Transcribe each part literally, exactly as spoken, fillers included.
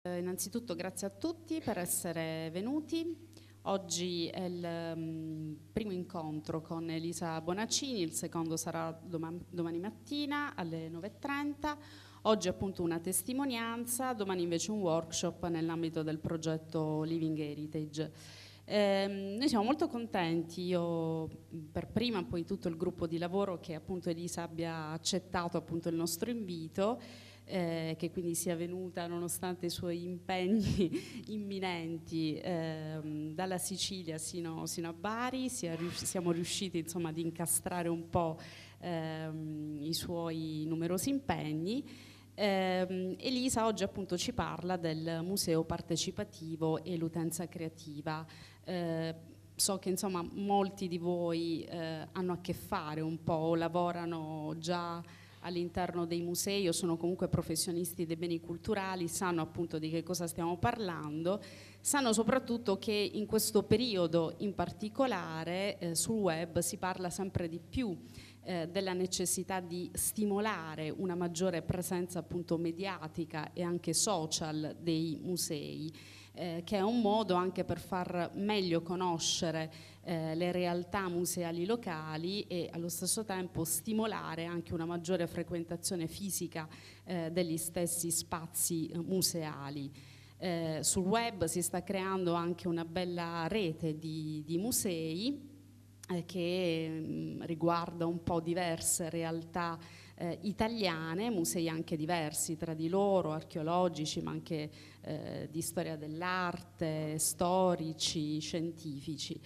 Innanzitutto grazie a tutti per essere venuti. Oggi è il um, primo incontro con Elisa Bonaccini, il secondo sarà domani, domani mattina alle nove e trenta. Oggi appunto una testimonianza, domani invece un workshop nell'ambito del progetto Living Heritage. Eh, noi siamo molto contenti, io per prima, poi tutto il gruppo di lavoro, che appunto Elisa abbia accettato appunto il nostro invito. Eh, che quindi sia venuta nonostante i suoi impegni imminenti ehm, dalla Sicilia sino, sino a Bari. Sia rius- siamo riusciti insomma ad incastrare un po' ehm, i suoi numerosi impegni. Eh, Elisa oggi appunto ci parla del museo partecipativo e l'utenza creativa. Eh, so che insomma molti di voi eh, hanno a che fare un po' o lavorano già all'interno dei musei o sono comunque professionisti dei beni culturali, sanno appunto di che cosa stiamo parlando, sanno soprattutto che in questo periodo in particolare eh, sul web si parla sempre di più eh, della necessità di stimolare una maggiore presenza appunto mediatica e anche social dei musei, eh, che è un modo anche per far meglio conoscere eh, le realtà museali locali e allo stesso tempo stimolare anche una maggiore frequentazione fisica eh, degli stessi spazi eh, museali. Eh, sul web si sta creando anche una bella rete di, di musei eh, che mh, riguarda un po' diverse realtà eh, italiane, musei anche diversi tra di loro, archeologici ma anche eh, di storia dell'arte, storici, scientifici.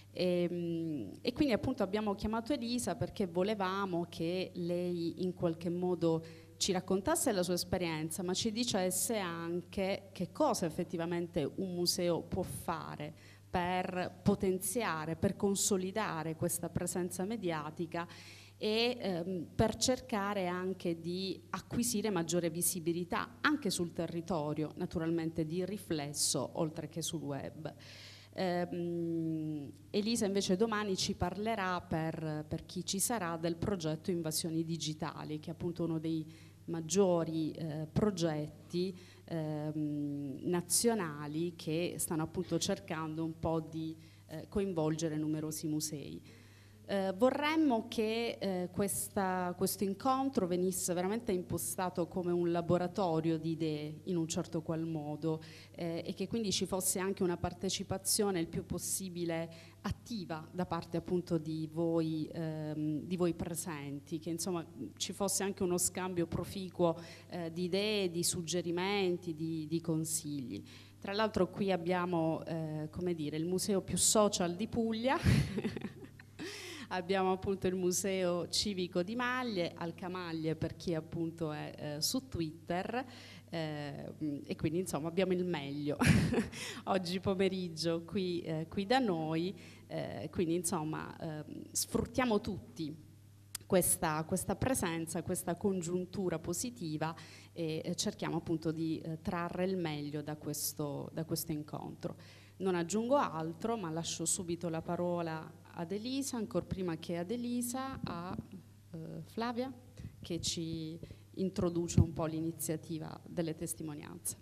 E, e quindi appunto abbiamo chiamato Elisa perché volevamo che lei in qualche modo ci raccontasse la sua esperienza, ma ci dicesse anche che cosa effettivamente un museo può fare per potenziare, per consolidare questa presenza mediatica e ehm, per cercare anche di acquisire maggiore visibilità anche sul territorio, naturalmente di riflesso, oltre che sul web. Eh, Elisa invece domani ci parlerà, per, per chi ci sarà, del progetto Invasioni Digitali, che è appunto uno dei maggiori eh, progetti eh, nazionali che stanno appunto cercando un po' di eh, coinvolgere numerosi musei. Eh, vorremmo che eh, questa, questo incontro venisse veramente impostato come un laboratorio di idee in un certo qual modo eh, e che quindi ci fosse anche una partecipazione il più possibile attiva da parte appunto di voi, ehm, di voi presenti, che insomma ci fosse anche uno scambio proficuo eh, di idee, di suggerimenti, di, di consigli. Tra l'altro qui abbiamo eh, come dire, il museo più social di Puglia. Abbiamo appunto il Museo Civico di Maglie, Alcamaglie per chi appunto è eh, su Twitter, eh, e quindi insomma abbiamo il meglio oggi pomeriggio qui, eh, qui da noi, eh, quindi insomma eh, sfruttiamo tutti questa, questa presenza, questa congiuntura positiva e eh, cerchiamo appunto di eh, trarre il meglio da questo, da questo incontro. Non aggiungo altro, ma lascio subito la parola ad Elisa, ancora prima che ad Elisa, a eh, Flavia, che ci introduce un po' l'iniziativa delle testimonianze.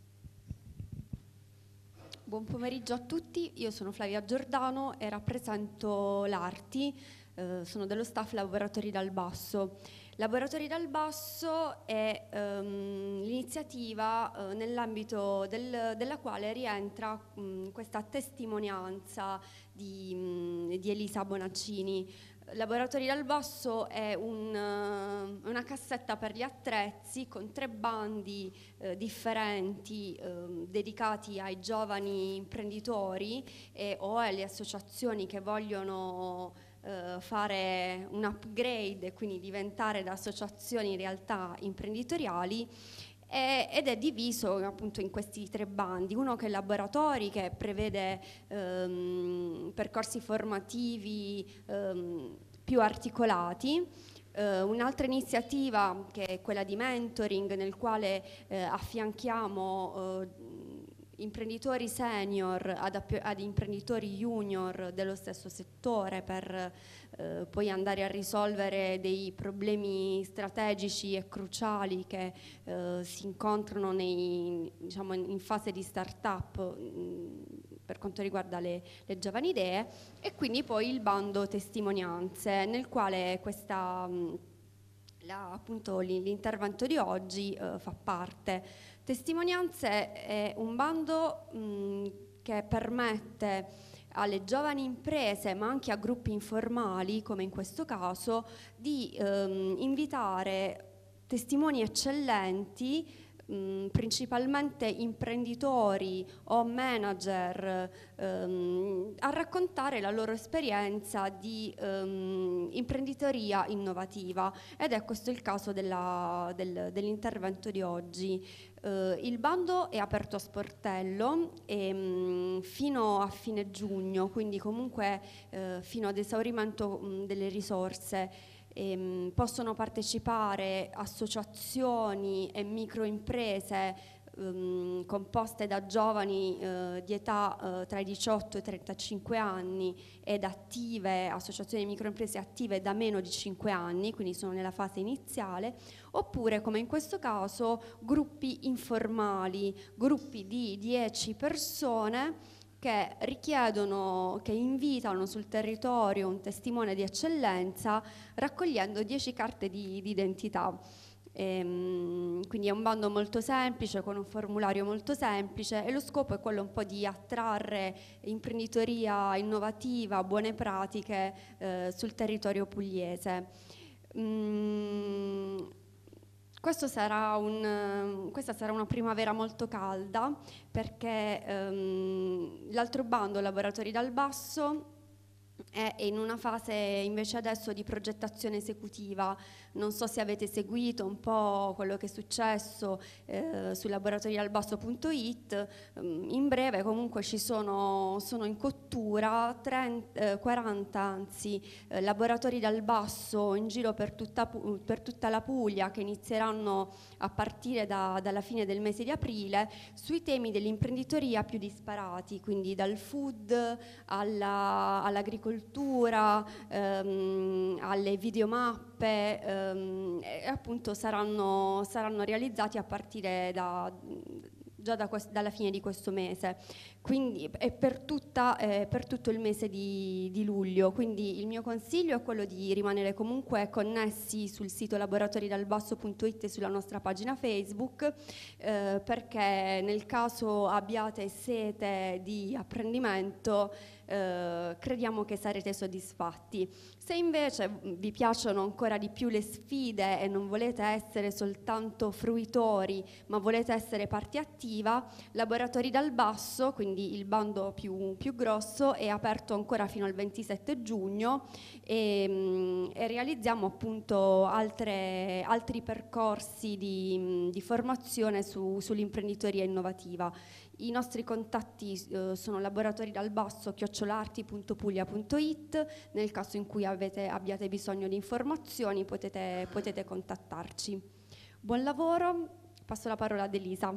Buon pomeriggio a tutti, io sono Flavia Giordano e rappresento l'Arti, eh, sono dello staff Laboratori dal Basso. Laboratori dal Basso è ehm, l'iniziativa eh, nell'ambito del, della quale rientra mh, questa testimonianza di, mh, di Elisa Bonaccini. Laboratori dal Basso è un, uh, una cassetta per gli attrezzi con tre bandi eh, differenti eh, dedicati ai giovani imprenditori e, o alle associazioni che vogliono eh, fare un upgrade e quindi diventare da associazioni in realtà imprenditoriali. Ed è diviso appunto in questi tre bandi, uno che è laboratori, che prevede ehm, percorsi formativi ehm, più articolati, eh, un'altra iniziativa che è quella di mentoring, nel quale eh, affianchiamo eh, imprenditori senior ad, app- ad imprenditori junior dello stesso settore per eh, poi andare a risolvere dei problemi strategici e cruciali che eh, si incontrano nei, diciamo, in fase di start-up mh, per quanto riguarda le, le giovani idee, e quindi poi il bando testimonianze, nel quale questa, mh, la, appunto l'intervento di oggi eh, fa parte. Testimonianze è un bando mh, che permette alle giovani imprese, ma anche a gruppi informali, come in questo caso, di ehm, invitare testimoni eccellenti, mh, principalmente imprenditori o manager, ehm, a raccontare la loro esperienza di ehm, imprenditoria innovativa, ed è questo il caso della, del, dell'intervento di oggi. Uh, il bando è aperto a sportello e, mh, fino a fine giugno, quindi comunque uh, fino ad esaurimento mh, delle risorse. E, mh, possono partecipare associazioni e microimprese um, composte da giovani uh, di età uh, tra i diciotto e i trentacinque anni ed attive, associazioni di microimprese attive da meno di cinque anni, quindi sono nella fase iniziale, oppure, come in questo caso, gruppi informali, gruppi di dieci persone che richiedono, che invitano sul territorio un testimone di eccellenza raccogliendo dieci carte di, di identità. Ehm, quindi è un bando molto semplice, con un formulario molto semplice, e lo scopo è quello un po' di attrarre imprenditoria innovativa, buone pratiche eh, sul territorio pugliese. Mm, questo sarà un, questa sarà una primavera molto calda, perché ehm, l'altro bando, Laboratori dal Basso, è in una fase invece adesso di progettazione esecutiva. Non so se avete seguito un po' quello che è successo eh, su laboratorialbasso punto it. In breve comunque ci sono, sono in cottura trenta, eh, quaranta anzi eh, laboratori dal basso in giro per tutta, per tutta la Puglia, che inizieranno a partire da, dalla fine del mese di aprile, sui temi dell'imprenditoria più disparati, quindi dal food alla, all'agricoltura, ehm, alle videomappe, ehm, e appunto saranno, saranno realizzati a partire da, già da quest- dalla fine di questo mese, quindi è per, tutta, eh, per tutto il mese di, di luglio. Quindi il mio consiglio è quello di rimanere comunque connessi sul sito laboratoriodalbasso punto it e sulla nostra pagina Facebook, eh, perché nel caso abbiate sete di apprendimento eh, crediamo che sarete soddisfatti. Se invece vi piacciono ancora di più le sfide e non volete essere soltanto fruitori, ma volete essere parte attiva, Laboratori dal Basso, quindi il bando più, più grosso, è aperto ancora fino al ventisette giugno e, mh, e realizziamo appunto altre, altri percorsi di, mh, di formazione su, sull'imprenditoria innovativa. I nostri contatti eh, sono laboratoriodalbasso chiocciola arti punto puglia punto it. Nel caso in cui avete, abbiate bisogno di informazioni potete, potete contattarci. Buon lavoro, passo la parola ad Elisa.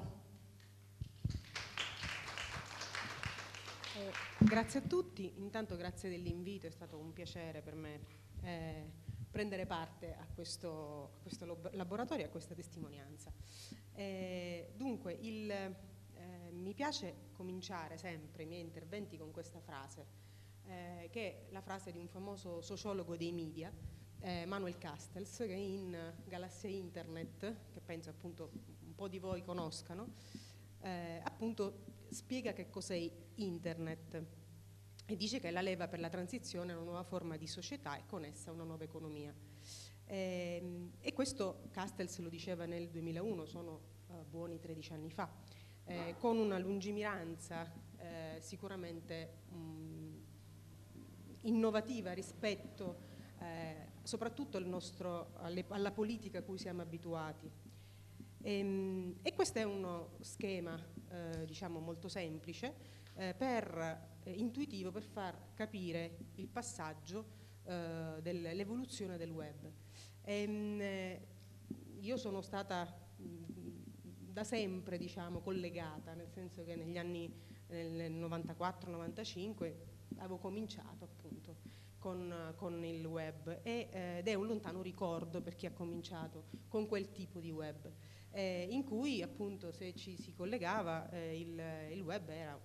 Eh, grazie a tutti, intanto grazie dell'invito, è stato un piacere per me eh, prendere parte a questo, a questo laboratorio, a questa testimonianza. Eh, dunque, il... Eh, mi piace cominciare sempre i miei interventi con questa frase, eh, che è la frase di un famoso sociologo dei media, eh, Manuel Castells, che in Galassia Internet, che penso appunto un po' di voi conoscano, eh, appunto spiega che cos'è Internet e dice che è la leva per la transizione a una nuova forma di società e con essa una nuova economia. Eh, e questo Castells lo diceva nel duemilauno, sono eh, buoni tredici anni fa. Eh, con una lungimiranza eh, sicuramente mh, innovativa rispetto eh, soprattutto al nostro, alle, alla politica a cui siamo abituati. E, mh, e questo è uno schema eh, diciamo molto semplice, eh, per, eh, intuitivo, per far capire il passaggio eh, dell'evoluzione del web. E, mh, io sono stata mh, da sempre, diciamo, collegata, nel senso che negli anni nel novantaquattro novantacinque avevo cominciato appunto con, con il web e, eh, ed è un lontano ricordo per chi ha cominciato con quel tipo di web, eh, in cui appunto se ci si collegava eh, il, il web era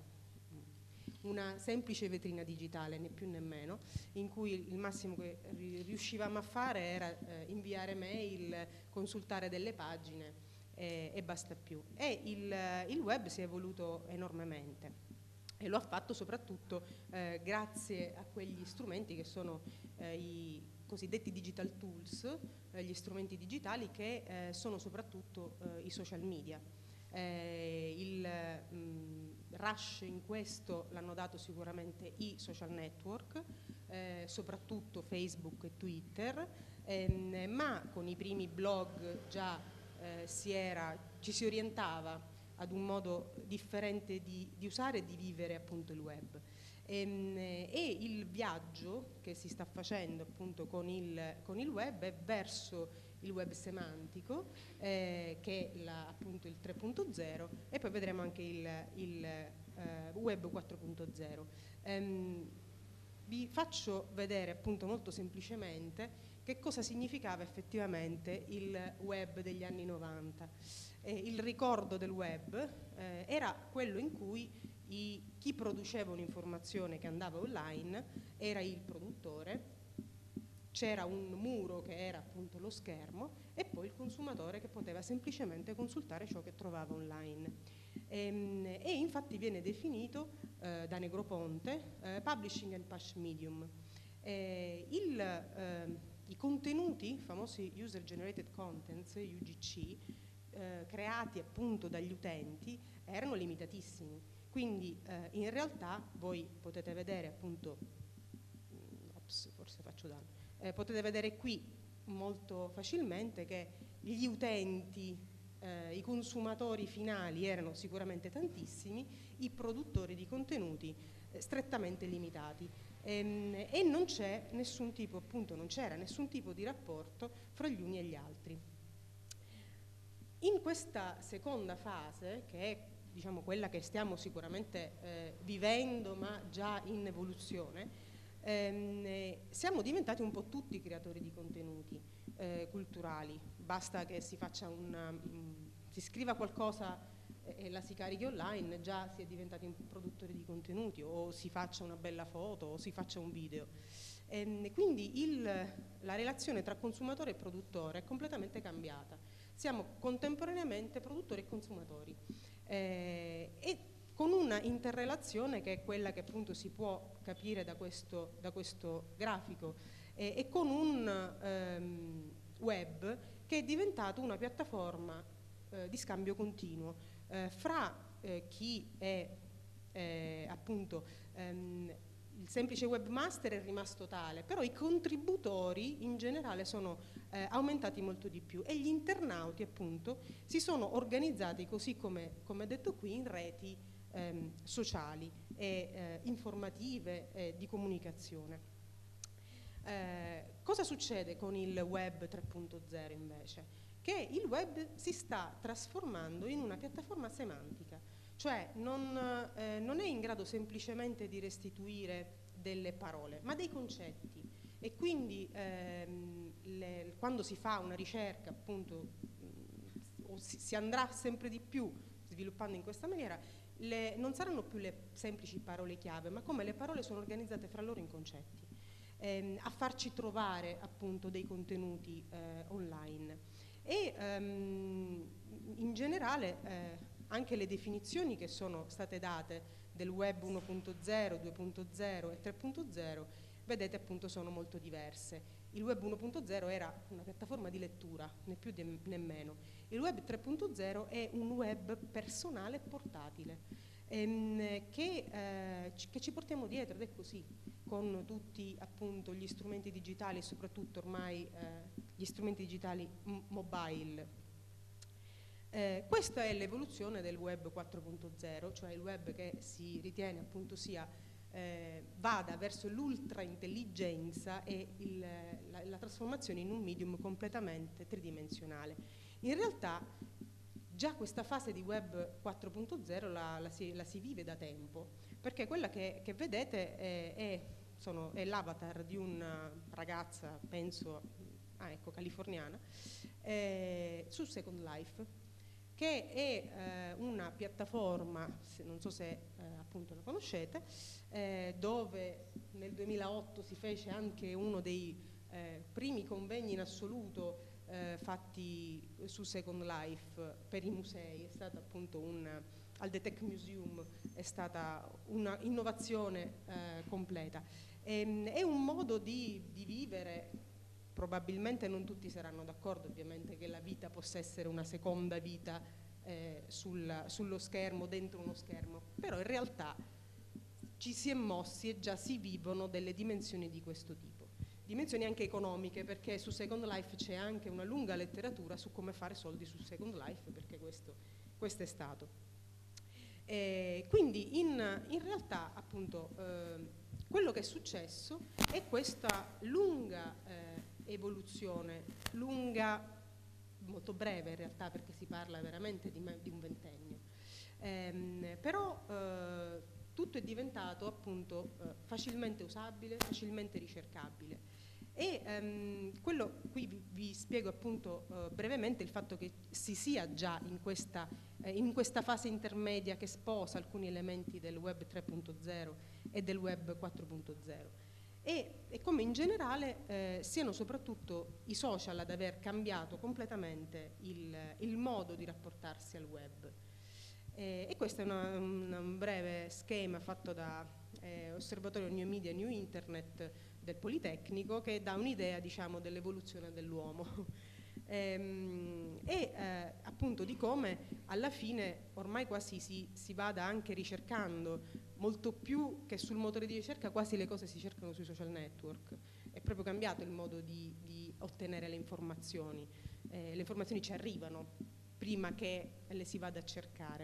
una semplice vetrina digitale, né più né meno, in cui il massimo che riuscivamo a fare era eh, inviare mail, consultare delle pagine eh, e basta più. E il, il web si è evoluto enormemente e lo ha fatto soprattutto eh, grazie a quegli strumenti che sono eh, i cosiddetti digital tools, eh, gli strumenti digitali che eh, sono soprattutto eh, i social media. Eh, il mh, rush in questo l'hanno dato sicuramente i social network, eh, soprattutto Facebook e Twitter, ehm, ma con i primi blog già eh, si era, ci si orientava ad un modo differente di, di usare e di vivere appunto il web. Ehm, e il viaggio che si sta facendo appunto con il, con il web è verso il web semantico, eh, che è la, appunto il tre punto zero, e poi vedremo anche il, il eh, web quattro punto zero. Ehm, vi faccio vedere appunto molto semplicemente che cosa significava effettivamente il web degli anni novanta. Eh, il ricordo del web eh, era quello in cui i, chi produceva un'informazione che andava online era il produttore, c'era un muro che era appunto lo schermo e poi il consumatore che poteva semplicemente consultare ciò che trovava online. E, e infatti viene definito eh, da Negroponte eh, Publishing and Push Medium. Eh, il, eh, I contenuti, famosi User Generated Contents, U G C, eh, creati appunto dagli utenti, erano limitatissimi. Quindi eh, in realtà voi potete vedere appunto, ops, forse faccio danno, Eh, potete vedere qui molto facilmente che gli utenti, eh, i consumatori finali erano sicuramente tantissimi, i produttori di contenuti eh, strettamente limitati, ehm, e non c'è nessun tipo, appunto non c'era nessun tipo di rapporto fra gli uni e gli altri. In questa seconda fase, che è diciamo quella che stiamo sicuramente eh, vivendo ma già in evoluzione, Ehm, siamo diventati un po' tutti creatori di contenuti eh, culturali, basta che si faccia una, mh, si scriva qualcosa e, e la si carichi online, già si è diventati un produttori di contenuti, o si faccia una bella foto o si faccia un video. Ehm, quindi il, la relazione tra consumatore e produttore è completamente cambiata, siamo contemporaneamente produttori e consumatori eh, e con una interrelazione che è quella che appunto si può capire da questo, da questo grafico, eh, e con un ehm, web che è diventato una piattaforma eh, di scambio continuo eh, fra eh, chi è eh, appunto ehm, il semplice webmaster è rimasto tale, però i contributori in generale sono eh, aumentati molto di più e gli internauti appunto si sono organizzati così come, come detto qui in reti Ehm, sociali e eh, informative e di comunicazione. Eh, cosa succede con il web tre punto zero invece? Che il web si sta trasformando in una piattaforma semantica, cioè non, eh, non è in grado semplicemente di restituire delle parole, ma dei concetti, e quindi ehm, le, quando si fa una ricerca appunto mh, o si, si andrà sempre di più sviluppando in questa maniera, Le, non saranno più le semplici parole chiave, ma come le parole sono organizzate fra loro in concetti, ehm, a farci trovare appunto dei contenuti eh, online. E ehm, in generale eh, anche le definizioni che sono state date del web uno punto zero, due punto zero e tre punto zero, vedete appunto sono molto diverse. Il web uno punto zero era una piattaforma di lettura, né più né meno. Il web tre punto zero è un web personale e portatile, ehm, che, eh, che ci portiamo dietro, ed è così, con tutti appunto gli strumenti digitali e soprattutto ormai eh, gli strumenti digitali mobile. Eh, questa è l'evoluzione del web quattro punto zero, cioè il web che si ritiene appunto sia Eh, vada verso l'ultra intelligenza e il, la, la trasformazione in un medium completamente tridimensionale. In realtà già questa fase di web quattro punto zero la, la, si, la si vive da tempo, perché quella che, che vedete è, è, sono, è l'avatar di una ragazza, penso, ah, ecco, californiana, eh, su Second Life, che è eh, una piattaforma, se, non so se eh, appunto la conoscete, eh, dove nel duemilaotto si fece anche uno dei eh, primi convegni in assoluto eh, fatti su Second Life per i musei. È stata appunto un, al The Tech Museum è stata una innovazione eh, completa. E, è un modo di, di vivere. Probabilmente non tutti saranno d'accordo, ovviamente, che la vita possa essere una seconda vita eh, sul, sullo schermo, dentro uno schermo, però in realtà ci si è mossi e già si vivono delle dimensioni di questo tipo. Dimensioni anche economiche, perché su Second Life c'è anche una lunga letteratura su come fare soldi su Second Life, perché questo, questo è stato. E quindi in, in realtà appunto eh, quello che è successo è questa lunga eh, evoluzione, lunga, molto breve in realtà, perché si parla veramente di, di un ventennio, ehm, però eh, tutto è diventato appunto eh, facilmente usabile, facilmente ricercabile. E ehm, quello qui vi, vi spiego appunto eh, brevemente il fatto che si sia già in questa, eh, in questa fase intermedia che sposa alcuni elementi del web tre punto zero e del web quattro punto zero. E, e come in generale eh, siano soprattutto i social ad aver cambiato completamente il, il modo di rapportarsi al web. Eh, e questo è una, una, un breve schema fatto da eh, Osservatorio New Media New Internet del Politecnico, che dà un'idea, diciamo, dell'evoluzione dell'uomo ehm, e eh, appunto di come alla fine ormai quasi si, si vada anche ricercando molto più che sul motore di ricerca, quasi le cose si cercano sui social network. È proprio cambiato il modo di, di ottenere le informazioni. Eh, le informazioni ci arrivano prima che le si vada a cercare.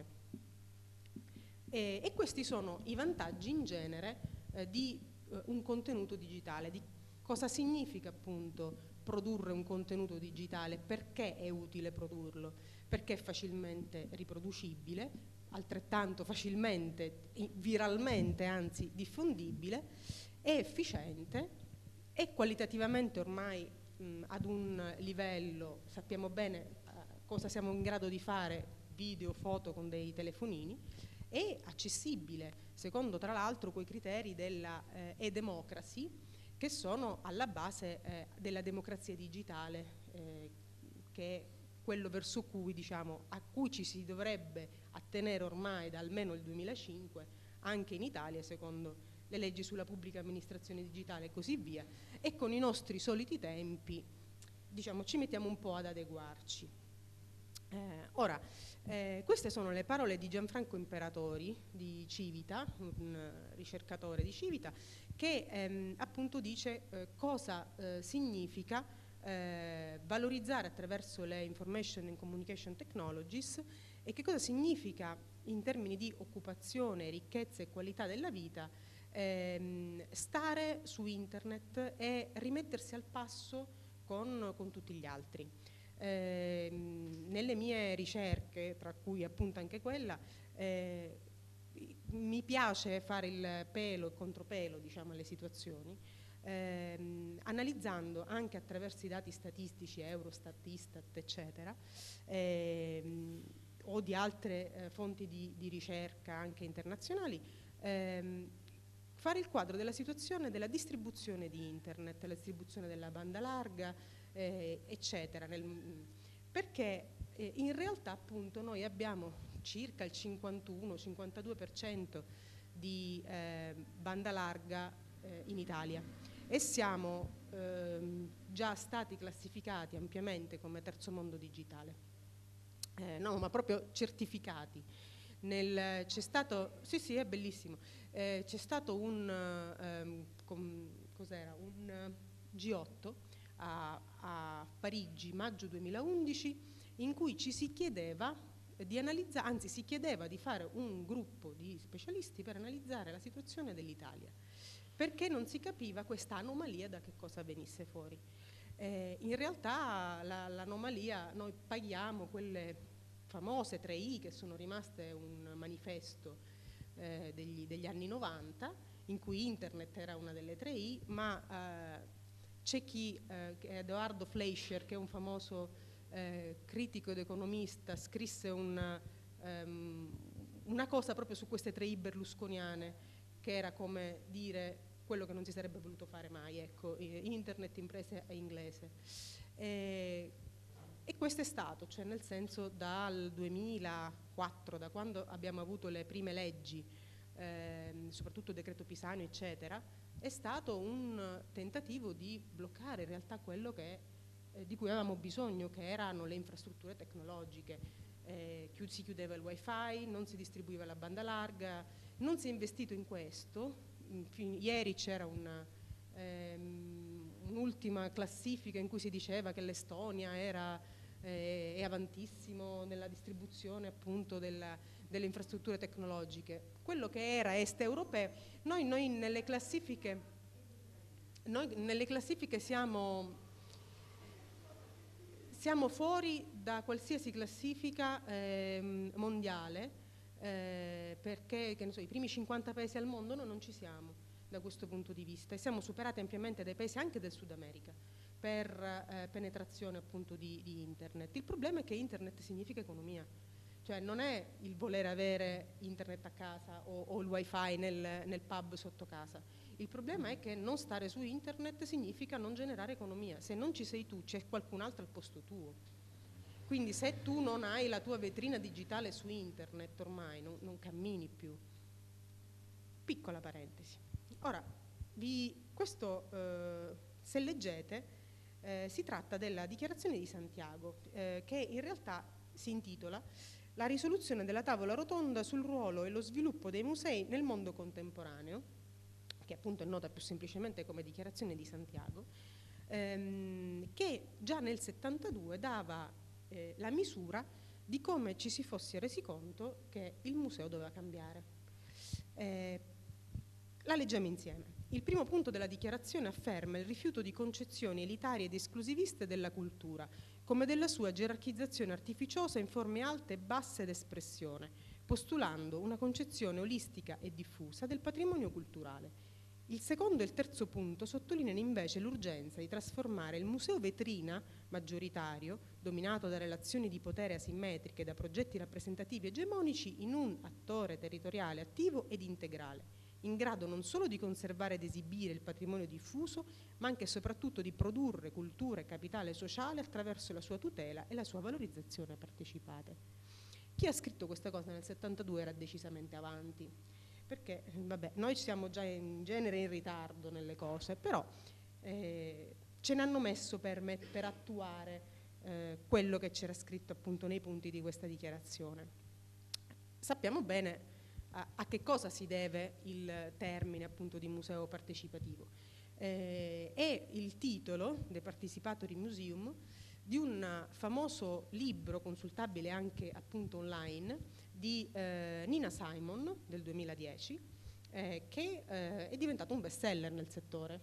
E, e questi sono i vantaggi in genere eh, di eh, un contenuto digitale, di cosa significa appunto produrre un contenuto digitale, perché è utile produrlo, perché è facilmente riproducibile, altrettanto facilmente, viralmente anzi diffondibile, è efficiente, è qualitativamente ormai mh, ad un livello, sappiamo bene eh, cosa siamo in grado di fare, video, foto con dei telefonini, è accessibile, secondo tra l'altro quei criteri della eh, e-democracy, che sono alla base eh, della democrazia digitale, eh, che è quello verso cui, diciamo, a cui ci si dovrebbe attenere ormai da almeno il duemilacinque, anche in Italia, secondo le leggi sulla pubblica amministrazione digitale e così via, e con i nostri soliti tempi, diciamo, ci mettiamo un po' ad adeguarci. Eh, ora, eh, queste sono le parole di Gianfranco Imperatori di Civita, un ricercatore di Civita, che ehm, appunto dice eh, cosa eh, significa eh, valorizzare attraverso le Information and Communication Technologies e che cosa significa in termini di occupazione, ricchezza e qualità della vita ehm, stare su internet e rimettersi al passo con, con tutti gli altri. Eh, nelle mie ricerche, tra cui appunto anche quella, eh, mi piace fare il pelo e contropelo, diciamo, alle situazioni, ehm, analizzando anche attraverso i dati statistici, Eurostat, Istat, eccetera, ehm, o di altre eh, fonti di, di ricerca anche internazionali, ehm, fare il quadro della situazione della distribuzione di internet, la distribuzione della banda larga, eh, eccetera, nel, perché eh, in realtà appunto noi abbiamo circa il cinquantuno cinquantadue per cento di eh, banda larga eh, in Italia e siamo ehm, già stati classificati ampiamente come terzo mondo digitale, eh, no, ma proprio certificati. Nel, c'è stato, sì sì, è bellissimo, eh, c'è stato un, ehm, com, cos'era, un G otto a, a Parigi, maggio duemilaundici, in cui ci si chiedeva di analizzare, anzi si chiedeva di fare un gruppo di specialisti per analizzare la situazione dell'Italia, perché non si capiva questa anomalia da che cosa venisse fuori. Eh, in realtà la, l'anomalia, noi paghiamo quelle famose tre I che sono rimaste un manifesto eh, degli, degli anni novanta, in cui internet era una delle tre I, ma eh, c'è chi, eh, Edoardo Fleischer, che è un famoso eh, critico ed economista, scrisse un, um, una cosa proprio su queste tre I berlusconiane, che era come dire quello che non si sarebbe voluto fare mai, ecco, internet, imprese e inglese. E, e questo è stato, cioè nel senso dal duemilaquattro, da quando abbiamo avuto le prime leggi, ehm, soprattutto il decreto Pisano, eccetera, è stato un tentativo di bloccare in realtà quello che, eh, di cui avevamo bisogno, che erano le infrastrutture tecnologiche. Eh, si chiudeva il wifi, non si distribuiva la banda larga, non si è investito in questo. Ieri c'era una, ehm, un'ultima classifica in cui si diceva che l'Estonia era, eh, è avantissimo nella distribuzione appunto della, delle infrastrutture tecnologiche. Quello che era est europeo, noi, noi nelle classifiche, noi nelle classifiche siamo, siamo fuori da qualsiasi classifica eh, mondiale. Eh, perché che ne so, i primi cinquanta paesi al mondo noi non ci siamo da questo punto di vista e siamo superati ampiamente dai paesi anche del Sud America per eh, penetrazione appunto di, di internet. Il problema è che internet significa economia, cioè non è il voler avere internet a casa o, o il wifi nel, nel pub sotto casa. Il problema è che non stare su internet significa non generare economia. Se non ci sei tu c'è qualcun altro al posto tuo. Quindi se tu non hai la tua vetrina digitale su internet ormai non, non cammini più. Piccola parentesi. Ora, vi, questo, eh, se leggete, eh, si tratta della Dichiarazione di Santiago, eh, che in realtà si intitola La risoluzione della tavola rotonda sul ruolo e lo sviluppo dei musei nel mondo contemporaneo, che appunto è nota più semplicemente come Dichiarazione di Santiago, ehm, che già nel settantadue dava Eh, la misura di come ci si fosse resi conto che il museo doveva cambiare. Eh, la leggiamo insieme. Il primo punto della dichiarazione afferma il rifiuto di concezioni elitarie ed esclusiviste della cultura, come della sua gerarchizzazione artificiosa in forme alte e basse d'espressione, postulando una concezione olistica e diffusa del patrimonio culturale. Il secondo e il terzo punto sottolineano invece l'urgenza di trasformare il museo vetrina maggioritario, dominato da relazioni di potere asimmetriche e da progetti rappresentativi egemonici, in un attore territoriale attivo ed integrale, in grado non solo di conservare ed esibire il patrimonio diffuso, ma anche e soprattutto di produrre cultura e capitale sociale attraverso la sua tutela e la sua valorizzazione partecipate. Chi ha scritto questa cosa nel settantadue era decisamente avanti, perché vabbè, noi siamo già in genere in ritardo nelle cose, però eh, ce ne hanno messo per, me, per attuare eh, quello che c'era scritto appunto nei punti di questa dichiarazione. Sappiamo bene a, a che cosa si deve il termine appunto di museo partecipativo. Eh, è il titolo, The Participatory Museum, di un famoso libro consultabile anche appunto online di eh, Nina Simon del duemiladieci, eh, che eh, è diventato un best seller nel settore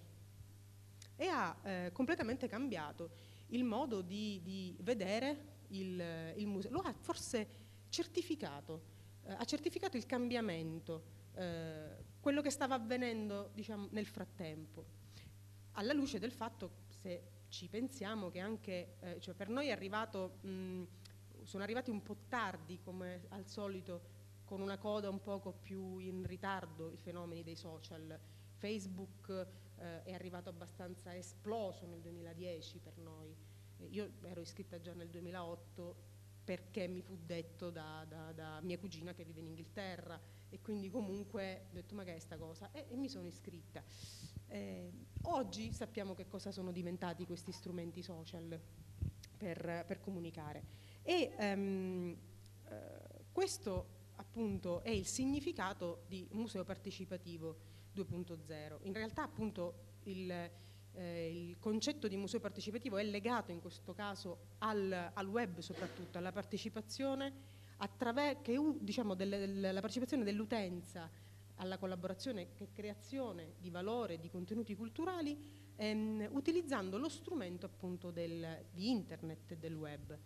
e ha eh, completamente cambiato il modo di, di vedere il, il museo. Lo ha forse certificato, eh, ha certificato il cambiamento, eh, quello che stava avvenendo, diciamo, nel frattempo, alla luce del fatto, se ci pensiamo, che anche eh, cioè per noi è arrivato, mh, sono arrivati un po' tardi, come al solito, con una coda un poco più in ritardo, i fenomeni dei social. Facebook eh, è arrivato abbastanza esploso nel duemiladieci per noi. Eh, io ero iscritta già nel duemilaotto perché mi fu detto da, da, da mia cugina che vive in Inghilterra, e quindi comunque ho detto: ma che è sta cosa? E, e mi sono iscritta. Eh, oggi sappiamo che cosa sono diventati questi strumenti social per, per comunicare, e um, uh, questo appunto è il significato di museo partecipativo due punto zero. In realtà appunto il, eh, il concetto di museo partecipativo è legato in questo caso al, al web, soprattutto alla partecipazione attraverso che, diciamo, delle, delle, la partecipazione dell'utenza alla collaborazione e creazione di valore, di contenuti culturali, ehm, utilizzando lo strumento appunto del, di internet e del web.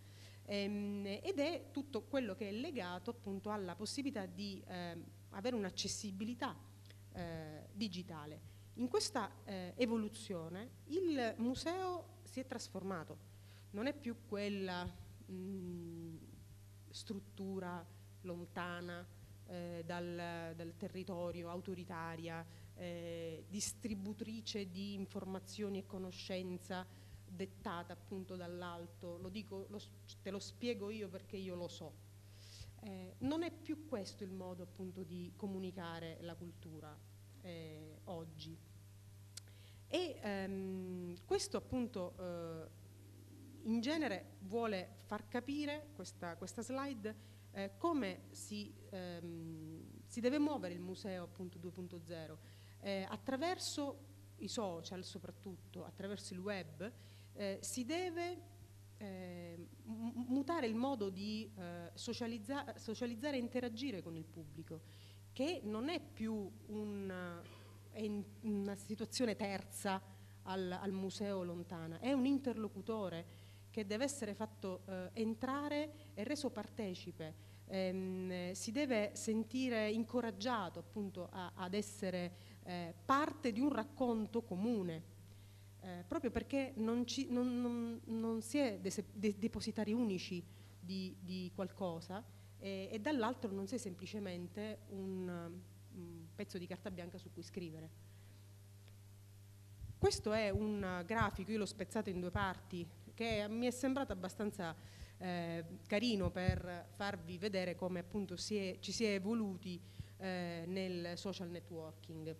ehm, ed è tutto quello che è legato appunto alla possibilità di eh, avere un'accessibilità eh, digitale. In questa eh, evoluzione il museo si è trasformato, non è più quella mh, struttura lontana eh, dal, dal territorio, autoritaria, eh, distributrice di informazioni e conoscenza dettata appunto dall'alto. Lo dico, lo, te lo spiego io perché io lo so. Eh, non è più questo il modo appunto di comunicare la cultura eh, oggi. E ehm, questo appunto eh, in genere vuole far capire, questa, questa slide, eh, come si, ehm, si deve muovere il museo appunto due punto zero, eh, attraverso i social soprattutto, attraverso il web, eh, si deve eh, mutare il modo di eh, socializza- socializzare e interagire con il pubblico, che non è più un, è in una situazione terza al, al museo lontana, è un interlocutore che deve essere fatto eh, entrare e reso partecipe. Ehm, si deve sentire incoraggiato appunto a, ad essere eh, parte di un racconto comune, eh, proprio perché non, ci, non, non, non si è de- de- depositari unici di, di qualcosa e, e dall'altro non si è semplicemente un, un pezzo di carta bianca su cui scrivere. Questo è un grafico, io l'ho spezzato in due parti, che mi è sembrato abbastanza eh, carino per farvi vedere come appunto si è, ci si è evoluti eh, nel social networking.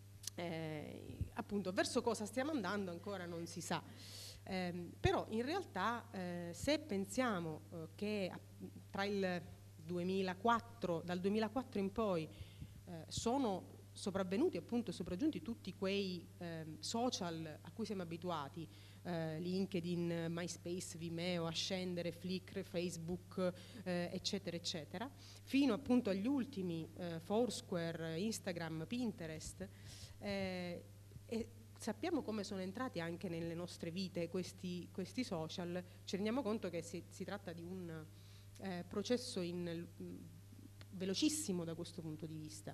Eh, appunto verso cosa stiamo andando ancora non si sa, eh, però in realtà eh, se pensiamo eh, che tra il duemilaquattro, dal duemilaquattro in poi eh, sono sopravvenuti appunto sopraggiunti tutti quei eh, social a cui siamo abituati, eh, LinkedIn, MySpace, Vimeo, Ascendere, Flickr, Facebook, eh, eccetera eccetera, fino appunto agli ultimi eh, Foursquare, Instagram, Pinterest, eh, e sappiamo come sono entrati anche nelle nostre vite questi, questi social. Ci rendiamo conto che si, si tratta di un eh, processo in velocissimo da questo punto di vista.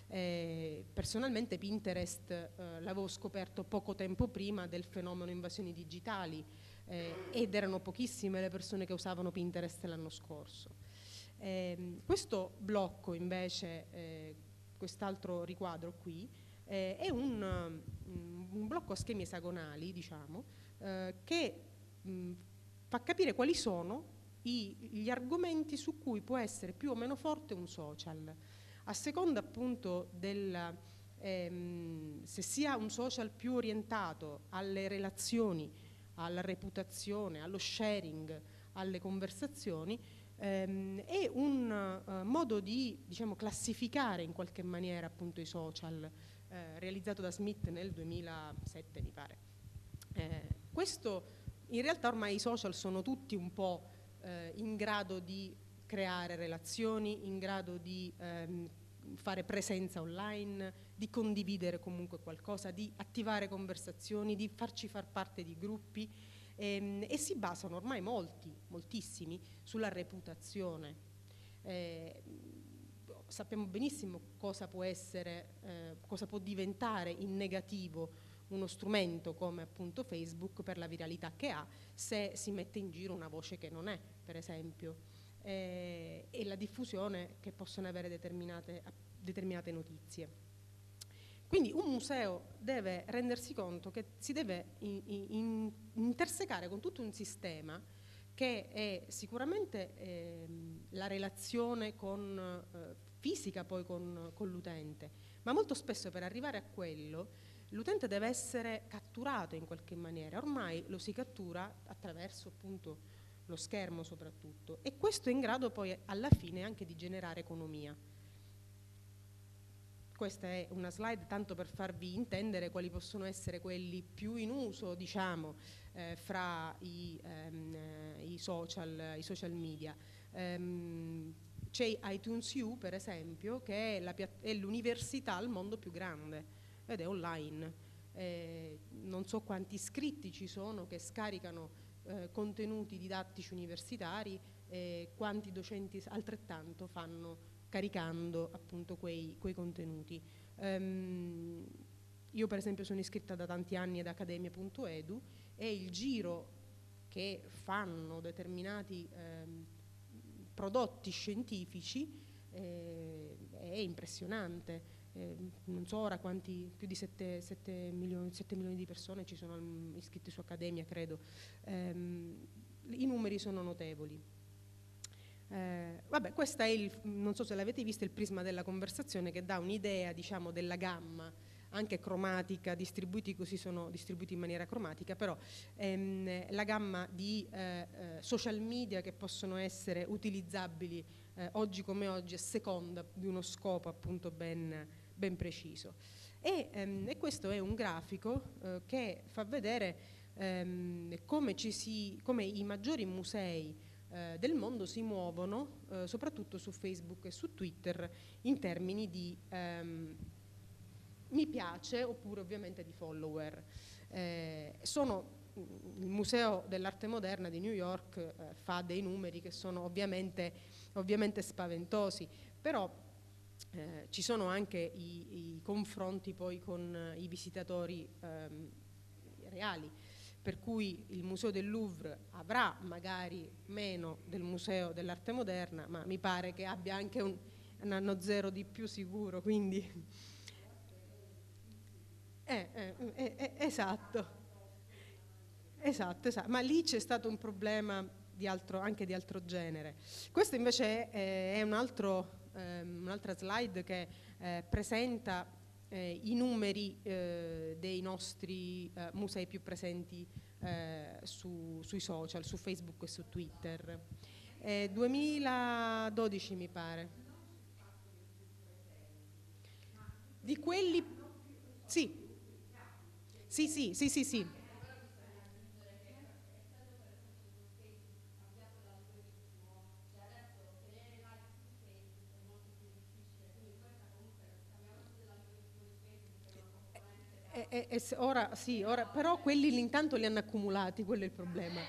Eh, personalmente Pinterest eh, l'avevo scoperto poco tempo prima del fenomeno invasioni digitali eh, ed erano pochissime le persone che usavano Pinterest l'anno scorso. Eh, questo blocco invece, eh, quest'altro riquadro qui, eh, è un, un blocco a schemi esagonali, diciamo, eh, che mh, fa capire quali sono I, gli argomenti su cui può essere più o meno forte un social, a seconda appunto del ehm, se sia un social più orientato alle relazioni, alla reputazione, allo sharing, alle conversazioni, ehm, è un uh, modo di, diciamo, classificare in qualche maniera appunto i social, eh, realizzato da Smith nel duemilasette mi pare. Eh, questo in realtà ormai i social sono tutti un po' Eh, in grado di creare relazioni, in grado di ehm, fare presenza online, di condividere comunque qualcosa, di attivare conversazioni, di farci far parte di gruppi ehm, e si basano ormai molti, moltissimi, sulla reputazione. Eh, sappiamo benissimo cosa può essere, eh, cosa può diventare in negativo uno strumento come appunto Facebook per la viralità che ha se si mette in giro una voce che non è, per esempio, eh, e la diffusione che possono avere determinate, determinate notizie. Quindi un museo deve rendersi conto che si deve in, in, intersecare con tutto un sistema che è sicuramente eh, la relazione con, eh, fisica poi con, con l'utente, ma molto spesso per arrivare a quello l'utente deve essere catturato in qualche maniera. Ormai lo si cattura attraverso appunto lo schermo soprattutto, e questo è in grado poi alla fine anche di generare economia. Questa è una slide tanto per farvi intendere quali possono essere quelli più in uso, diciamo, eh, fra i, ehm, i, social, i social media. Um, c'è iTunes U, per esempio, che è, la, è l'università al mondo più grande ed è online. Eh, non so quanti iscritti ci sono che scaricano eh, contenuti didattici universitari, eh, quanti docenti altrettanto fanno caricando appunto quei, quei contenuti. Um, io per esempio sono iscritta da tanti anni ad accademia punto edu e il giro che fanno determinati ehm, prodotti scientifici eh, è impressionante. Eh, non so ora quanti, più di sette milioni di persone ci sono um, iscritti su Accademia, credo. Um, I numeri sono notevoli. Eh, vabbè, questa è il, non so se l'avete visto, il prisma della conversazione che dà un'idea, diciamo, della gamma anche cromatica, distribuiti così, sono distribuiti in maniera cromatica, però ehm, la gamma di eh, eh, social media che possono essere utilizzabili eh, oggi come oggi a seconda di uno scopo appunto ben, ben preciso. E, ehm, e questo è un grafico eh, che fa vedere ehm, come, ci si, come i maggiori musei eh, del mondo si muovono eh, soprattutto su Facebook e su Twitter in termini di ehm, mi piace oppure ovviamente di follower. Eh, sono, il Museo dell'Arte Moderna di New York eh, fa dei numeri che sono ovviamente, ovviamente spaventosi, però eh, ci sono anche i, i confronti poi con eh, i visitatori ehm, reali, per cui il Museo del Louvre avrà magari meno del Museo dell'Arte Moderna, ma mi pare che abbia anche un, un anno zero di più sicuro, quindi Eh, eh, eh, eh, esatto. esatto, esatto, ma lì c'è stato un problema di altro, anche di altro genere. Questo invece è, è un altro, ehm, un'altra slide che eh, presenta eh, i numeri eh, dei nostri eh, musei più presenti eh, su, sui social, su Facebook e su Twitter. Eh, duemiladodici mi pare. Di quelli... Sì. Sì, sì, sì, sì, sì. E, e, e ora, sì, ora, però quelli intanto li hanno accumulati, quello è il problema.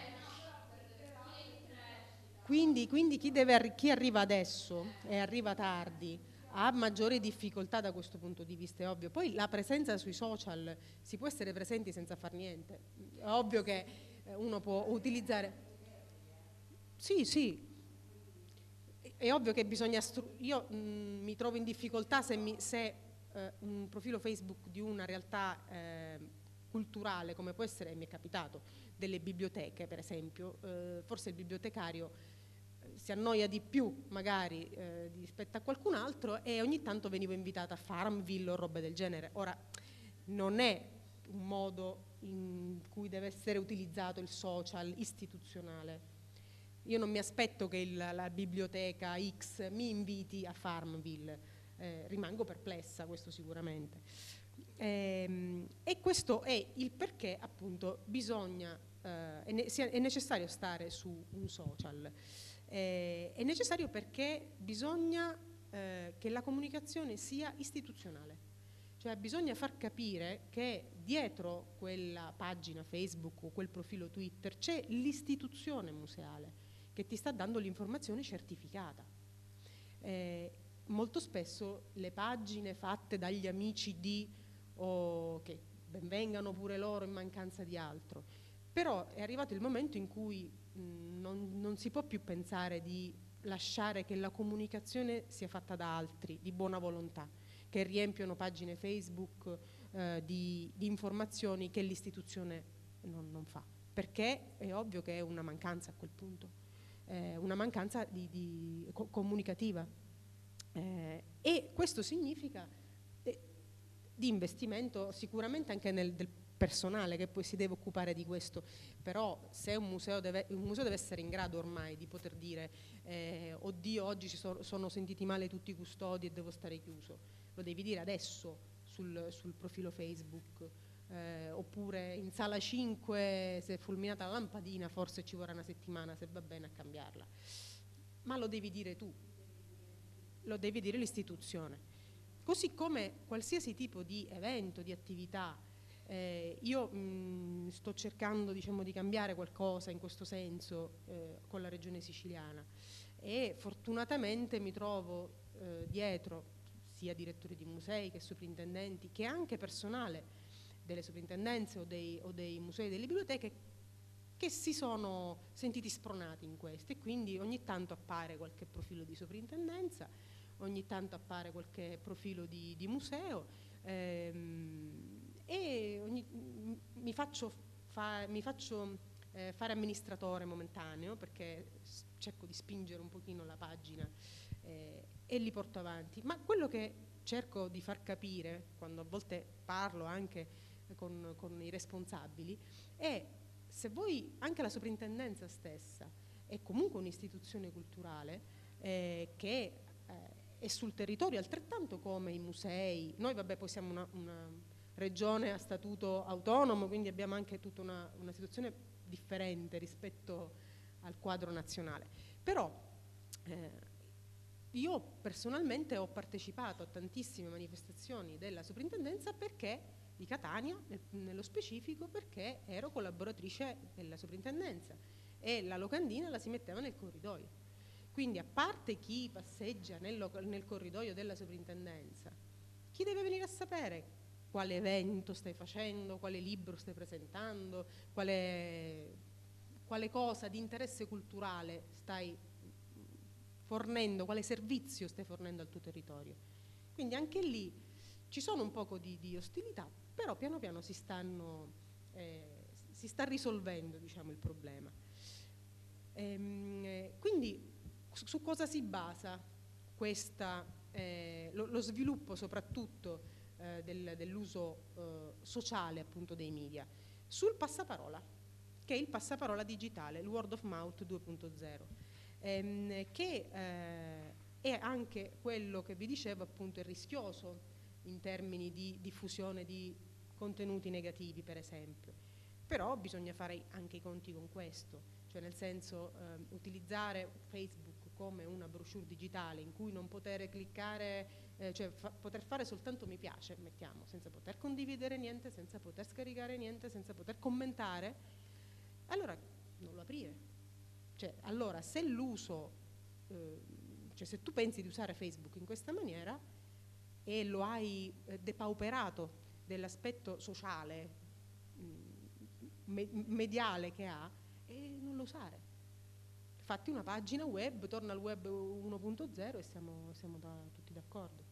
Quindi, quindi chi, deve, chi arriva adesso e arriva tardi ha maggiori difficoltà da questo punto di vista, è ovvio. Poi la presenza sui social, si può essere presenti senza far niente. È ovvio che uno può utilizzare... Sì, sì. È ovvio che bisogna... Stru- io mh, mi trovo in difficoltà se, mi, se eh, un profilo Facebook di una realtà eh, culturale, come può essere, mi è capitato, delle biblioteche per esempio, eh, forse il bibliotecario si annoia di più magari eh, rispetto a qualcun altro e ogni tanto venivo invitata a Farmville o robe del genere. Ora non è un modo in cui deve essere utilizzato il social istituzionale. Io non mi aspetto che il, la biblioteca X mi inviti a Farmville, eh, rimango perplessa, questo sicuramente. E, e questo è il perché appunto bisogna, eh, è, ne- è necessario stare su un social. Eh, è necessario perché bisogna eh, che la comunicazione sia istituzionale, cioè bisogna far capire che dietro quella pagina Facebook o quel profilo Twitter c'è l'istituzione museale che ti sta dando l'informazione certificata. Eh, molto spesso le pagine fatte dagli amici di o che benvengano pure loro in mancanza di altro, però è arrivato il momento in cui Non, non si può più pensare di lasciare che la comunicazione sia fatta da altri di buona volontà, che riempiono pagine Facebook eh, di, di informazioni che l'istituzione non, non fa, perché è ovvio che è una mancanza a quel punto, eh, una mancanza di, di, co- comunicativa. Eh, e questo significa eh, di investimento sicuramente anche nel del personale che poi si deve occupare di questo, però se un museo deve, un museo deve essere in grado ormai di poter dire eh, oddio oggi ci sono, sono sentiti male tutti i custodi e devo stare chiuso, lo devi dire adesso sul, sul profilo Facebook, eh, oppure in sala cinque se è fulminata la lampadina forse ci vorrà una settimana se va bene a cambiarla, ma lo devi dire tu, lo devi dire l'istituzione, così come qualsiasi tipo di evento, di attività Eh, io mh, sto cercando, diciamo, di cambiare qualcosa in questo senso eh, con la regione siciliana, e fortunatamente mi trovo eh, dietro sia direttori di musei che soprintendenti, che anche personale delle soprintendenze o dei, o dei musei e delle biblioteche, che si sono sentiti spronati in questo, e quindi ogni tanto appare qualche profilo di soprintendenza, ogni tanto appare qualche profilo di, di museo, ehm, e ogni, mi faccio, fa, mi faccio eh, fare amministratore momentaneo, perché cerco di spingere un pochino la pagina eh, e li porto avanti. Ma quello che cerco di far capire, quando a volte parlo anche con, con i responsabili, è: se voi, anche la soprintendenza stessa è comunque un'istituzione culturale eh, che eh, è sul territorio altrettanto come i musei. Noi vabbè poi siamo una, una regione a statuto autonomo, quindi abbiamo anche tutta una, una situazione differente rispetto al quadro nazionale. Però eh, io personalmente ho partecipato a tantissime manifestazioni della soprintendenza, perché di Catania, nel, nello specifico, perché ero collaboratrice della soprintendenza e la locandina la si metteva nel corridoio. Quindi, a parte chi passeggia nel, nel corridoio della soprintendenza, chi deve venire a sapere quale evento stai facendo, quale libro stai presentando, quale, quale cosa di interesse culturale stai fornendo, quale servizio stai fornendo al tuo territorio. Quindi anche lì ci sono un poco di, di ostilità, però piano piano si, stanno, eh, si sta risolvendo, diciamo, il problema. Ehm, quindi su, su cosa si basa questa, eh, lo, lo sviluppo soprattutto eh, del, dell'uso eh, sociale appunto dei media? Sul passaparola, che è il passaparola digitale, il word of mouth due punto zero, ehm, che eh, è anche quello che vi dicevo appunto è rischioso in termini di diffusione di contenuti negativi, per esempio. Però bisogna fare anche i conti con questo, cioè nel senso eh, utilizzare Facebook come una brochure digitale in cui non poter cliccare, eh, cioè fa, poter fare soltanto mi piace, mettiamo, senza poter condividere niente, senza poter scaricare niente, senza poter commentare, allora non lo aprire. Cioè, allora se l'uso, eh, cioè se tu pensi di usare Facebook in questa maniera e lo hai eh, depauperato dell'aspetto sociale, mh, me mediale che ha, e non lo usare. Fatti una pagina web, torna al web uno punto zero e siamo, siamo da, tutti d'accordo.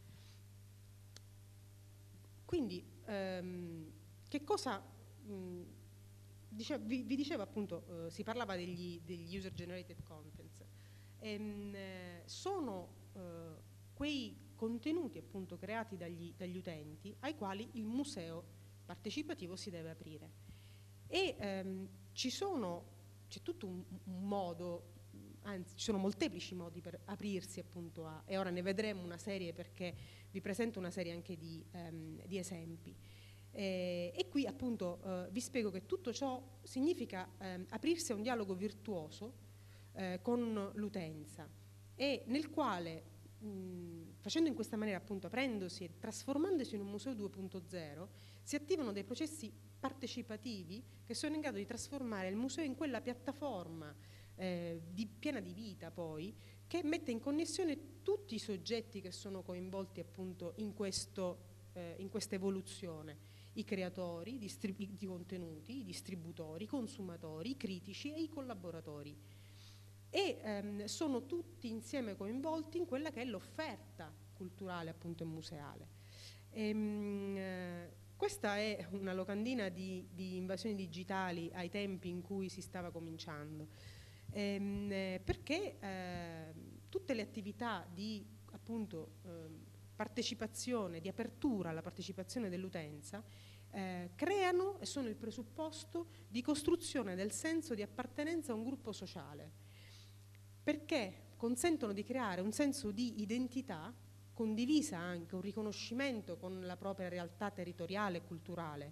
Quindi, ehm, che cosa... Mh, dice, vi, vi dicevo appunto, eh, si parlava degli, degli user generated contents. Ehm, eh, sono eh, quei contenuti appunto creati dagli, dagli utenti ai quali il museo partecipativo si deve aprire. E ehm, ci sono, c'è tutto un, un modo, anzi ci sono molteplici modi per aprirsi appunto a, e ora ne vedremo una serie perché vi presento una serie anche di, ehm, di esempi. Eh, e qui appunto eh, vi spiego che tutto ciò significa ehm, aprirsi a un dialogo virtuoso eh, con l'utenza, e nel quale mh, facendo in questa maniera, appunto aprendosi e trasformandosi in un museo due punto zero, si attivano dei processi partecipativi che sono in grado di trasformare il museo in quella piattaforma eh, di, piena di vita poi, che mette in connessione tutti i soggetti che sono coinvolti appunto in, questo, eh, in questa evoluzione: i creatori i di contenuti, i distributori, i consumatori, i critici e i collaboratori. E ehm, sono tutti insieme coinvolti in quella che è l'offerta culturale appunto e museale. Ehm, eh, questa è una locandina di, di invasioni digitali ai tempi in cui si stava cominciando, ehm, eh, perché eh, tutte le attività di appunto eh, partecipazione, di apertura alla partecipazione dell'utenza eh, creano e sono il presupposto di costruzione del senso di appartenenza a un gruppo sociale, perché consentono di creare un senso di identità condivisa, anche un riconoscimento con la propria realtà territoriale e culturale,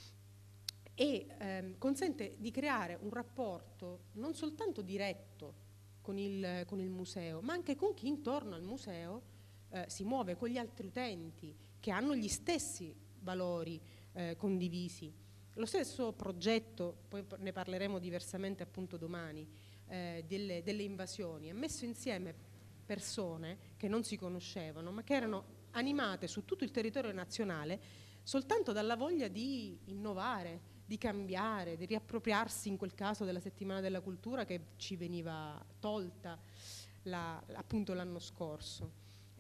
e ehm, consente di creare un rapporto non soltanto diretto con il, con il museo, ma anche con chi intorno al museo eh, si muove, con gli altri utenti che hanno gli stessi valori eh, condivisi. Lo stesso progetto, poi ne parleremo diversamente appunto domani, eh, delle, delle invasioni, ha messo insieme persone che non si conoscevano, ma che erano animate su tutto il territorio nazionale soltanto dalla voglia di innovare, di cambiare, di riappropriarsi in quel caso della settimana della cultura che ci veniva tolta la, appunto l'anno scorso.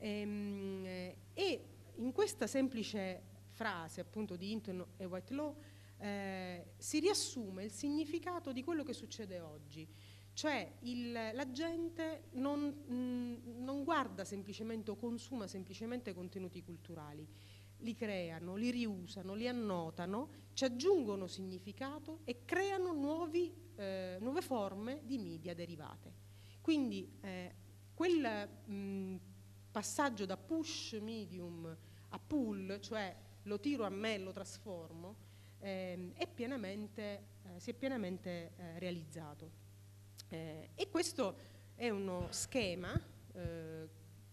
E, e in questa semplice frase appunto di Hinton e Whitelaw eh, si riassume il significato di quello che succede oggi. Cioè il, la gente non, mh, non guarda semplicemente o consuma semplicemente contenuti culturali, li creano, li riusano, li annotano, ci aggiungono significato e creano nuovi, eh, nuove forme di media derivate. Quindi eh, quel mh, passaggio da push medium a pull, cioè lo tiro a me e lo trasformo, eh, è pienamente, eh, si è pienamente eh, realizzato. Eh, e questo è uno schema eh,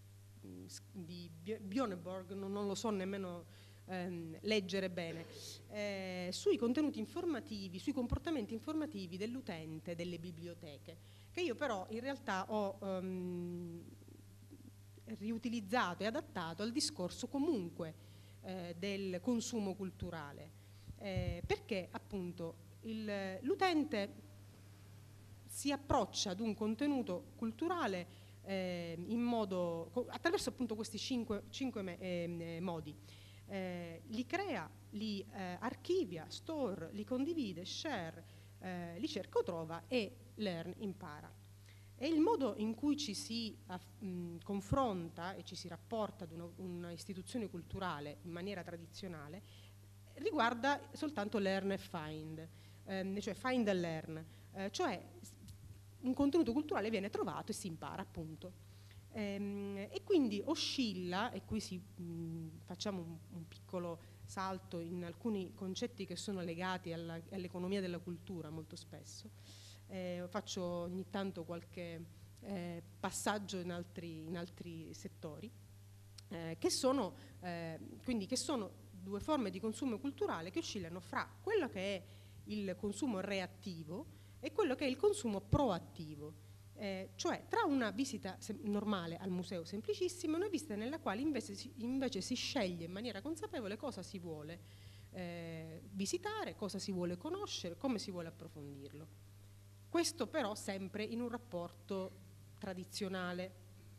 di Björneborg, non, non lo so nemmeno ehm, leggere bene, eh, sui contenuti informativi, sui comportamenti informativi dell'utente delle biblioteche, che io però in realtà ho um, riutilizzato e adattato al discorso comunque eh, del consumo culturale, eh, perché appunto l'utente si approccia ad un contenuto culturale eh, in modo, attraverso appunto questi cinque, cinque eh, modi. Eh, li crea, li eh, archivia, store, li condivide, share, eh, li cerca o trova e learn, impara. E il modo in cui ci si aff, mh, confronta e ci si rapporta ad una, una istituzione culturale in maniera tradizionale riguarda soltanto learn e find, ehm, cioè find e learn, eh, cioè un contenuto culturale viene trovato e si impara, appunto. Ehm, e quindi oscilla, e qui si, mh, facciamo un, un piccolo salto in alcuni concetti che sono legati alla, all'economia della cultura molto spesso, eh, faccio ogni tanto qualche eh, passaggio in altri, in altri settori, eh, che sono, eh, quindi che sono due forme di consumo culturale che oscillano fra quello che è il consumo reattivo e quello che è il consumo proattivo, eh, cioè tra una visita normale al museo semplicissima e una visita nella quale invece si, invece si sceglie in maniera consapevole cosa si vuole eh, visitare, cosa si vuole conoscere, come si vuole approfondirlo. Questo però sempre in un rapporto tradizionale.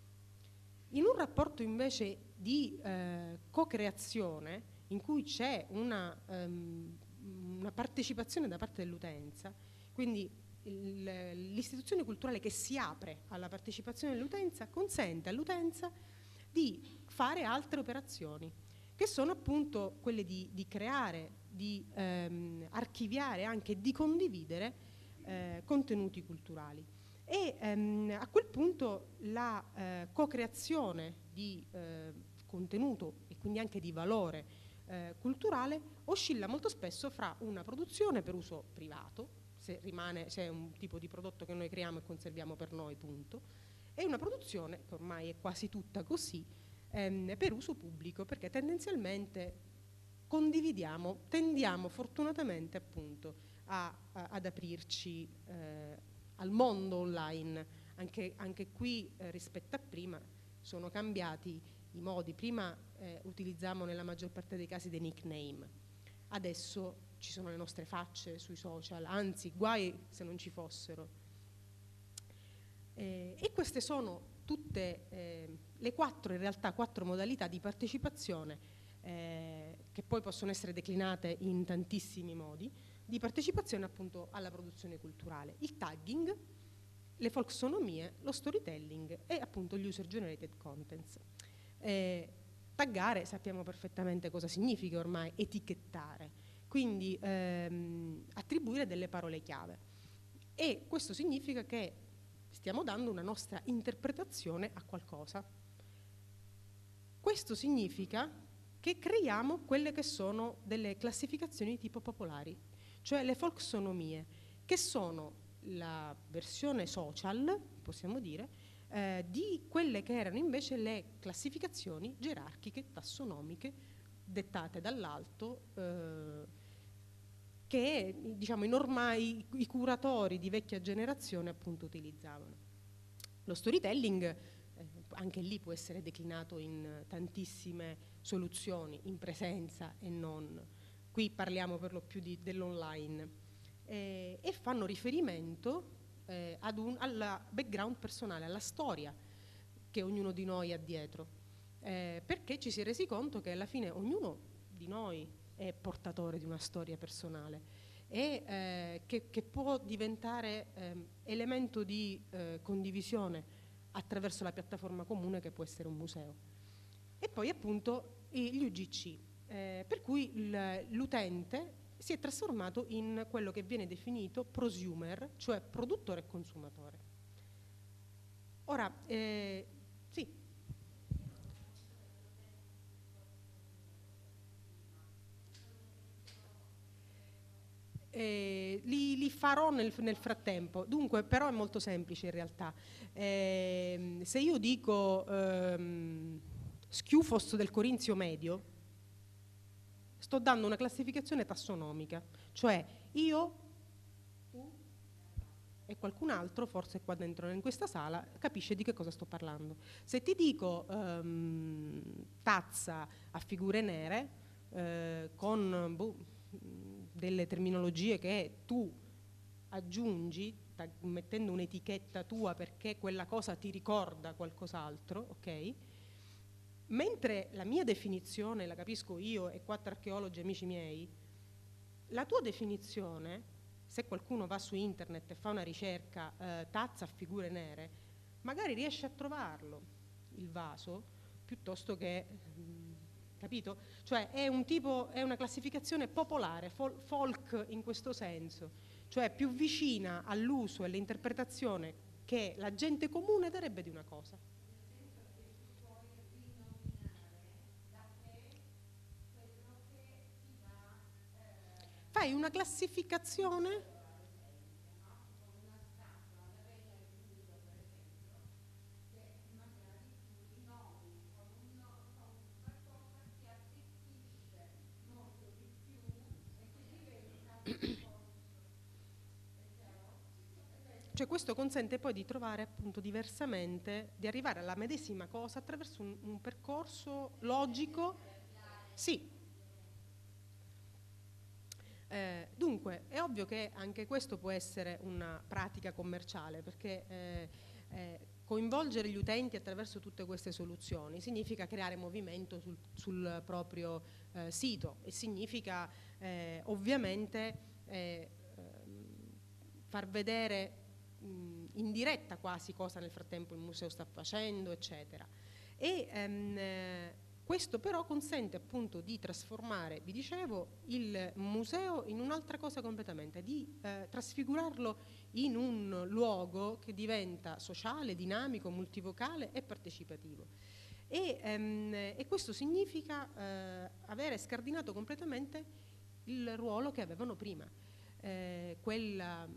In un rapporto invece di eh, co-creazione, in cui c'è una, um, una partecipazione da parte dell'utenza, quindi l'istituzione culturale che si apre alla partecipazione dell'utenza consente all'utenza di fare altre operazioni, che sono appunto quelle di, di creare, di ehm, archiviare, anche di condividere eh, contenuti culturali. E ehm, a quel punto la eh, co-creazione di eh, contenuto e quindi anche di valore eh, culturale oscilla molto spesso fra una produzione per uso privato, se rimane, se è un tipo di prodotto che noi creiamo e conserviamo per noi, punto, e una produzione, che ormai è quasi tutta così, ehm, per uso pubblico, perché tendenzialmente condividiamo, tendiamo fortunatamente appunto a, a, ad aprirci eh, al mondo online. Anche, anche qui eh, rispetto a prima sono cambiati i modi. Prima eh, utilizziamo nella maggior parte dei casi dei nickname, adesso ci sono le nostre facce sui social, anzi guai se non ci fossero. Eh, e queste sono tutte eh, le quattro, in realtà quattro modalità di partecipazione eh, che poi possono essere declinate in tantissimi modi, di partecipazione appunto alla produzione culturale. Il tagging, le folksonomie, lo storytelling e appunto gli user generated contents. Eh, taggare sappiamo perfettamente cosa significa ormai, etichettare. Quindi ehm, attribuire delle parole chiave, e questo significa che stiamo dando una nostra interpretazione a qualcosa. Questo significa che creiamo quelle che sono delle classificazioni di tipo popolari, cioè le folksonomie, che sono la versione social, possiamo dire, eh, di quelle che erano invece le classificazioni gerarchiche, tassonomiche, dettate dall'alto, eh, che diciamo, i, normali, i curatori di vecchia generazione appunto utilizzavano. Lo storytelling eh, anche lì può essere declinato in tantissime soluzioni, in presenza e non. Qui parliamo per lo più di, dell'online eh, e fanno riferimento eh, ad un, al background personale, alla storia che ognuno di noi ha dietro, eh, perché ci si è resi conto che alla fine ognuno di noi è portatore di una storia personale e eh, che, che può diventare eh, elemento di eh, condivisione attraverso la piattaforma comune che può essere un museo. E poi appunto gli U G C, eh, per cui l'utente si è trasformato in quello che viene definito prosumer, cioè produttore e consumatore. Ora, eh, sì. Eh, li, li farò nel, nel frattempo. Dunque, però è molto semplice in realtà. Eh, se io dico ehm, Schiufos del Corinzio medio, sto dando una classificazione tassonomica, cioè io, tu e qualcun altro, forse qua dentro in questa sala, capisce di che cosa sto parlando. Se ti dico ehm, tazza a figure nere, eh, con boh, delle terminologie che tu aggiungi, mettendo un'etichetta tua perché quella cosa ti ricorda qualcos'altro, ok? Mentre la mia definizione la capisco io e quattro archeologi amici miei, la tua definizione, se qualcuno va su internet e fa una ricerca eh, tazza a figure nere, magari riesce a trovarlo, il vaso, piuttosto che, mh, capito? Cioè è un tipo, è una classificazione popolare, fol- folk in questo senso, cioè più vicina all'uso e all'interpretazione che la gente comune darebbe di una cosa. Fai una classificazione. Cioè questo consente poi di trovare appunto diversamente, di arrivare alla medesima cosa attraverso un, un percorso logico. Sì. Eh, dunque, è ovvio che anche questo può essere una pratica commerciale, perché eh, eh, coinvolgere gli utenti attraverso tutte queste soluzioni significa creare movimento sul, sul proprio eh, sito e significa eh, ovviamente eh, far vedere mh, in diretta quasi cosa nel frattempo il museo sta facendo, eccetera. E, ehm, questo però consente appunto di trasformare, vi dicevo, il museo in un'altra cosa completamente, di eh, trasfigurarlo in un luogo che diventa sociale, dinamico, multivocale e partecipativo. E, ehm, e questo significa eh, avere scardinato completamente il ruolo che avevano prima, eh, quella,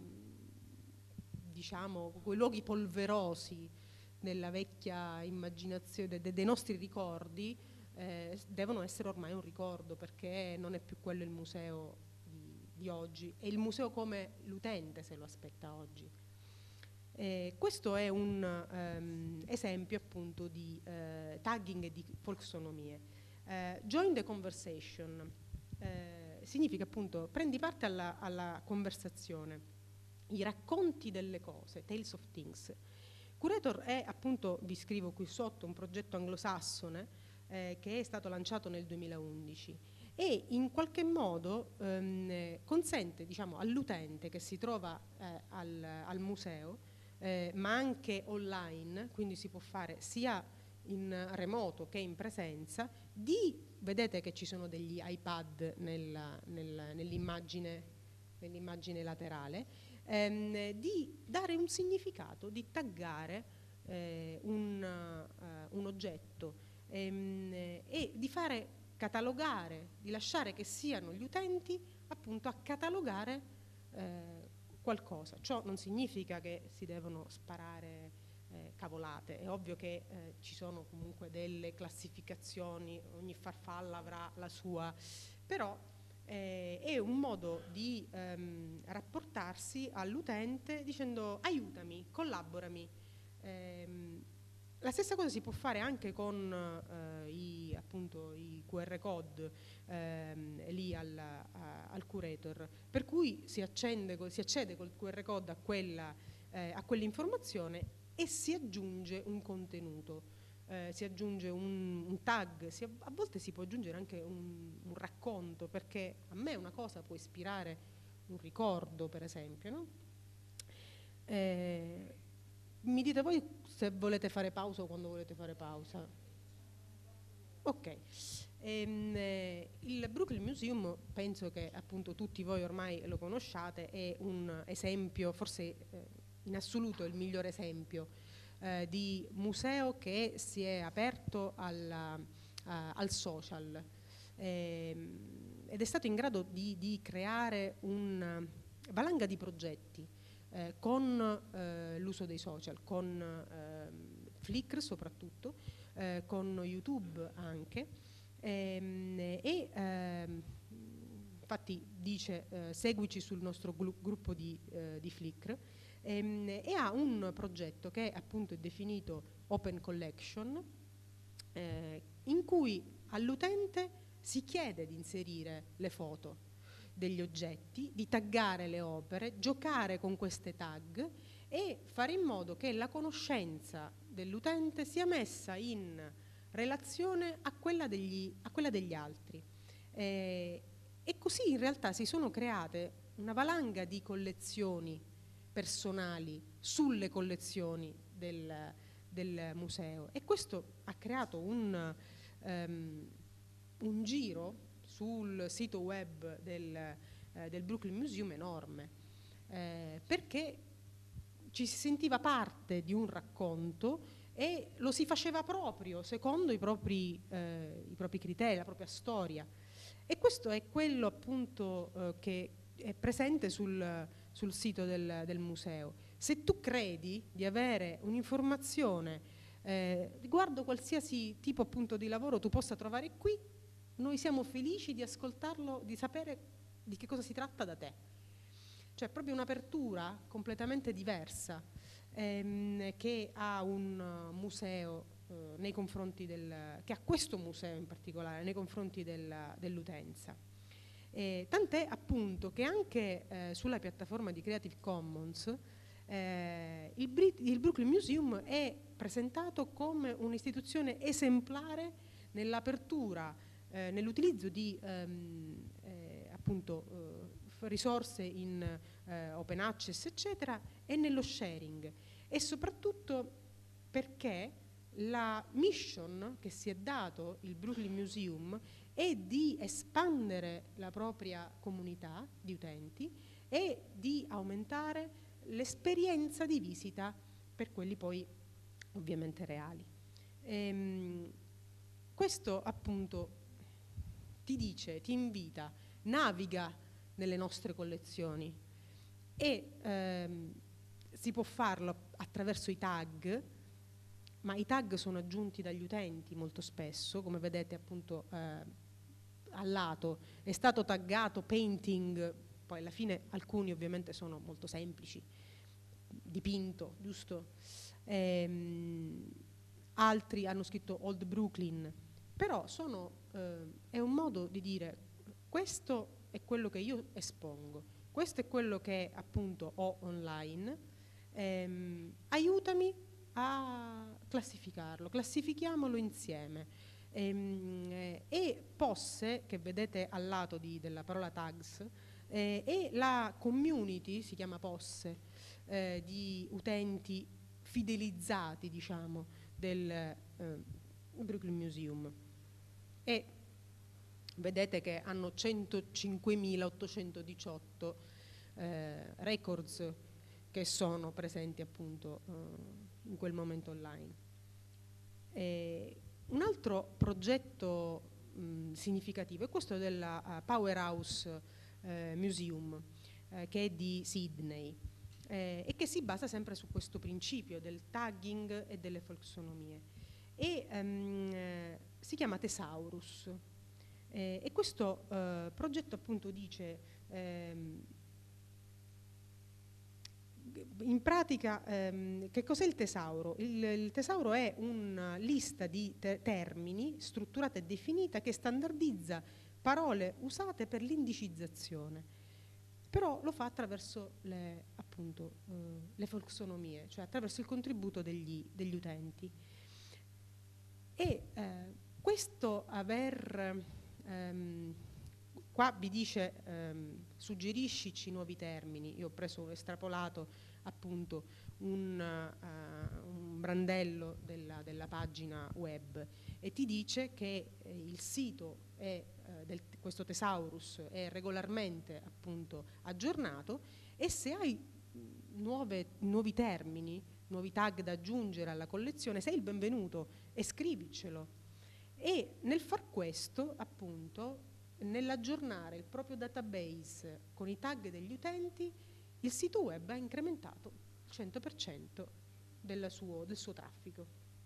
diciamo, quei luoghi polverosi nella vecchia immaginazione de- dei nostri ricordi. Eh, devono essere ormai un ricordo, perché non è più quello il museo di, di oggi, è il museo come l'utente se lo aspetta oggi. Eh, questo è un um, esempio appunto di eh, tagging e di folksonomie. Eh, join the conversation eh, significa appunto prendi parte alla, alla conversazione, i racconti delle cose, tales of things. Curator è appunto, vi scrivo qui sotto, un progetto anglosassone Eh, che è stato lanciato nel duemilaundici e in qualche modo ehm, consente, diciamo, all'utente che si trova eh, al, al museo, eh, ma anche online, quindi si può fare sia in remoto che in presenza, di, vedete che ci sono degli iPad nella, nel, nell'immagine, nell'immagine laterale, ehm, di dare un significato, di taggare eh, un, uh, un oggetto, Ehm, e di fare catalogare, di lasciare che siano gli utenti appunto a catalogare eh, qualcosa. Ciò non significa che si devono sparare eh, cavolate. È ovvio che eh, ci sono comunque delle classificazioni, ogni farfalla avrà la sua, però eh, è un modo di ehm, rapportarsi all'utente dicendo aiutami, collaborami. Ehm, La stessa cosa si può fare anche con eh, i, appunto, i Q R code ehm, lì al, a, al curator, per cui si, accende, si accede col Q R code a, quella, eh, a quell'informazione e si aggiunge un contenuto, eh, si aggiunge un, un tag, si, a volte si può aggiungere anche un, un racconto, perché a me una cosa può ispirare un ricordo, per esempio, no? Eh, Mi dite voi se volete fare pausa o quando volete fare pausa. Ok. Ehm, eh, il Brooklyn Museum, penso che appunto tutti voi ormai lo conosciate, è un esempio, forse eh, in assoluto il migliore esempio eh, di museo che si è aperto alla, a, al social ehm, ed è stato in grado di, di creare una valanga di progetti Eh, con eh, l'uso dei social, con eh, Flickr soprattutto, eh, con YouTube anche, ehm, e ehm, infatti dice eh, seguici sul nostro gru- gruppo di, eh, di Flickr, ehm, e ha un progetto che appunto è definito Open Collection, eh, in cui all'utente si chiede di inserire le foto degli oggetti, di taggare le opere, giocare con queste tag e fare in modo che la conoscenza dell'utente sia messa in relazione a quella degli, a quella degli altri. Eh, e così in realtà si sono create una valanga di collezioni personali sulle collezioni del, del museo, e questo ha creato un, um, un giro sul sito web del, eh, del Brooklyn Museum enorme, eh, perché ci si sentiva parte di un racconto e lo si faceva proprio secondo i propri, eh, i propri criteri, la propria storia. E questo è quello appunto eh, che è presente sul, sul sito del, del museo. Se tu credi di avere un'informazione eh, riguardo qualsiasi tipo appunto di lavoro tu possa trovare qui, noi siamo felici di ascoltarlo, di sapere di che cosa si tratta da te. Cioè proprio un'apertura completamente diversa ehm, che ha un museo eh, nei confronti del, che ha questo museo in particolare nei confronti del, dell'utenza. Eh, tant'è appunto che anche eh, sulla piattaforma di Creative Commons eh, il, Brit- il Brooklyn Museum è presentato come un'istituzione esemplare nell'apertura, Eh, nell'utilizzo di ehm, eh, appunto eh, risorse in eh, open access eccetera, e nello sharing, e soprattutto perché la mission che si è dato il Brooklyn Museum è di espandere la propria comunità di utenti e di aumentare l'esperienza di visita per quelli poi ovviamente reali. Ehm, questo appunto ti dice, ti invita, naviga nelle nostre collezioni e ehm, si può farlo attraverso i tag, ma i tag sono aggiunti dagli utenti molto spesso, come vedete appunto eh, al lato è stato taggato painting, poi alla fine alcuni ovviamente sono molto semplici, dipinto, giusto? Ehm, altri hanno scritto Old Brooklyn, però sono, eh, è un modo di dire questo è quello che io espongo, questo è quello che appunto ho online, ehm, aiutami a classificarlo, classifichiamolo insieme. Ehm, eh, e Posse, che vedete al lato di, della parola tags, eh, e la community, si chiama Posse, eh, di utenti fidelizzati, diciamo, del eh, Brooklyn Museum. E vedete che hanno centocinquemilaottocentodiciotto eh, records che sono presenti appunto eh, in quel momento online. E un altro progetto mh, significativo è questo della uh, Powerhouse uh, Museum, uh, che è di Sydney. eh, e che si basa sempre su questo principio del tagging e delle folksonomie. E um, eh, si chiama Thesaurus. Eh, e questo eh, progetto appunto dice ehm, in pratica ehm, che cos'è il tesauro? Il, il tesauro è una lista di te- termini strutturata e definita che standardizza parole usate per l'indicizzazione, però lo fa attraverso le, appunto, eh, le folksonomie, cioè attraverso il contributo degli, degli utenti. E eh, questo aver ehm, qua vi dice ehm, suggeriscici nuovi termini. Io ho preso, ho estrapolato appunto un, uh, un brandello della, della pagina web e ti dice che eh, il sito è, eh, del, questo Thesaurus è regolarmente appunto aggiornato, e se hai nuove, nuovi termini, nuovi tag da aggiungere alla collezione, sei il benvenuto e scrivicelo. E nel far questo, appunto, nell'aggiornare il proprio database con i tag degli utenti, il sito web ha incrementato il cento per cento del suo, del suo traffico.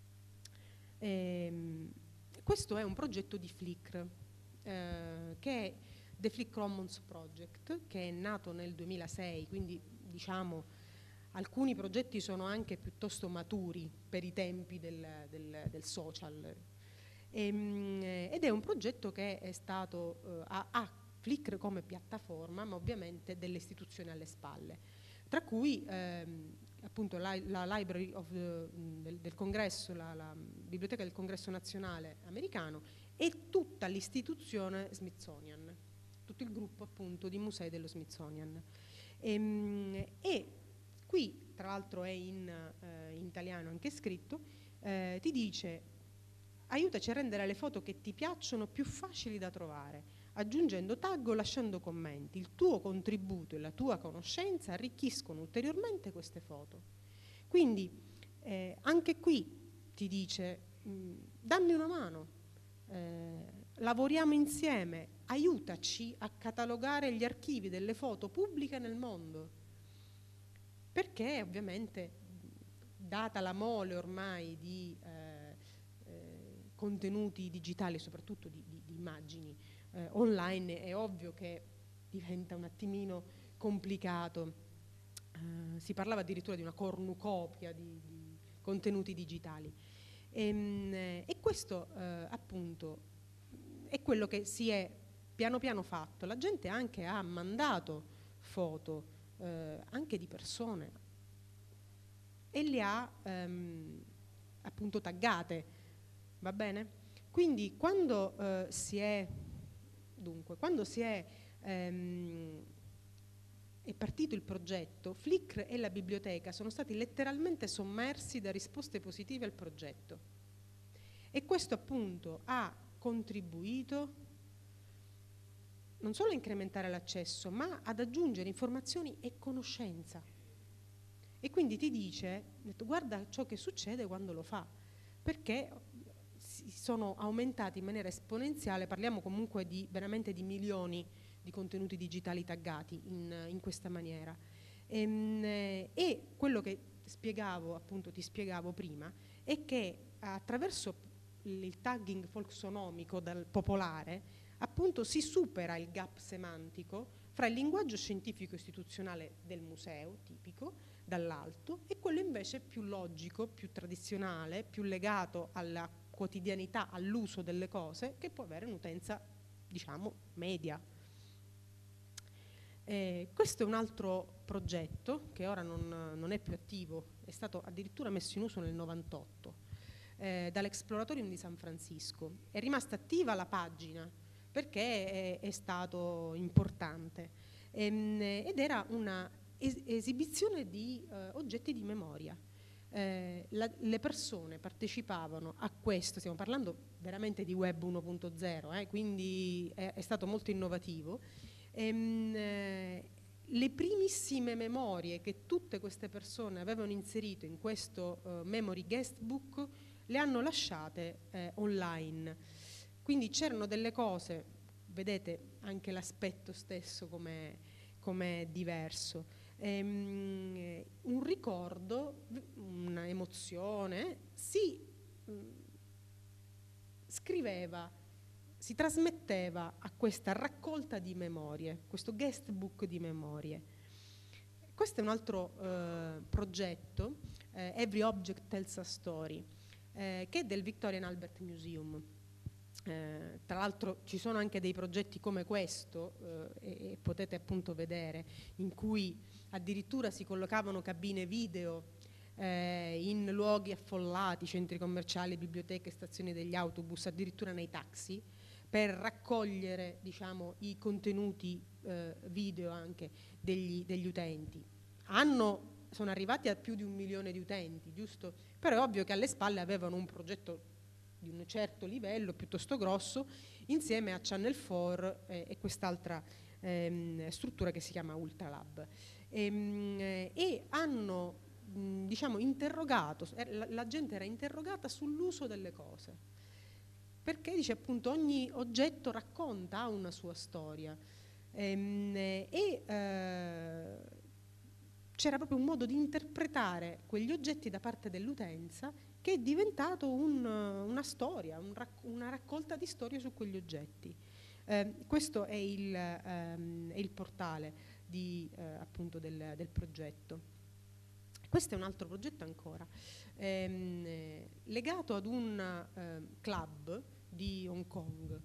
Ehm, questo è un progetto di Flickr, eh, che è The Flickr Commons Project, che è nato nel duemilasei, quindi diciamo alcuni progetti sono anche piuttosto maturi per i tempi del, del, del social. Ehm, ed è un progetto che è stato, eh, ha, ha Flickr come piattaforma, ma ovviamente delle istituzioni alle spalle, tra cui ehm, appunto la, la Library of the, del, del Congresso, la, la Biblioteca del Congresso Nazionale americano, e tutta l'istituzione Smithsonian, tutto il gruppo appunto di musei dello Smithsonian. Ehm, e qui, tra l'altro è in, eh, in italiano anche scritto, eh, ti dice: aiutaci a rendere le foto che ti piacciono più facili da trovare, aggiungendo tag o lasciando commenti. Il tuo contributo e la tua conoscenza arricchiscono ulteriormente queste foto. Quindi eh, anche qui ti dice: mh, dammi una mano, eh, lavoriamo insieme, aiutaci a catalogare gli archivi delle foto pubbliche nel mondo. Perché ovviamente, data la mole ormai di eh, contenuti digitali, soprattutto di, di, di immagini eh, online, è ovvio che diventa un attimino complicato. Eh, si parlava addirittura di una cornucopia di, di contenuti digitali. E, e questo eh, appunto è quello che si è piano piano fatto. La gente anche ha mandato foto eh, anche di persone e le ha ehm, appunto taggate. Va bene? Quindi quando eh, si è dunque, quando si è, ehm, è partito il progetto, Flickr e la biblioteca sono stati letteralmente sommersi da risposte positive al progetto. E questo appunto ha contribuito non solo a incrementare l'accesso, ma ad aggiungere informazioni e conoscenza. E quindi ti dice, guarda ciò che succede quando lo fa, perché sono aumentati in maniera esponenziale, parliamo comunque di veramente di milioni di contenuti digitali taggati in, in questa maniera. E, e quello che spiegavo, appunto ti spiegavo prima, è che attraverso il tagging folksonomico dal popolare, appunto si supera il gap semantico fra il linguaggio scientifico istituzionale del museo tipico dall'alto e quello invece più logico, più tradizionale, più legato alla quotidianità, all'uso delle cose, che può avere un'utenza, diciamo, media. Eh, questo è un altro progetto che ora non, non è più attivo, è stato addirittura messo in uso nel novantotto eh, dall'Exploratorium di San Francisco. È rimasta attiva la pagina perché è, è stato importante ehm, ed era una es- esibizione di eh, oggetti di memoria. Eh, la, le persone partecipavano a questo, stiamo parlando veramente di web uno punto zero, eh, quindi è, è stato molto innovativo. Ehm, eh, le primissime memorie che tutte queste persone avevano inserito in questo uh, memory guestbook le hanno lasciate eh, online. Quindi c'erano delle cose, vedete anche l'aspetto stesso com'è, com'è diverso. ehm, un ricordo, una emozione, si mh, scriveva, si trasmetteva a questa raccolta di memorie, questo guest book di memorie. Questo è un altro eh, progetto, eh, Every Object Tells a Story, eh, che è del Victorian Albert Museum. Eh, tra l'altro ci sono anche dei progetti come questo, eh, e, e potete appunto vedere, in cui addirittura si collocavano cabine video eh, in luoghi affollati, centri commerciali, biblioteche, stazioni degli autobus, addirittura nei taxi, per raccogliere, diciamo, i contenuti eh, video anche degli, degli utenti. Hanno, sono arrivati a più di un milione di utenti, giusto? Però è ovvio che alle spalle avevano un progetto di un certo livello, piuttosto grosso, insieme a Channel quattro eh, e quest'altra ehm, struttura che si chiama Ultralab. Ehm, eh, e hanno mh, diciamo, interrogato, la, la gente era interrogata sull'uso delle cose. Perché dice appunto ogni oggetto racconta, ha una sua storia ehm, e eh, c'era proprio un modo di interpretare quegli oggetti da parte dell'utenza che è diventato un, una storia, un rac- una raccolta di storie su quegli oggetti. Eh, questo è il, ehm, è il portale di, eh, appunto del, del progetto. Questo è un altro progetto ancora, ehm, legato ad un eh, club di Hong Kong.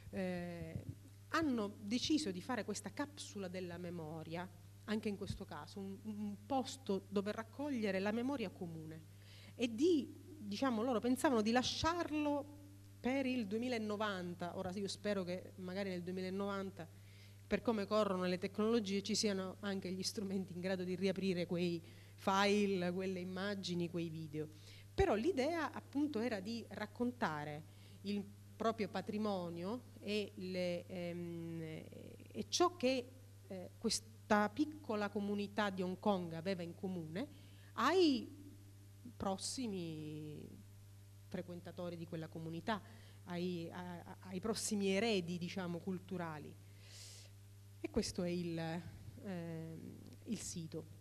Eh, hanno deciso di fare questa capsula della memoria, anche in questo caso, un, un posto dove raccogliere la memoria comune e di, diciamo, loro pensavano di lasciarlo per il duemilanovanta. Ora io spero che magari nel duemilanovanta, per come corrono le tecnologie, ci siano anche gli strumenti in grado di riaprire quei file, quelle immagini, quei video. Però l'idea appunto era di raccontare il proprio patrimonio e, le, ehm, e ciò che eh, questa piccola comunità di Hong Kong aveva in comune ai prossimi frequentatori di quella comunità, ai, a, ai prossimi eredi, diciamo, culturali. E questo è il, eh, il sito.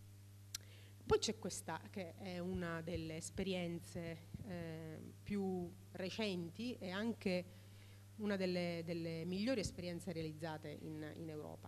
Poi c'è questa, che è una delle esperienze eh, più recenti e anche una delle, delle migliori esperienze realizzate in, in Europa.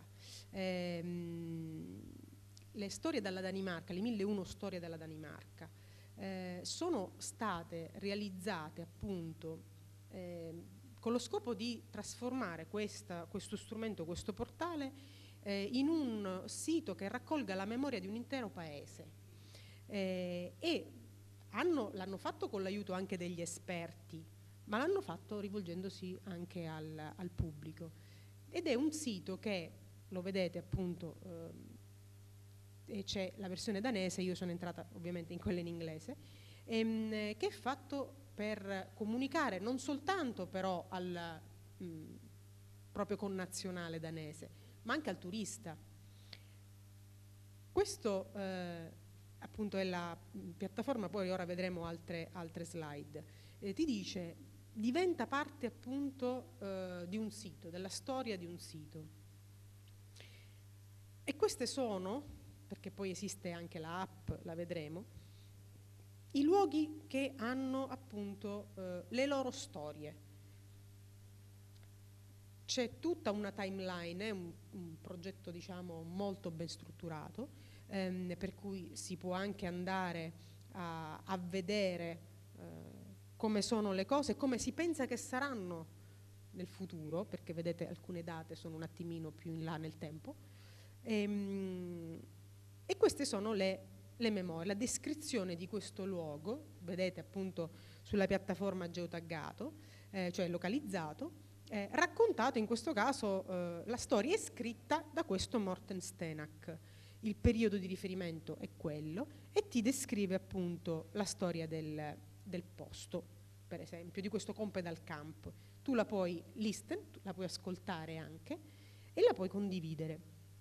Ehm, le storie dalla Danimarca, le mille e uno storie dalla Danimarca, eh, sono state realizzate appunto eh, con lo scopo di trasformare questa, questo strumento, questo portale, eh, in un sito che raccolga la memoria di un intero paese. Eh, e hanno, l'hanno fatto con l'aiuto anche degli esperti, ma l'hanno fatto rivolgendosi anche al, al pubblico. Ed è un sito che, lo vedete appunto, eh, c'è la versione danese, io sono entrata ovviamente in quella in inglese, ehm, che è fatto per comunicare non soltanto però al mh, proprio connazionale danese, ma anche al turista. Questo eh, appunto è la piattaforma, poi ora vedremo altre, altre slide, eh, ti dice, diventa parte appunto eh, di un sito, della storia di un sito. E queste sono, perché poi esiste anche la app, la vedremo, i luoghi che hanno appunto eh, le loro storie. C'è tutta una timeline, è un, un progetto diciamo molto ben strutturato, ehm, per cui si può anche andare a, a vedere eh, come sono le cose, come si pensa che saranno nel futuro, perché vedete alcune date sono un attimino più in là nel tempo, ehm, e queste sono le, le memorie, la descrizione di questo luogo, vedete appunto sulla piattaforma geotaggato, eh, cioè localizzato, Eh, raccontato in questo caso, eh, la storia è scritta da questo Morten Stenak, il periodo di riferimento è quello e ti descrive appunto la storia del, del posto, per esempio, di questo Compedal Camp. Tu la puoi listen, la puoi ascoltare anche e la puoi condividere.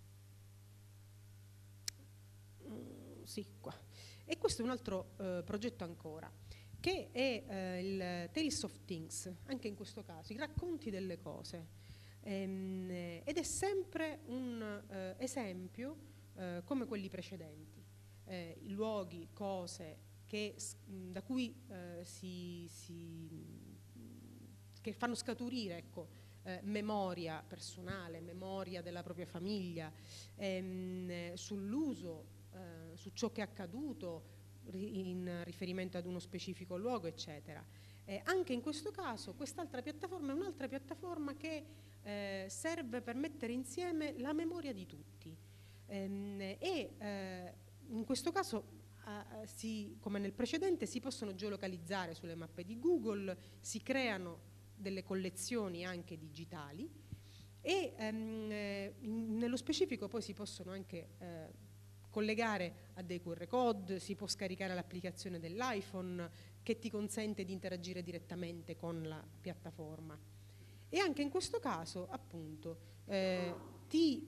Mm, sì, qua. E questo è un altro eh, progetto ancora, che è eh, il Tales of Things, anche in questo caso, i racconti delle cose. Ehm, ed è sempre un eh, esempio eh, come quelli precedenti, eh, luoghi, cose che, da cui eh, si, si, che fanno scaturire, ecco, eh, memoria personale, memoria della propria famiglia, ehm, sull'uso, eh, su ciò che è accaduto in riferimento ad uno specifico luogo, eccetera. Eh, anche in questo caso quest'altra piattaforma è un'altra piattaforma che eh, serve per mettere insieme la memoria di tutti, ehm, e eh, in questo caso eh, si, come nel precedente, si possono geolocalizzare sulle mappe di Google, si creano delle collezioni anche digitali e ehm, eh, in, nello specifico poi si possono anche eh, collegare a dei Q R code, si può scaricare l'applicazione dell'iPhone che ti consente di interagire direttamente con la piattaforma. E anche in questo caso, appunto, eh, ti,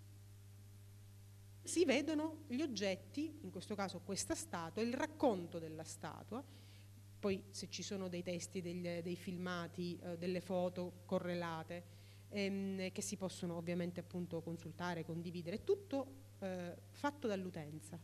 si vedono gli oggetti, in questo caso questa statua, il racconto della statua, poi se ci sono dei testi, degli, dei filmati, eh, delle foto correlate, ehm, che si possono ovviamente appunto consultare, condividere, tutto eh, fatto dall'utenza.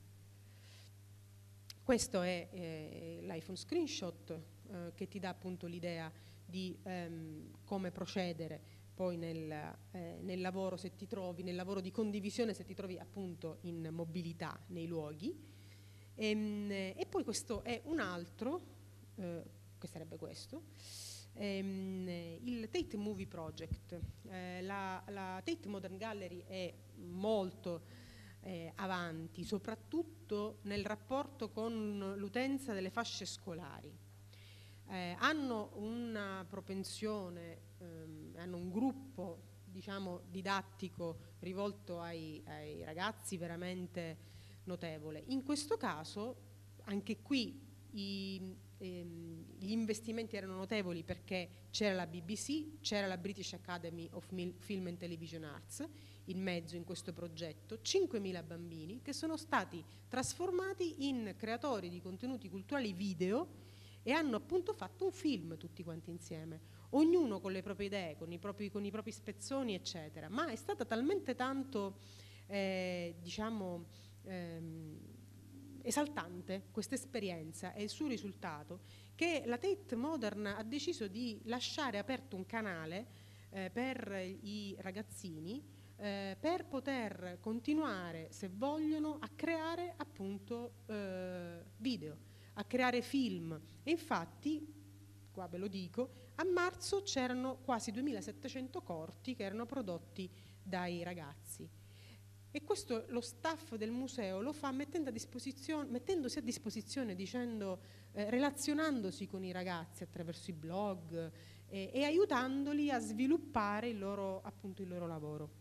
Questo è eh, l'iPhone Screenshot eh, che ti dà appunto l'idea di ehm, come procedere poi nel, eh, nel lavoro, se ti trovi, nel lavoro di condivisione, se ti trovi appunto in mobilità nei luoghi. Ehm, e poi questo è un altro, eh, che sarebbe questo, ehm, il Tate Movie Project. Eh, la, la Tate Modern Gallery è molto Eh, avanti, soprattutto nel rapporto con l'utenza delle fasce scolari. Eh, hanno una propensione, ehm, hanno un gruppo, diciamo, didattico rivolto ai, ai ragazzi veramente notevole. In questo caso, anche qui, i, ehm, gli investimenti erano notevoli perché c'era la B B C, c'era la British Academy of Film and Television Arts in mezzo in questo progetto, cinquemila bambini che sono stati trasformati in creatori di contenuti culturali video e hanno appunto fatto un film tutti quanti insieme, ognuno con le proprie idee, con i propri, con i propri spezzoni, eccetera. Ma è stata talmente tanto, eh, diciamo, ehm, esaltante questa esperienza e il suo risultato che la Tate Modern ha deciso di lasciare aperto un canale eh, per i ragazzini Eh, per poter continuare, se vogliono, a creare appunto eh, video, a creare film. E infatti, qua ve lo dico, a marzo c'erano quasi duemilasettecento corti che erano prodotti dai ragazzi. E questo lo staff del museo lo fa mettendo a disposizione, mettendosi a disposizione, dicendo, eh, relazionandosi con i ragazzi attraverso i blog eh, e aiutandoli a sviluppare il loro, appunto, il loro lavoro.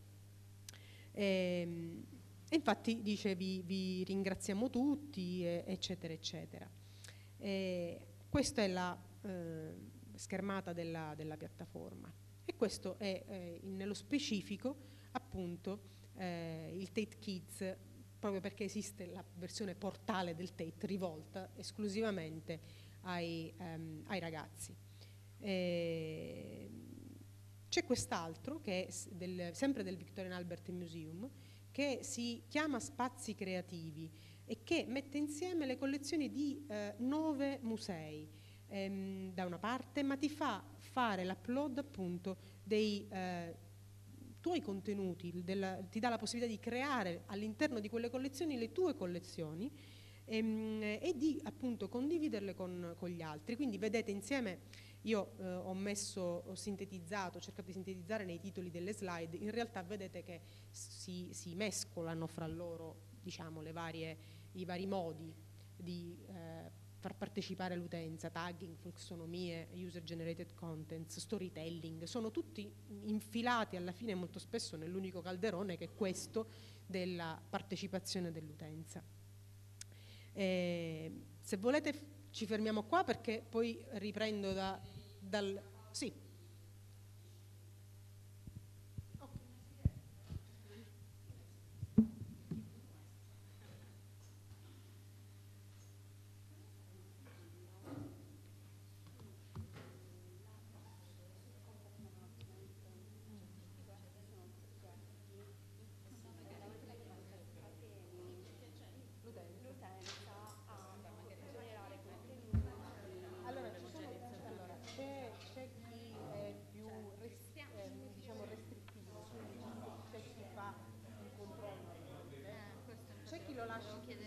E, e infatti dice vi, vi ringraziamo tutti, e, eccetera, eccetera. E questa è la eh, schermata della, della piattaforma. E questo è eh, nello specifico appunto eh, il Tate Kids, proprio perché esiste la versione portale del Tate rivolta esclusivamente ai, ehm, ai ragazzi. E c'è quest'altro, che è del, sempre del Victorian Albert Museum, che si chiama Spazi Creativi e che mette insieme le collezioni di eh, nove musei ehm, da una parte, ma ti fa fare l'upload appunto dei eh, tuoi contenuti, della, ti dà la possibilità di creare all'interno di quelle collezioni le tue collezioni ehm, e di appunto condividerle con, con gli altri. Quindi vedete insieme. Io eh, ho messo, ho sintetizzato, ho cercato di sintetizzare nei titoli delle slide, in realtà vedete che si, si mescolano fra loro, diciamo, le varie, i vari modi di eh, far partecipare l'utenza, tagging, fluxonomie, user generated contents, storytelling, sono tutti infilati alla fine molto spesso nell'unico calderone che è questo della partecipazione dell'utenza. Eh, se volete ci fermiamo qua perché poi riprendo da, dal... Sì.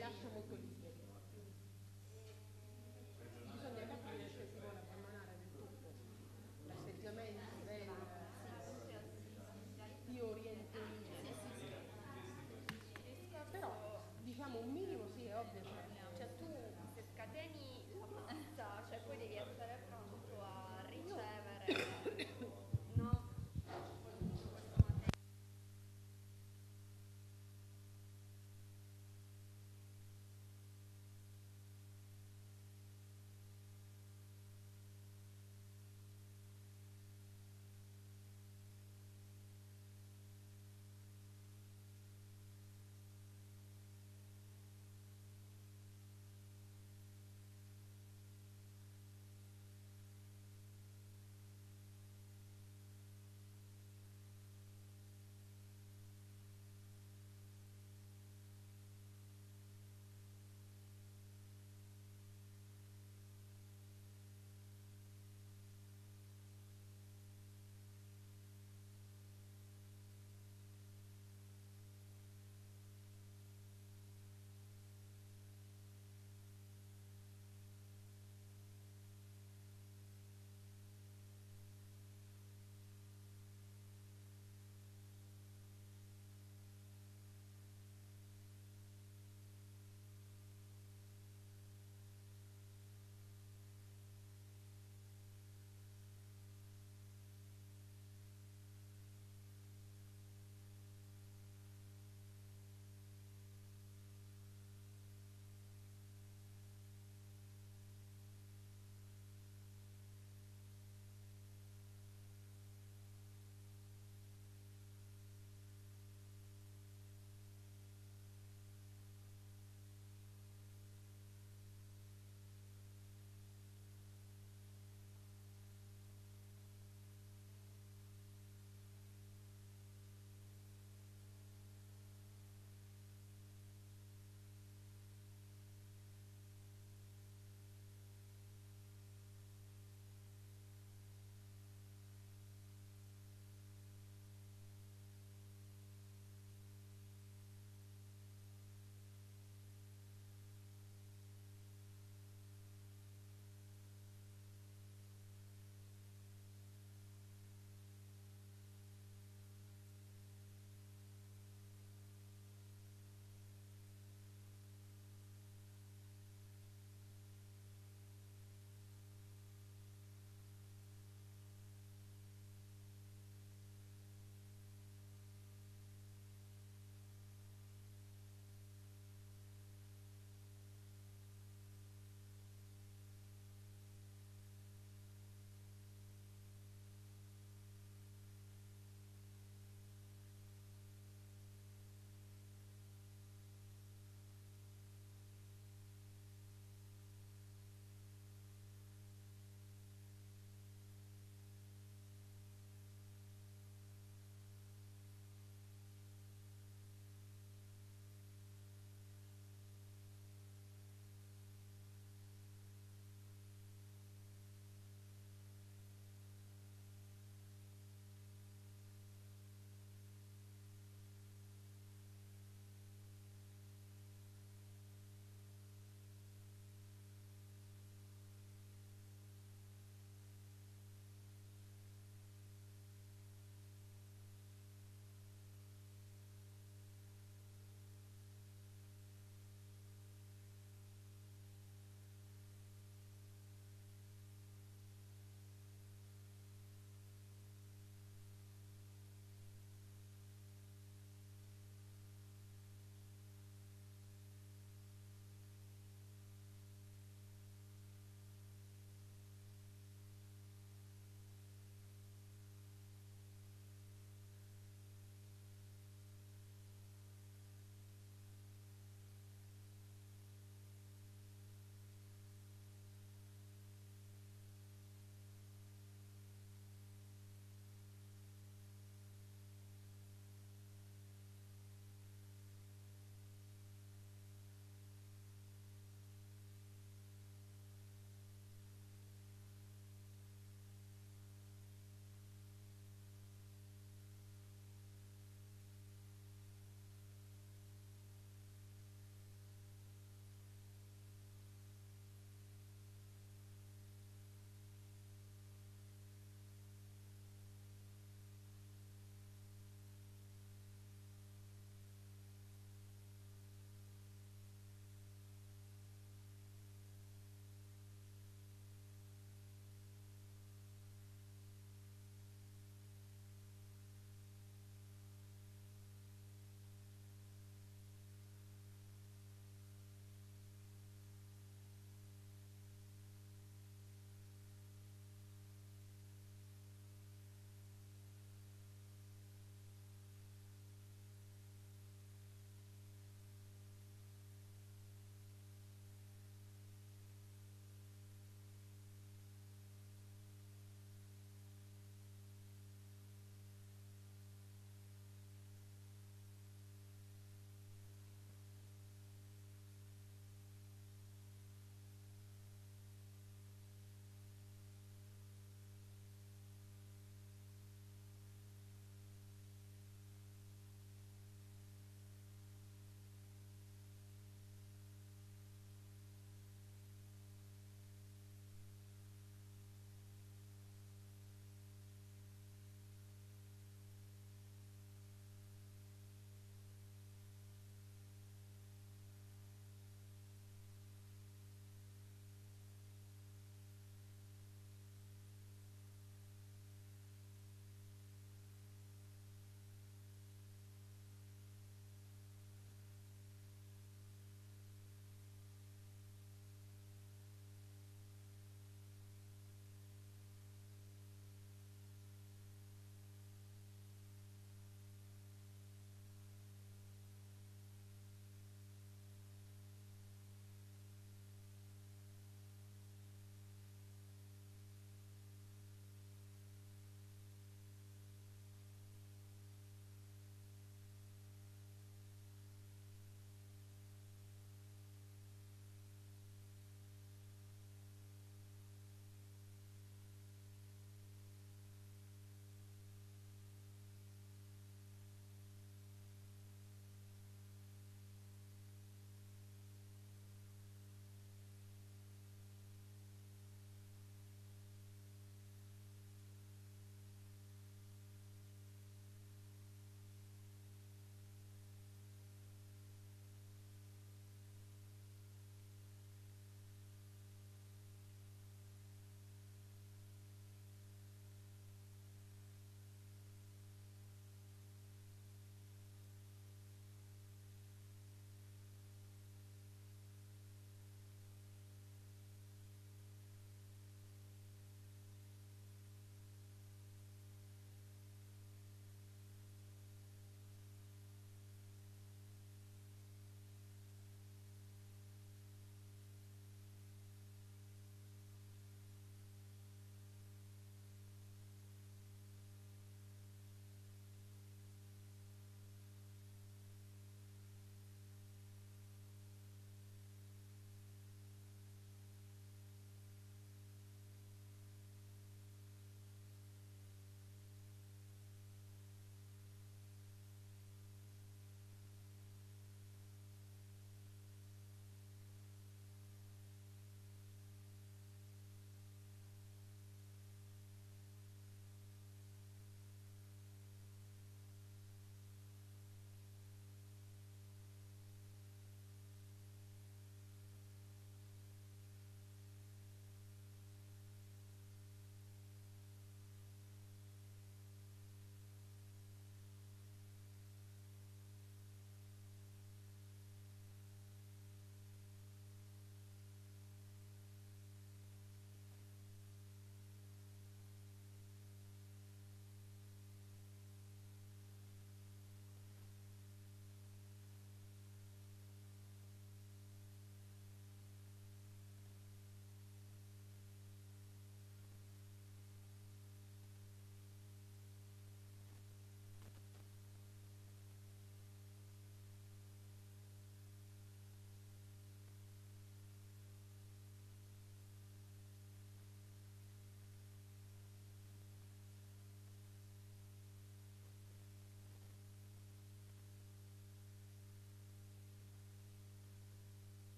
lascia molto liberi. Bisogna capire se si vuole abbandonare del tutto l'atteggiamento del io oriento io, però diciamo un minimo sì, è ovvio, cioè tu se scateni la massa, cioè poi devi essere pronto a ricevere, no?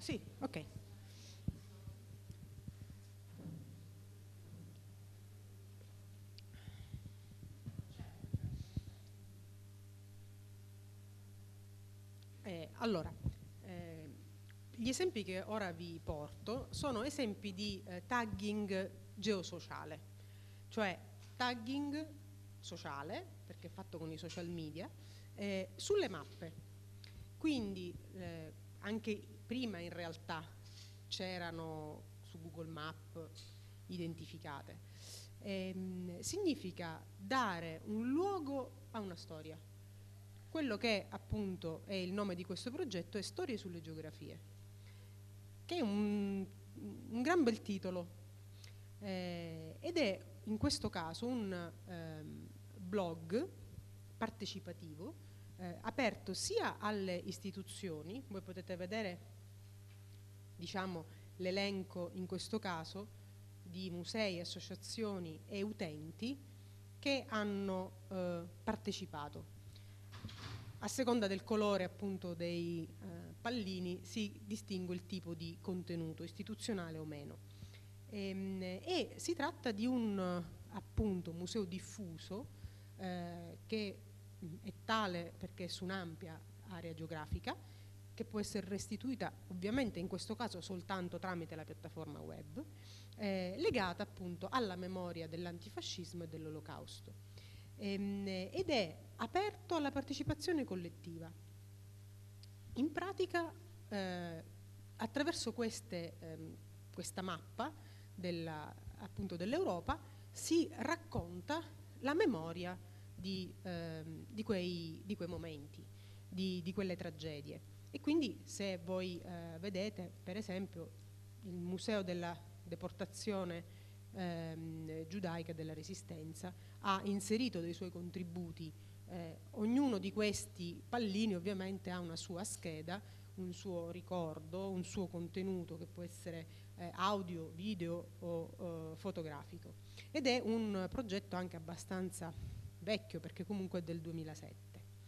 Sì, ok. Eh, allora, eh, gli esempi che ora vi porto sono esempi di eh, tagging geosociale, cioè tagging sociale, perché è fatto con i social media, eh, sulle mappe. Quindi eh, anche prima in realtà c'erano su Google Map identificate. Ehm, significa dare un luogo a una storia. Quello che appunto è il nome di questo progetto è Storie sulle geografie, che è un, un gran bel titolo eh, ed è in questo caso un ehm, blog partecipativo eh, aperto sia alle istituzioni. Voi potete vedere, diciamo, l'elenco in questo caso di musei, associazioni e utenti che hanno eh, partecipato. A seconda del colore appunto dei eh, pallini si distingue il tipo di contenuto, istituzionale o meno. Ehm, e si tratta di un appunto museo diffuso eh, che è tale perché è su un'ampia area geografica, che può essere restituita ovviamente in questo caso soltanto tramite la piattaforma web, eh, legata appunto alla memoria dell'antifascismo e dell'Olocausto. Ehm, ed è aperto alla partecipazione collettiva. In pratica, eh, attraverso queste, ehm, questa mappa della, appunto dell'Europa si racconta la memoria di, ehm, di, quei, di quei momenti, di, di quelle tragedie. E quindi se voi eh, vedete, per esempio, il Museo della Deportazione ehm, giudaica della Resistenza ha inserito dei suoi contributi. Eh, ognuno di questi pallini ovviamente ha una sua scheda, un suo ricordo, un suo contenuto che può essere eh, audio, video o eh, fotografico. Ed è un progetto anche abbastanza vecchio perché comunque è del duemilasette.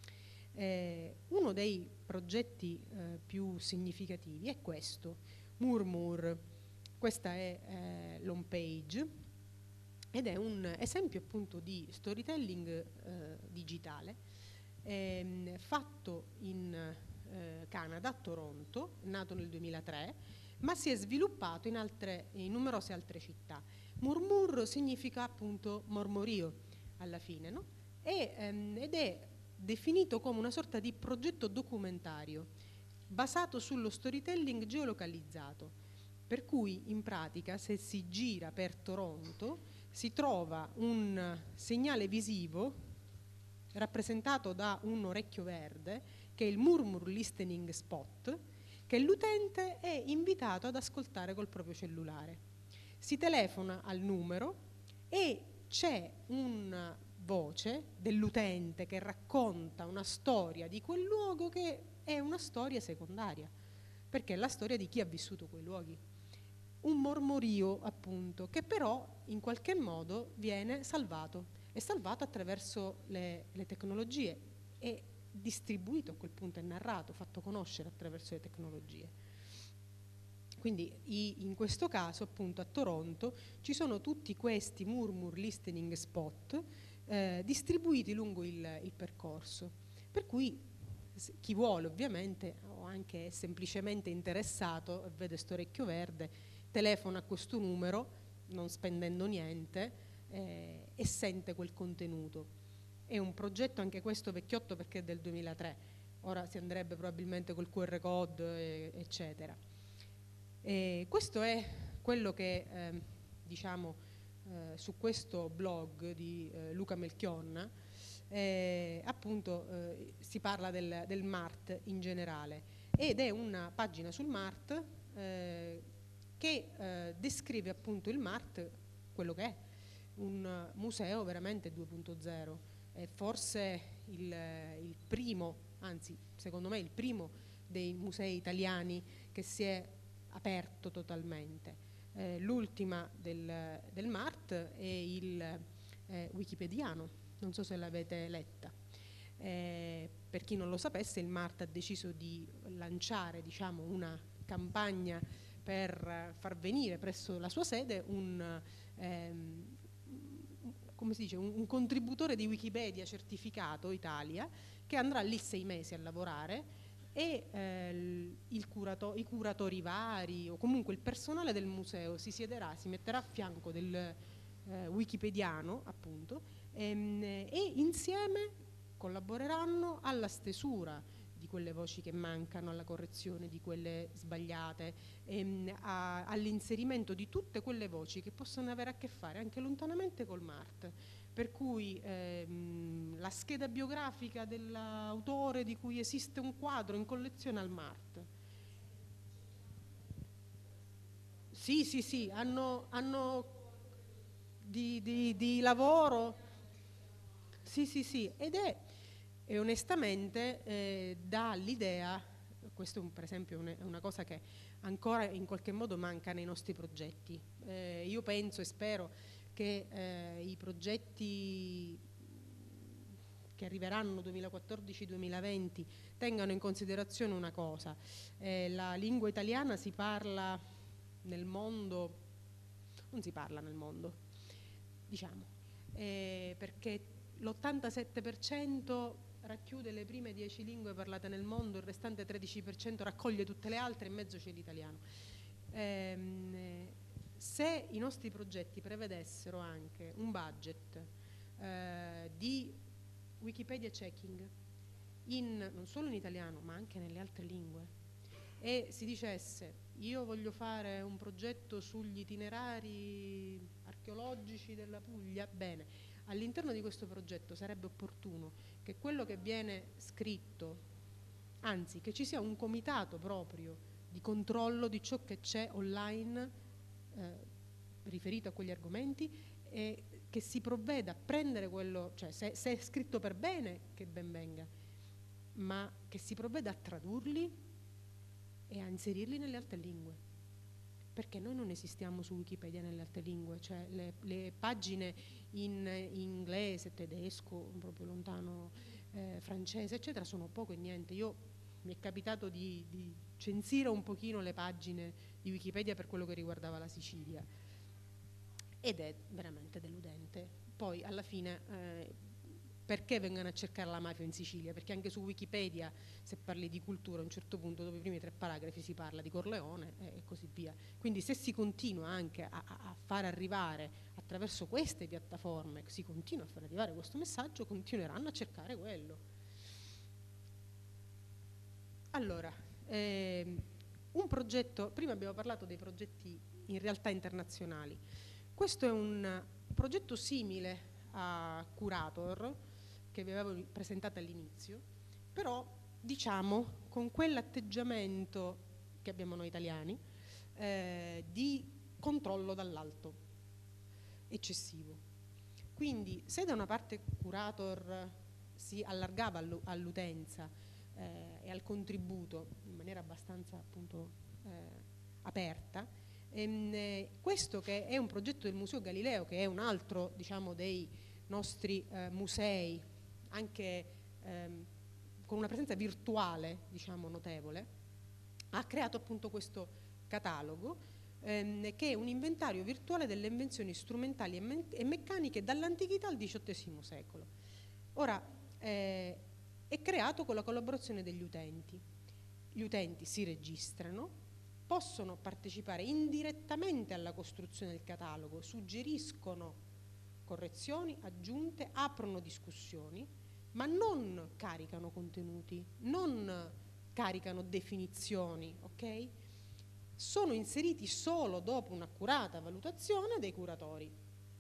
Eh, uno dei progetti eh, più significativi è questo, Murmur. Questa è eh, l'home page ed è un esempio appunto di storytelling eh, digitale ehm, fatto in eh, Canada, a Toronto, nato nel duemilatré, ma si è sviluppato in, altre, in numerose altre città. Murmur significa appunto mormorio alla fine, no? E, ehm, ed è definito come una sorta di progetto documentario basato sullo storytelling geolocalizzato, per cui in pratica se si gira per Toronto si trova un segnale visivo rappresentato da un orecchio verde che è il Murmur Listening Spot, che l'utente è invitato ad ascoltare col proprio cellulare. Si telefona al numero e c'è una voce dell'utente che racconta una storia di quel luogo che è una storia secondaria, perché è la storia di chi ha vissuto quei luoghi. Un mormorio appunto che però in qualche modo viene salvato, è salvato attraverso le, le tecnologie, è distribuito a quel punto, è narrato, fatto conoscere attraverso le tecnologie. Quindi i, in questo caso appunto a Toronto ci sono tutti questi Murmur Listening Spot eh, distribuiti lungo il, il percorso, per cui chi vuole ovviamente o anche è semplicemente interessato e vede sto orecchio verde telefona a questo numero non spendendo niente eh, e sente quel contenuto. È un progetto anche questo vecchiotto perché è del duemilatré, ora si andrebbe probabilmente col Q R code eh, eccetera. E questo è quello che eh, diciamo eh, su questo blog di eh, Luca Melchionna eh, appunto eh, si parla del, del MART in generale ed è una pagina sul MART eh, che eh, descrive appunto il MART, quello che è, un museo veramente due punto zero, è forse il, il primo, anzi secondo me il primo dei musei italiani che si è aperto totalmente. Eh, l'ultima del, del MART è il eh, Wikipediano, non so se l'avete letta. Eh, per chi non lo sapesse, il MART ha deciso di lanciare diciamo, una campagna per far venire presso la sua sede un, ehm, come si dice, un, un contributore di Wikipedia certificato Italia, che andrà lì sei mesi a lavorare, e eh, il curato- i curatori vari o comunque il personale del museo si siederà, si metterà a fianco del eh, wikipediano appunto, ehm, e insieme collaboreranno alla stesura di quelle voci che mancano, alla correzione di quelle sbagliate, ehm, a, all'inserimento di tutte quelle voci che possono avere a che fare anche lontanamente col MART. Per cui ehm, la scheda biografica dell'autore di cui esiste un quadro in collezione al MART. Sì, sì, sì, hanno, hanno di, di, di lavoro. Sì, sì, sì, ed è, e onestamente eh, dà l'idea, questo è un, per esempio è una cosa che ancora in qualche modo manca nei nostri progetti. Eh, io penso e spero che eh, i progetti che arriveranno duemilaquattordici duemilaventi tengano in considerazione una cosa: eh, la lingua italiana si parla nel mondo, non si parla nel mondo, diciamo, eh, perché l'ottantasette per cento racchiude le prime dieci lingue parlate nel mondo, il restante tredici per cento raccoglie tutte le altre, in mezzo c'è l'italiano. Ehm, se i nostri progetti prevedessero anche un budget eh, di Wikipedia checking in, non solo in italiano ma anche nelle altre lingue, e si dicesse: io voglio fare un progetto sugli itinerari archeologici della Puglia, bene, all'interno di questo progetto sarebbe opportuno che quello che viene scritto, anzi che ci sia un comitato proprio di controllo di ciò che c'è online eh, riferito a quegli argomenti, e che si provveda a prendere quello, cioè se, se è scritto per bene che ben venga, ma che si provveda a tradurli e a inserirli nelle altre lingue, perché noi non esistiamo su Wikipedia nelle altre lingue, cioè le, le pagine in, in inglese, tedesco, proprio lontano, eh, francese, eccetera, sono poco e niente. Io mi è capitato di, di censire un pochino le pagine di Wikipedia per quello che riguardava la Sicilia, ed è veramente deludente. Poi alla fine eh, perché vengono a cercare la mafia in Sicilia? Perché anche su Wikipedia, se parli di cultura, a un certo punto dopo i primi tre paragrafi si parla di Corleone e, e così via. Quindi se si continua anche a, a far arrivare attraverso queste piattaforme, si continua a far arrivare questo messaggio, continueranno a cercare quello. Allora, ehm, un progetto, prima abbiamo parlato dei progetti in realtà internazionali. Questo è un progetto simile a Curator, che vi avevo presentato all'inizio, però diciamo con quell'atteggiamento che abbiamo noi italiani eh, di controllo dall'alto eccessivo. Quindi se da una parte Curator si allargava all'utenza eh, e al contributo in maniera abbastanza appunto eh, aperta, ehm, eh, questo che è un progetto del Museo Galileo, che è un altro diciamo dei nostri eh, musei anche ehm, con una presenza virtuale diciamo notevole, ha creato appunto questo catalogo ehm, che è un inventario virtuale delle invenzioni strumentali e, me- e meccaniche dall'antichità al diciottesimo secolo. Ora eh, è creato con la collaborazione degli utenti. Gli utenti si registrano, possono partecipare indirettamente alla costruzione del catalogo, suggeriscono correzioni, aggiunte, aprono discussioni, ma non caricano contenuti, non caricano definizioni, ok? Sono inseriti solo dopo un'accurata valutazione dei curatori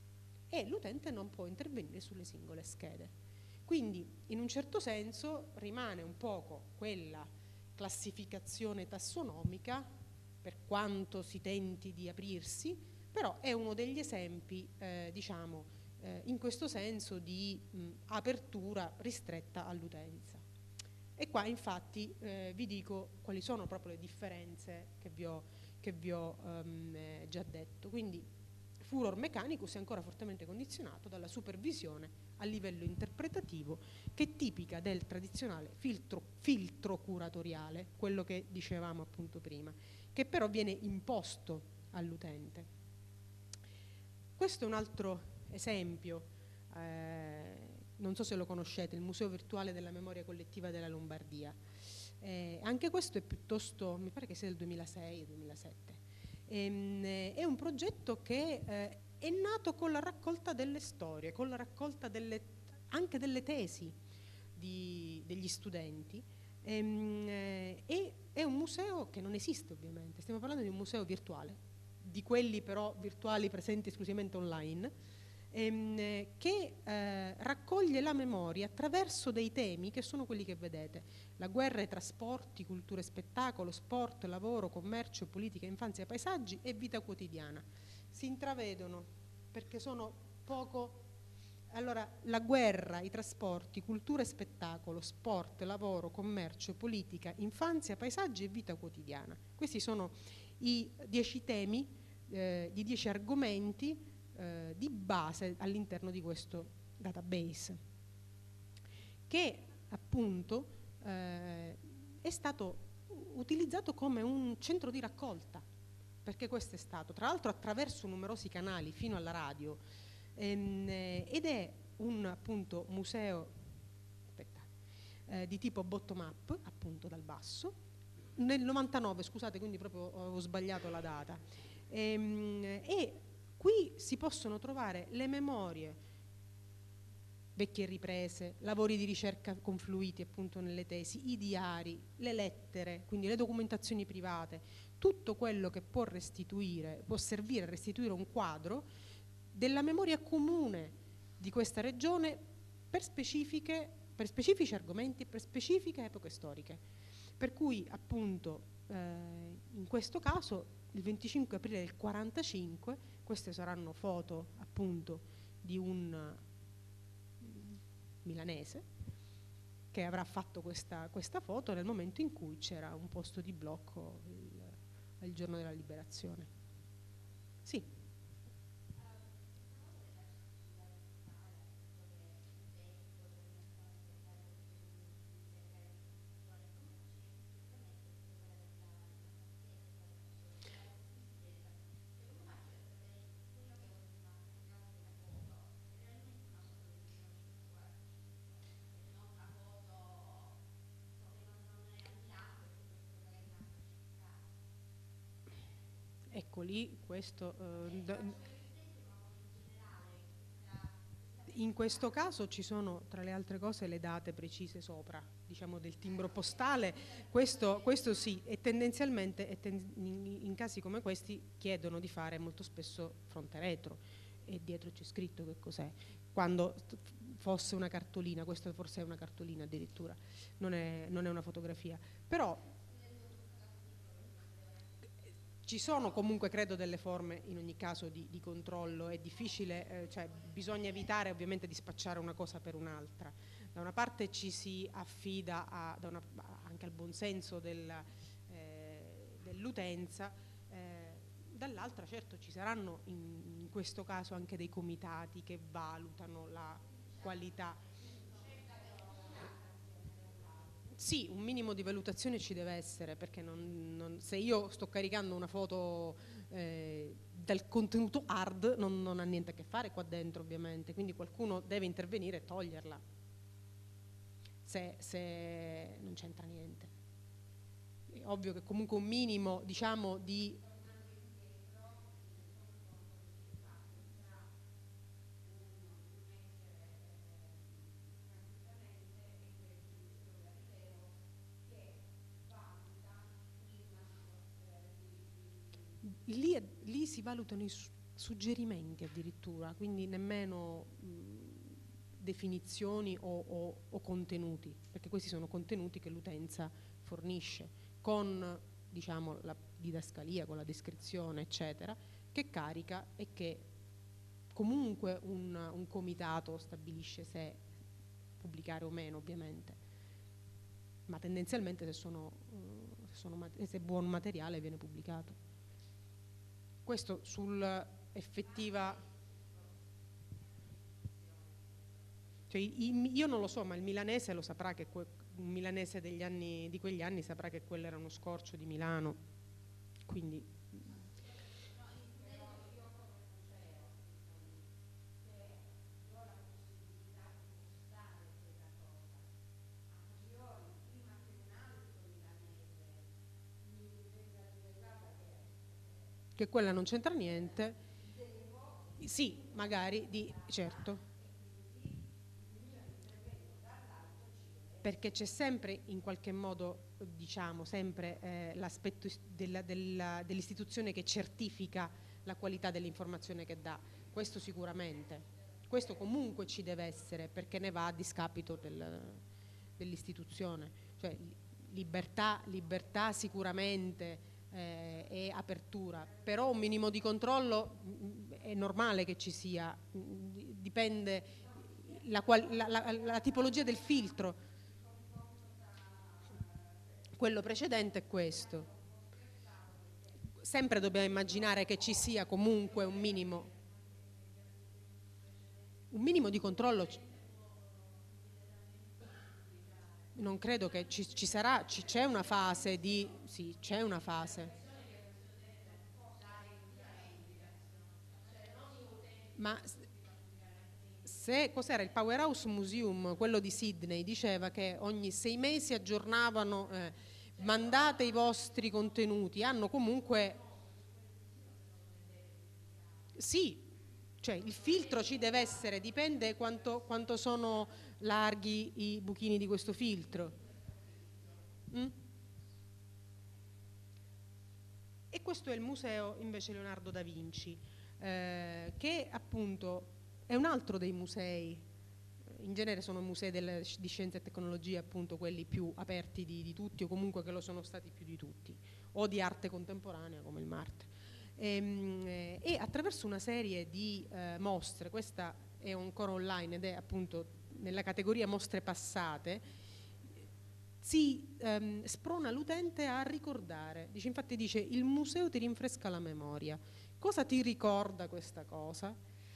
e l'utente non può intervenire sulle singole schede. Quindi in un certo senso rimane un poco quella classificazione tassonomica, per quanto si tenti di aprirsi, però è uno degli esempi eh, diciamo Eh, in questo senso di mh, apertura ristretta all'utenza. E qua infatti eh, vi dico quali sono proprio le differenze che vi ho, che vi ho um, eh, già detto. Quindi Furor Mechanicus è ancora fortemente condizionato dalla supervisione a livello interpretativo, che è tipica del tradizionale filtro, filtro curatoriale, quello che dicevamo appunto prima. che però viene imposto all'utente. Questo è un altro esempio, eh, non so se lo conoscete, il Museo Virtuale della Memoria Collettiva della Lombardia. Eh, anche questo è piuttosto, mi pare che sia del duemilasei duemilasette. Ehm, è un progetto che eh, è nato con la raccolta delle storie, con la raccolta delle, anche delle tesi di, degli studenti. Ehm, eh, e è un museo che non esiste, ovviamente, stiamo parlando di un museo virtuale, di quelli però virtuali presenti esclusivamente online, ehm, che eh, raccoglie la memoria attraverso dei temi che sono quelli che vedete: la guerra, i trasporti, cultura e spettacolo, sport, lavoro, commercio, politica, infanzia, paesaggi e vita quotidiana. Si intravedono perché sono poco. Allora, la guerra, i trasporti, cultura e spettacolo, sport, lavoro, commercio, politica, infanzia, paesaggi e vita quotidiana. Questi sono i dieci temi, eh, i dieci argomenti eh, di base all'interno di questo database, che appunto eh, è stato utilizzato come un centro di raccolta, perché questo è stato, tra l'altro attraverso numerosi canali fino alla radio, ehm, ed è un appunto museo aspetta, eh, di tipo bottom up, appunto dal basso, nel novantanove, scusate, quindi proprio ho sbagliato la data, ehm, e qui si possono trovare le memorie, vecchie riprese, lavori di ricerca confluiti appunto nelle tesi, i diari, le lettere, quindi le documentazioni private, tutto quello che può restituire, può servire a restituire un quadro della memoria comune di questa regione per specifiche, per specifici argomenti, per specifiche epoche storiche. Per cui appunto eh, in questo caso il venticinque aprile del quarantacinque, queste saranno foto appunto di un milanese che avrà fatto questa, questa foto nel momento in cui c'era un posto di blocco il, il giorno della liberazione. Sì. Ecco lì, questo, eh, in questo caso ci sono tra le altre cose le date precise sopra, diciamo del timbro postale, questo, questo sì, e tendenzialmente e ten, in, in casi come questi chiedono di fare molto spesso fronte retro e dietro c'è scritto che cos'è, quando fosse una cartolina, questa forse è una cartolina addirittura, non è, non è una fotografia, però ci sono comunque, credo, delle forme in ogni caso di, di controllo. È difficile, eh, cioè bisogna evitare ovviamente di spacciare una cosa per un'altra. Da una parte ci si affida a, da una, anche al buonsenso del, eh, dell'utenza, eh, dall'altra certo ci saranno in, in questo caso anche dei comitati che valutano la qualità. Sì, un minimo di valutazione ci deve essere, perché non, non, se io sto caricando una foto eh, del contenuto hard non, non ha niente a che fare qua dentro, ovviamente, quindi qualcuno deve intervenire e toglierla se, se non c'entra niente. È ovvio che comunque un minimo, diciamo, di Lì, lì si valutano i su- suggerimenti addirittura, quindi nemmeno mh, definizioni o, o, o contenuti, perché questi sono contenuti che l'utenza fornisce con, diciamo, la didascalia, con la descrizione, eccetera, che carica e che comunque un, un comitato stabilisce se pubblicare o meno, ovviamente, ma tendenzialmente se, sono, uh, se, sono, se è buon materiale viene pubblicato. Questo sull'effettiva, cioè, io non lo so, ma il milanese lo saprà, che que, un milanese degli anni, di quegli anni saprà che quello era uno scorcio di Milano, quindi che quella non c'entra niente, sì, magari, di, certo, perché c'è sempre in qualche modo, diciamo, sempre eh, l'aspetto della, della, dell'istituzione che certifica la qualità dell'informazione che dà, questo sicuramente, questo comunque ci deve essere, perché ne va a discapito del, dell'istituzione, cioè libertà, libertà sicuramente, Eh, e apertura, però un minimo di controllo mh, è normale che ci sia, mh, dipende la, qual, la, la, la tipologia del filtro. Quello precedente è questo. Sempre dobbiamo immaginare che ci sia comunque un minimo, un minimo di controllo. Non credo che ci, ci sarà, ci, c'è una fase di, sì, c'è una fase. Ma se, cos'era il Powerhouse Museum, quello di Sydney, diceva che ogni sei mesi aggiornavano, eh, mandate i vostri contenuti, hanno comunque, sì, cioè il filtro ci deve essere, dipende quanto, quanto sono larghi i buchini di questo filtro. Mm? E questo è il museo invece Leonardo da Vinci, eh, che appunto è un altro dei musei, in genere sono musei del, di scienza e tecnologia, appunto quelli più aperti di, di tutti, o comunque che lo sono stati più di tutti, o di arte contemporanea come il MART. E, e attraverso una serie di eh, mostre, questa è ancora online ed è appunto nella categoria mostre passate, si ehm, sprona l'utente a ricordare. Dice, infatti dice, il museo ti rinfresca la memoria. Cosa ti ricorda questa cosa?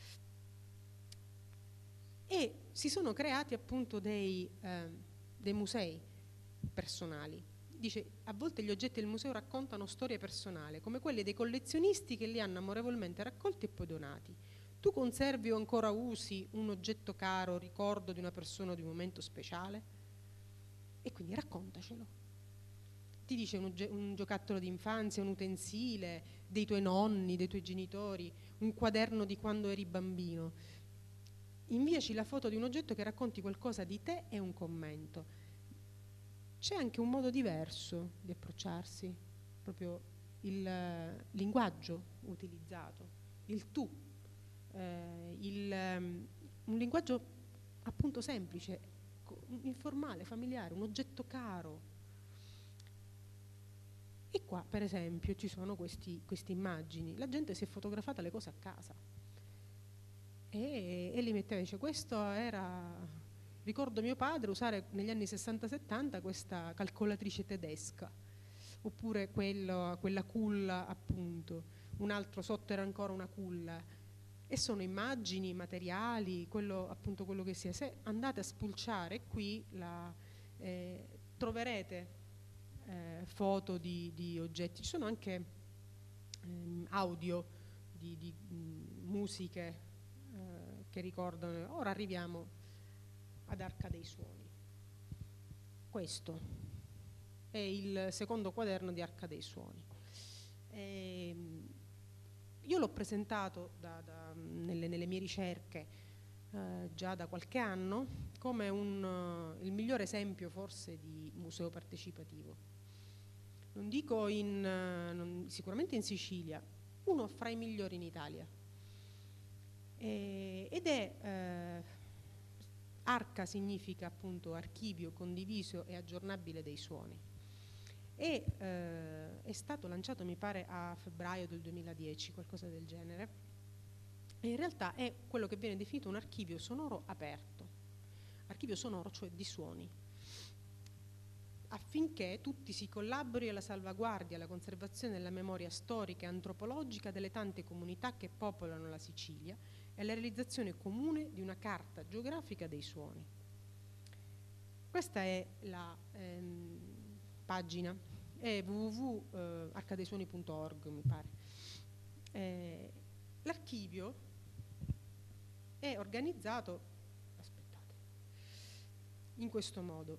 E si sono creati appunto dei, eh, dei musei personali. Dice, a volte gli oggetti del museo raccontano storie personali, come quelle dei collezionisti che li hanno amorevolmente raccolti e poi donati. Tu conservi o ancora usi un oggetto caro, ricordo di una persona o di un momento speciale? E quindi raccontacelo. Ti dice un, un giocattolo d'infanzia, un utensile, dei tuoi nonni, dei tuoi genitori, un quaderno di quando eri bambino. Inviaci la foto di un oggetto che racconti qualcosa di te e un commento. C'è anche un modo diverso di approcciarsi, proprio il uh, linguaggio utilizzato, il tu, eh, il, um, un linguaggio appunto semplice, informale, familiare, un oggetto caro. E qua per esempio ci sono questi, queste immagini, la gente si è fotografata le cose a casa e, e li metteva, dice, questo era, ricordo mio padre usare negli anni sessanta settanta questa calcolatrice tedesca, oppure quello, quella culla appunto, un altro sotto era ancora una culla. E sono immagini, materiali, quello, appunto quello che sia. Se andate a spulciare qui la, eh, troverete eh, foto di, di oggetti, ci sono anche ehm, audio di, di mh, musiche eh, che ricordano. Ora arriviamo ad Arca dei Suoni. Questo è il secondo quaderno di Arca dei Suoni. E, io l'ho presentato da, da, nelle, nelle mie ricerche eh, già da qualche anno come un, uh, il migliore esempio forse di museo partecipativo. Non dico in, uh, non, sicuramente in Sicilia, uno fra i migliori in Italia. E, ed è, eh, Arca significa appunto archivio condiviso e aggiornabile dei suoni. E eh, è stato lanciato mi pare a febbraio del duemiladieci, qualcosa del genere, e in realtà è quello che viene definito un archivio sonoro aperto, archivio sonoro cioè di suoni, affinché tutti si collabori alla salvaguardia e alla conservazione della memoria storica e antropologica delle tante comunità che popolano la Sicilia e alla realizzazione comune di una carta geografica dei suoni. Questa è la ehm, pagina è w w w punto arcadesuoni punto org, mi pare. Eh, l'archivio è organizzato, aspettate, in questo modo.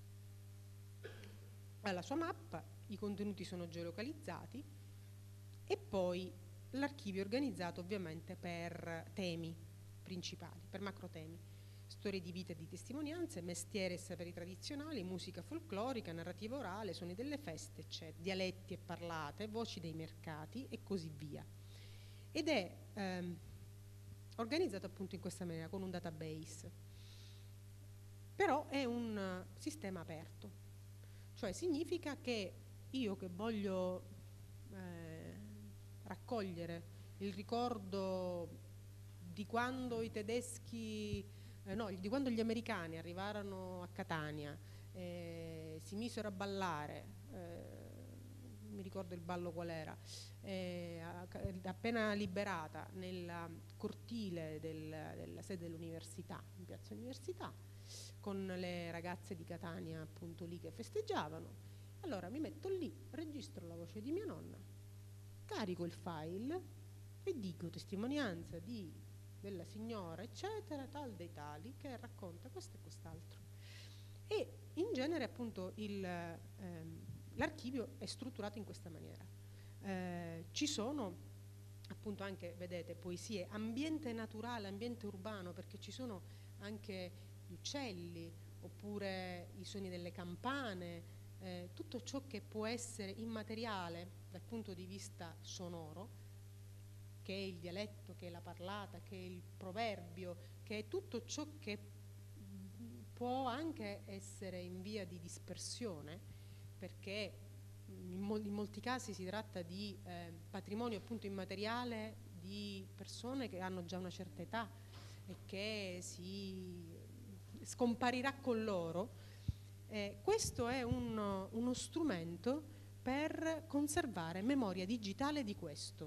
Ha la sua mappa, i contenuti sono geolocalizzati e poi l'archivio è organizzato ovviamente per temi principali, per macro temi: storie di vita e di testimonianze, mestieri e saperi tradizionali, musica folclorica, narrativa orale, suoni delle feste, eccetera, dialetti e parlate, voci dei mercati e così via. Ed è ehm, organizzato appunto in questa maniera, con un database. Però è un uh, sistema aperto, cioè significa che io che voglio eh, raccogliere il ricordo di quando i tedeschi, eh, no, di quando gli americani arrivarono a Catania, eh, si misero a ballare, eh, mi ricordo il ballo qual era, eh, appena liberata nel cortile del, della sede dell'università, in piazza Università, con le ragazze di Catania appunto lì che festeggiavano. Allora mi metto lì, registro la voce di mia nonna, carico il file e dico testimonianza di, della signora eccetera, tal dei tali, che racconta questo e quest'altro. E in genere appunto il, ehm, l'archivio è strutturato in questa maniera. Eh, ci sono appunto anche, vedete, poesie, ambiente naturale, ambiente urbano, perché ci sono anche gli uccelli, oppure i suoni delle campane, eh, tutto ciò che può essere immateriale dal punto di vista sonoro, che è il dialetto, che è la parlata, che è il proverbio, che è tutto ciò che può anche essere in via di dispersione, perché in, mol- in molti casi si tratta di eh, patrimonio appunto immateriale di persone che hanno già una certa età e che si scomparirà con loro. Eh, questo è un, uno strumento per conservare memoria digitale di questo,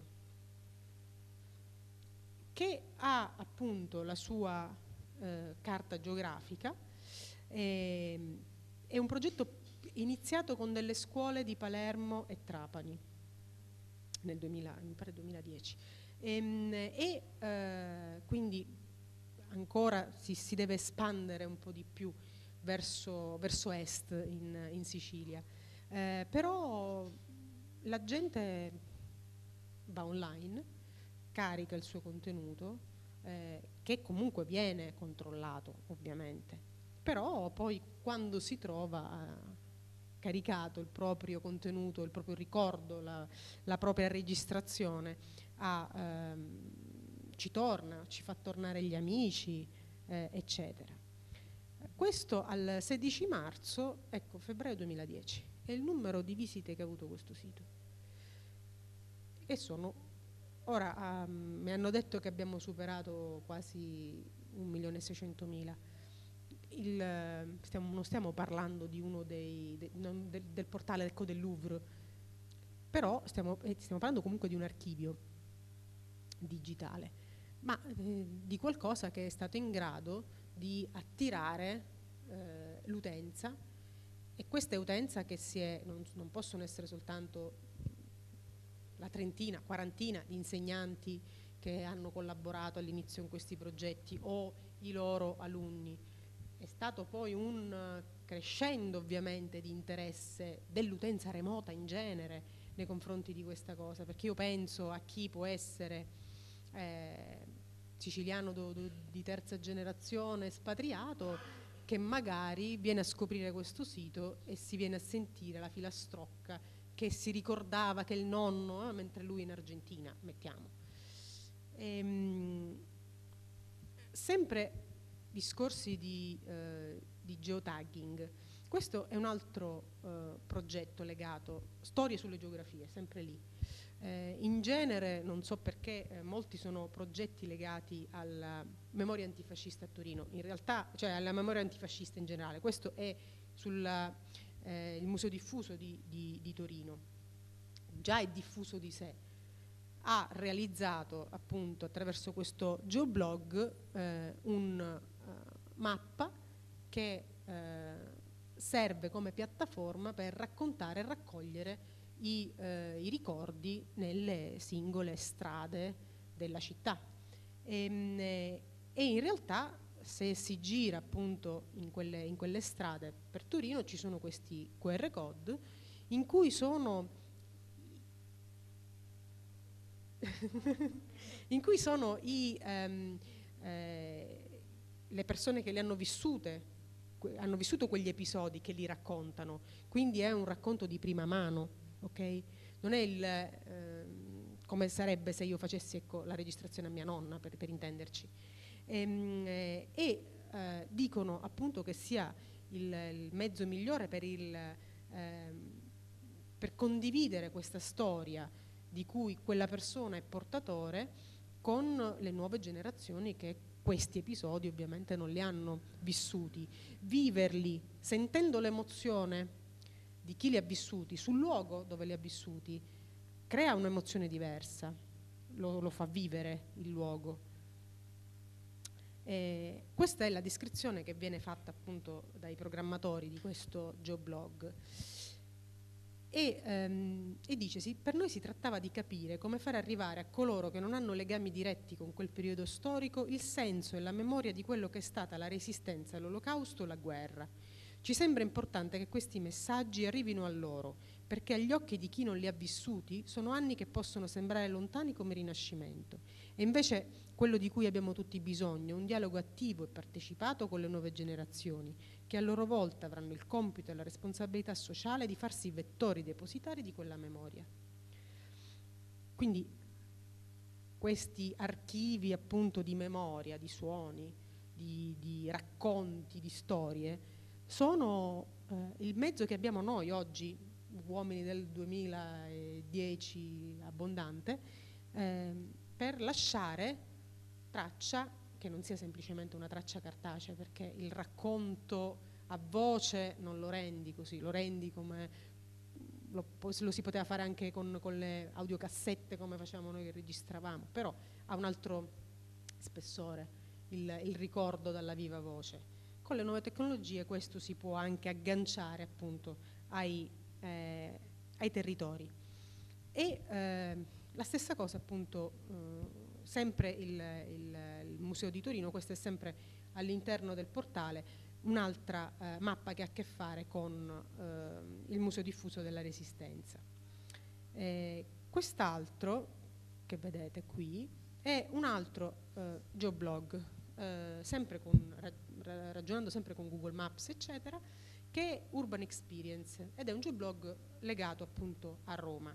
che ha appunto la sua eh, carta geografica. Eh, è un progetto iniziato con delle scuole di Palermo e Trapani nel duemila, mi pare duemiladieci, e, e eh, quindi ancora si, si deve espandere un po' di più verso, verso est in, in Sicilia, eh, però la gente va online, carica il suo contenuto, eh, che comunque viene controllato ovviamente, però poi quando si trova eh, caricato il proprio contenuto, il proprio ricordo, la, la propria registrazione, a, ehm, ci torna, ci fa tornare gli amici, eh, eccetera. Questo al sedici marzo, ecco, febbraio duemiladieci, è il numero di visite che ha avuto questo sito. E sono, ora um, mi hanno detto che abbiamo superato quasi un milione e seicentomila. Il, stiamo, non stiamo parlando di uno dei, de, non, del, del portale ecco, del Louvre, però stiamo, eh, stiamo parlando comunque di un archivio digitale, ma eh, di qualcosa che è stato in grado di attirare eh, l'utenza, e questa utenza che si è, non, non possono essere soltanto la trentina, quarantina di insegnanti che hanno collaborato all'inizio in questi progetti o i loro alunni. È stato poi un crescendo ovviamente di interesse dell'utenza remota in genere nei confronti di questa cosa, perché io penso a chi può essere eh, siciliano do, do, di terza generazione espatriato, che magari viene a scoprire questo sito e si viene a sentire la filastrocca che si ricordava che il nonno, eh, mentre lui in Argentina, mettiamo. Ehm, sempre discorsi di, eh, di geotagging. Questo è un altro eh, progetto legato, storie sulle geografie, sempre lì. Eh, in genere, non so perché, eh, molti sono progetti legati alla memoria antifascista a Torino, in realtà, cioè alla memoria antifascista in generale. Questo è sul eh, il Museo Diffuso di, di, di Torino, già è diffuso di sé. Ha realizzato appunto attraverso questo geoblog eh, un uh, mappa che eh, serve come piattaforma per raccontare e raccogliere i, eh, i ricordi nelle singole strade della città. E, e in realtà, se si gira appunto in quelle, in quelle strade per Torino, ci sono questi Q R code in cui sono in cui sono i, um, eh, le persone che li hanno vissute, hanno vissuto quegli episodi, che li raccontano. Quindi è un racconto di prima mano, ok? Non è il, eh, come sarebbe se io facessi, ecco, la registrazione a mia nonna, per, per intenderci. Ehm, eh, e eh, dicono appunto che sia il, il mezzo migliore per, il, eh, per condividere questa storia di cui quella persona è portatore con le nuove generazioni che questi episodi ovviamente non li hanno vissuti. Viverli, sentendo l'emozione di chi li ha vissuti, sul luogo dove li ha vissuti, crea un'emozione diversa, lo, lo fa vivere il luogo. Eh, questa è la descrizione che viene fatta appunto dai programmatori di questo geoblog. E, ehm, e dice, sì, per noi si trattava di capire come fare arrivare a coloro che non hanno legami diretti con quel periodo storico il senso e la memoria di quello che è stata la resistenza, l'olocausto, la guerra. Ci sembra importante che questi messaggi arrivino a loro, perché agli occhi di chi non li ha vissuti sono anni che possono sembrare lontani come Rinascimento. E invece quello di cui abbiamo tutti bisogno è un dialogo attivo e partecipato con le nuove generazioni, che a loro volta avranno il compito e la responsabilità sociale di farsi vettori depositari di quella memoria. Quindi questi archivi appunto di memoria, di suoni, di, di racconti, di storie, sono eh, il mezzo che abbiamo noi oggi, uomini del duemiladieci abbondante, eh, per lasciare traccia che non sia semplicemente una traccia cartacea, perché il racconto a voce non lo rendi così, lo rendi come lo, lo si poteva fare anche con, con le audiocassette, come facevamo noi che registravamo, però ha un altro spessore il, il ricordo dalla viva voce. Con le nuove tecnologie questo si può anche agganciare appunto ai, eh, ai territori. E eh, la stessa cosa appunto eh, sempre il, il, il Museo di Torino, questo è sempre all'interno del portale, un'altra eh, mappa che ha a che fare con eh, il Museo Diffuso della Resistenza. Eh, quest'altro che vedete qui è un altro eh, geoblog, eh, sempre con, ra- ragionando sempre con Google Maps eccetera, che è Urban Experience, ed è un geoblog legato appunto a Roma,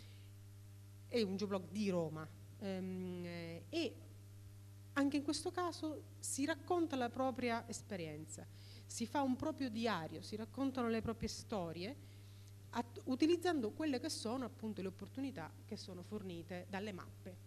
è un geoblog di Roma. Um, eh, e anche in questo caso si racconta la propria esperienza, si fa un proprio diario, si raccontano le proprie storie at- utilizzando quelle che sono appunto le opportunità che sono fornite dalle mappe,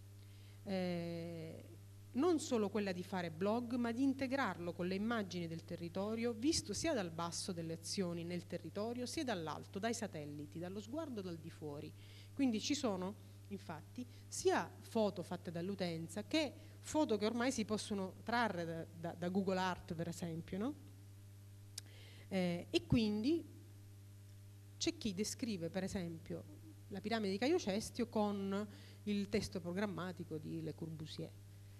eh, non solo quella di fare blog, ma di integrarlo con le immagini del territorio visto sia dal basso delle azioni nel territorio sia dall'alto, dai satelliti, dallo sguardo dal di fuori. Quindi ci sono infatti sia foto fatte dall'utenza che foto che ormai si possono trarre da, da, da Google Art, per esempio, no? Eh, e quindi c'è chi descrive per esempio la piramide di Caio Cestio con il testo programmatico di Le Corbusier.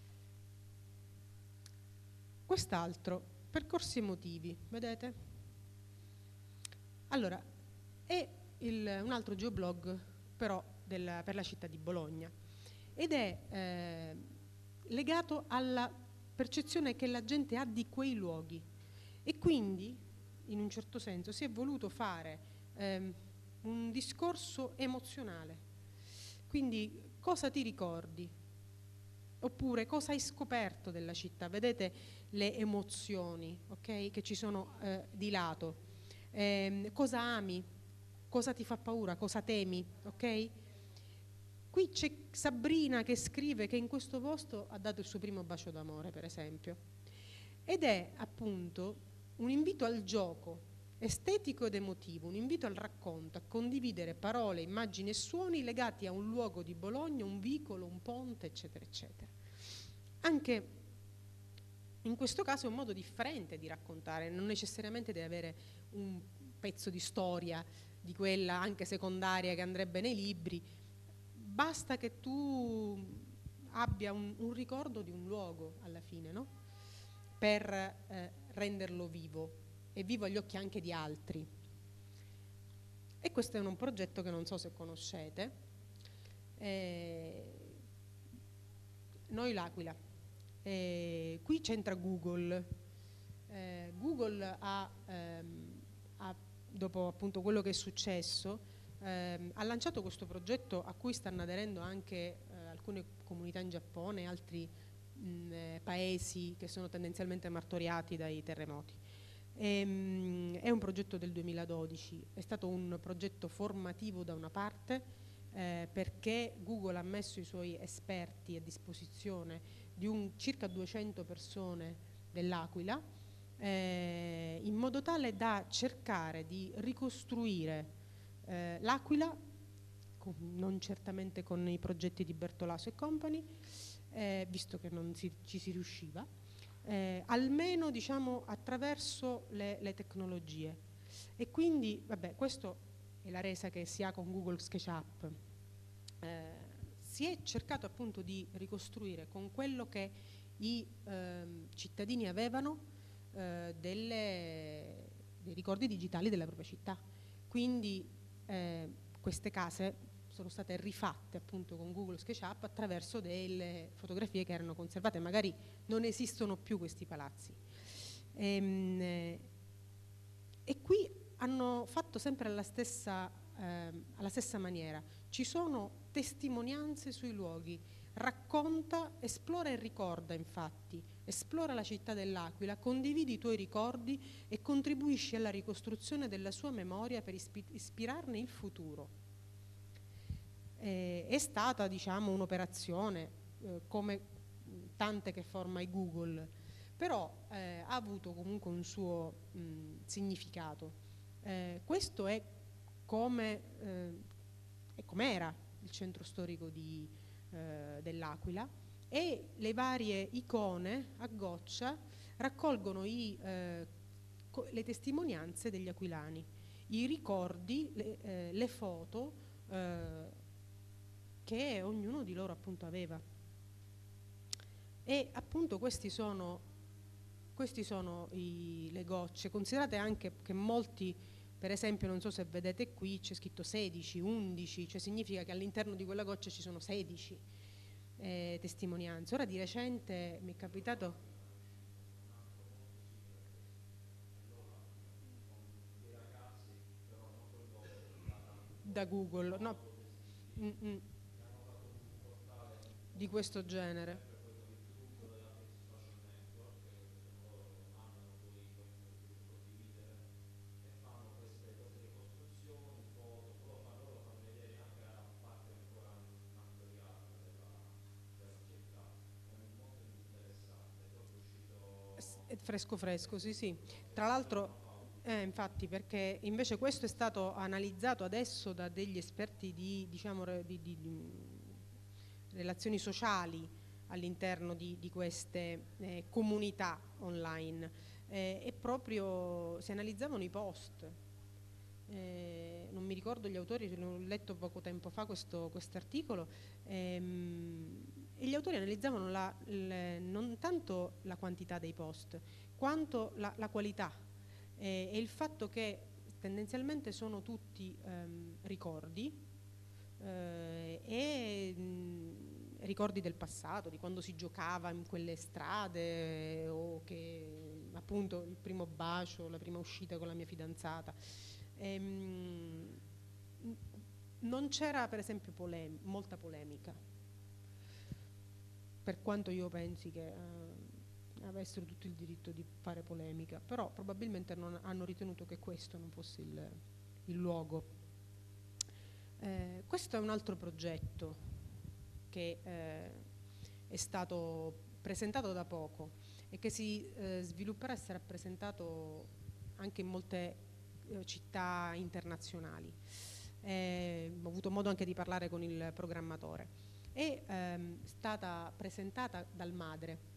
Quest'altro, percorsi emotivi, vedete? Allora, è il, un altro geoblog però Della, per la città di Bologna, ed è eh, legato alla percezione che la gente ha di quei luoghi, e quindi in un certo senso si è voluto fare eh, un discorso emozionale. Quindi cosa ti ricordi? Oppure cosa hai scoperto della città? Vedete le emozioni, ok, che ci sono eh, di lato. Eh, cosa ami? Cosa ti fa paura? Cosa temi? Ok? Qui c'è Sabrina che scrive che in questo posto ha dato il suo primo bacio d'amore, per esempio. Ed è appunto un invito al gioco estetico ed emotivo, un invito al racconto, a condividere parole, immagini e suoni legati a un luogo di Bologna, un vicolo, un ponte, eccetera, eccetera. Anche in questo caso è un modo differente di raccontare, non necessariamente devi avere un pezzo di storia di quella anche secondaria che andrebbe nei libri, basta che tu abbia un, un ricordo di un luogo alla fine, no? Per eh, renderlo vivo e vivo agli occhi anche di altri. E questo è un progetto che non so se conoscete, eh, Noi l'Aquila. Eh, qui c'entra Google. Eh, Google ha, ehm, ha, dopo appunto quello che è successo, ehm, ha lanciato questo progetto a cui stanno aderendo anche eh, alcune comunità in Giappone e altri mh, eh, paesi che sono tendenzialmente martoriati dai terremoti. E, mh, è un progetto del duemiladodici, è stato un progetto formativo da una parte, eh, perché Google ha messo i suoi esperti a disposizione di un, circa duecento persone dell'Aquila, eh, in modo tale da cercare di ricostruire eh, l'Aquila, con, non certamente con i progetti di Bertolaso e Company, eh, visto che non si, ci si riusciva, eh, almeno diciamo attraverso le, le tecnologie. E quindi, vabbè, questa è la resa che si ha con Google SketchUp. Eh, si è cercato appunto di ricostruire con quello che i eh, cittadini avevano eh, delle, dei ricordi digitali della propria città. Quindi eh, queste case sono state rifatte appunto con Google SketchUp attraverso delle fotografie che erano conservate, magari non esistono più questi palazzi. Ehm, eh, e qui hanno fatto sempre alla stessa, eh, alla stessa maniera. Ci sono testimonianze sui luoghi, racconta, esplora e ricorda infatti, esplora la città dell'Aquila, condividi i tuoi ricordi e contribuisci alla ricostruzione della sua memoria per ispi- ispirarne il futuro. Eh, è stata, diciamo, un'operazione eh, come tante che fa ormai Google, però eh, ha avuto comunque un suo mh, significato. Eh, questo è come eh, è com'era il centro storico di, eh, dell'Aquila, e le varie icone a goccia raccolgono i, eh, co- le testimonianze degli aquilani, i ricordi, le, eh, le foto eh, che ognuno di loro appunto aveva. E appunto questi sono, questi sono i, le gocce. Considerate anche che molti, per esempio, non so se vedete qui, c'è scritto sedici, undici, cioè significa che all'interno di quella goccia ci sono sedici eh, testimonianze. Ora di recente mi è capitato da Google, no, mm-mm, di questo genere. È fresco fresco, sì sì. Tra l'altro, eh, infatti, perché invece questo è stato analizzato adesso da degli esperti di, diciamo, re- di, di- di relazioni sociali all'interno di, di queste eh, comunità online, eh, e proprio si analizzavano i post. Eh, non mi ricordo gli autori, l'ho letto poco tempo fa questo articolo, ehm, e gli autori analizzavano la, le, non tanto la quantità dei post quanto la, la qualità eh, e il fatto che tendenzialmente sono tutti ehm, ricordi eh, e mh, ricordi del passato, di quando si giocava in quelle strade, o che appunto il primo bacio, la prima uscita con la mia fidanzata. Ehm, non c'era per esempio polem- molta polemica, per quanto io pensi che eh, avessero tutto il diritto di fare polemica, però probabilmente non hanno ritenuto che questo non fosse il, il luogo. Eh, questo è un altro progetto che eh, è stato presentato da poco e che si eh, svilupperà e sarà presentato anche in molte eh, città internazionali. Eh, ho avuto modo anche di parlare con il programmatore. È ehm, stata presentata dal Madre,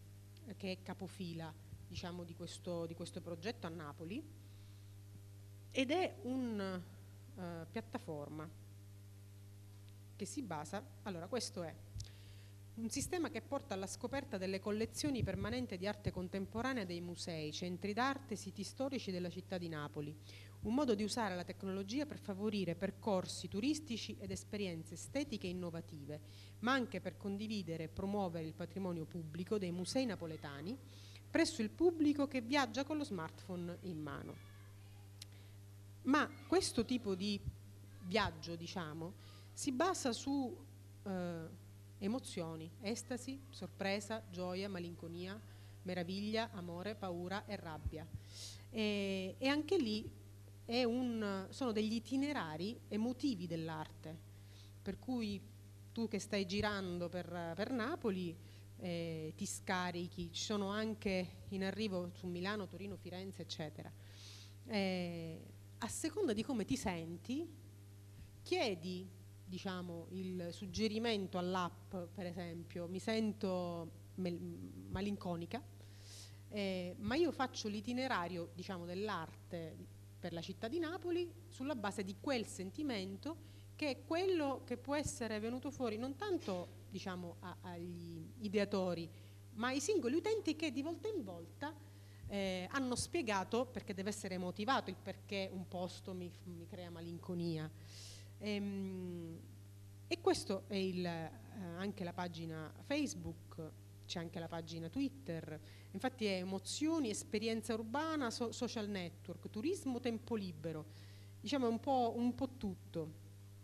che è capofila, diciamo, di questo, di questo progetto a Napoli, ed è una uh, piattaforma che si basa, allora questo è un sistema che porta alla scoperta delle collezioni permanenti di arte contemporanea dei musei, centri d'arte, siti storici della città di Napoli. Un modo di usare la tecnologia per favorire percorsi turistici ed esperienze estetiche innovative, ma anche per condividere e promuovere il patrimonio pubblico dei musei napoletani presso il pubblico che viaggia con lo smartphone in mano. Ma questo tipo di viaggio, diciamo, si basa su eh, emozioni, estasi, sorpresa, gioia, malinconia, meraviglia, amore, paura e rabbia. E, e anche lì è un, sono degli itinerari emotivi dell'arte, per cui tu che stai girando per, per Napoli eh, ti scarichi, ci sono anche in arrivo su Milano, Torino, Firenze, eccetera. Eh, a seconda di come ti senti, chiedi, diciamo, il suggerimento all'app, per esempio, mi sento malinconica, eh, ma io faccio l'itinerario, diciamo, dell'arte per la città di Napoli sulla base di quel sentimento, che è quello che può essere venuto fuori non tanto, diciamo, a, agli ideatori, ma ai singoli utenti che di volta in volta eh, hanno spiegato, perché deve essere motivato il perché un posto mi, mi crea malinconia. Ehm, e questo è il, eh, anche la pagina Facebook, c'è anche la pagina Twitter, infatti è emozioni, esperienza urbana, so, social network, turismo, tempo libero, diciamo un po', un po' tutto.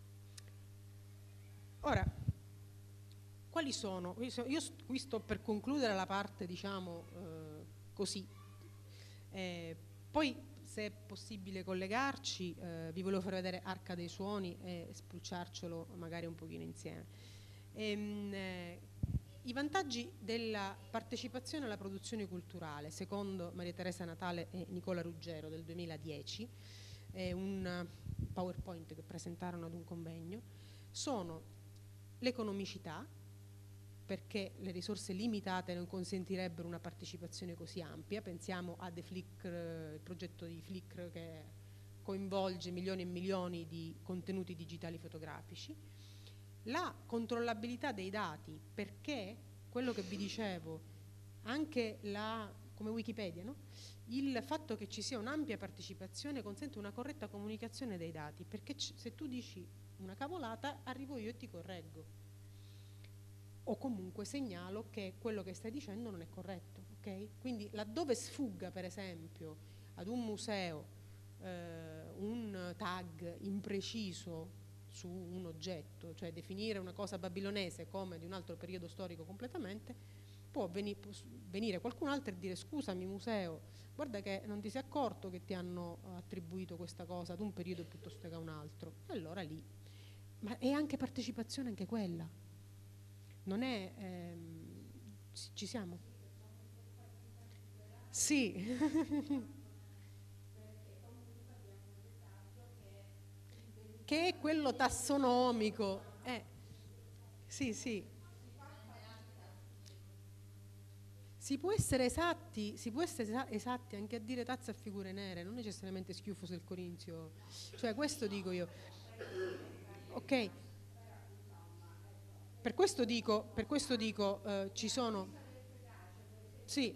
Ora, quali sono? Io qui sto per concludere la parte, diciamo, eh, così. Eh, poi, se è possibile collegarci, eh, vi volevo far vedere Arca dei Suoni e spulciarcelo magari un pochino insieme. Ehm, eh, I vantaggi della partecipazione alla produzione culturale, secondo Maria Teresa Natale e Nicola Ruggero del duemiladieci, è un PowerPoint che presentarono ad un convegno, sono l'economicità, perché le risorse limitate non consentirebbero una partecipazione così ampia. Pensiamo a The Flickr, il progetto di Flickr che coinvolge milioni e milioni di contenuti digitali fotografici. La controllabilità dei dati, perché quello che vi dicevo, anche la, come Wikipedia, no? Il fatto che ci sia un'ampia partecipazione consente una corretta comunicazione dei dati, perché se tu dici una cavolata arrivo io e ti correggo, o comunque segnalo che quello che stai dicendo non è corretto, ok? Quindi laddove sfugga, per esempio, ad un museo eh, un tag impreciso su un oggetto, cioè definire una cosa babilonese come di un altro periodo storico completamente, può veni- può venire qualcun altro e dire: scusami museo, guarda che non ti sei accorto che ti hanno attribuito questa cosa ad un periodo piuttosto che a un altro. E allora lì, ma è anche partecipazione anche quella. Non è, ehm, ci siamo? Sì. Che è quello tassonomico. Eh, sì, sì. Si può essere esatti, si può essere esatti anche a dire tazza a figure nere, non necessariamente Schiuffos del Corinzio. Cioè, questo dico io. Ok. Per questo dico, per questo dico eh, ci sono. Sì.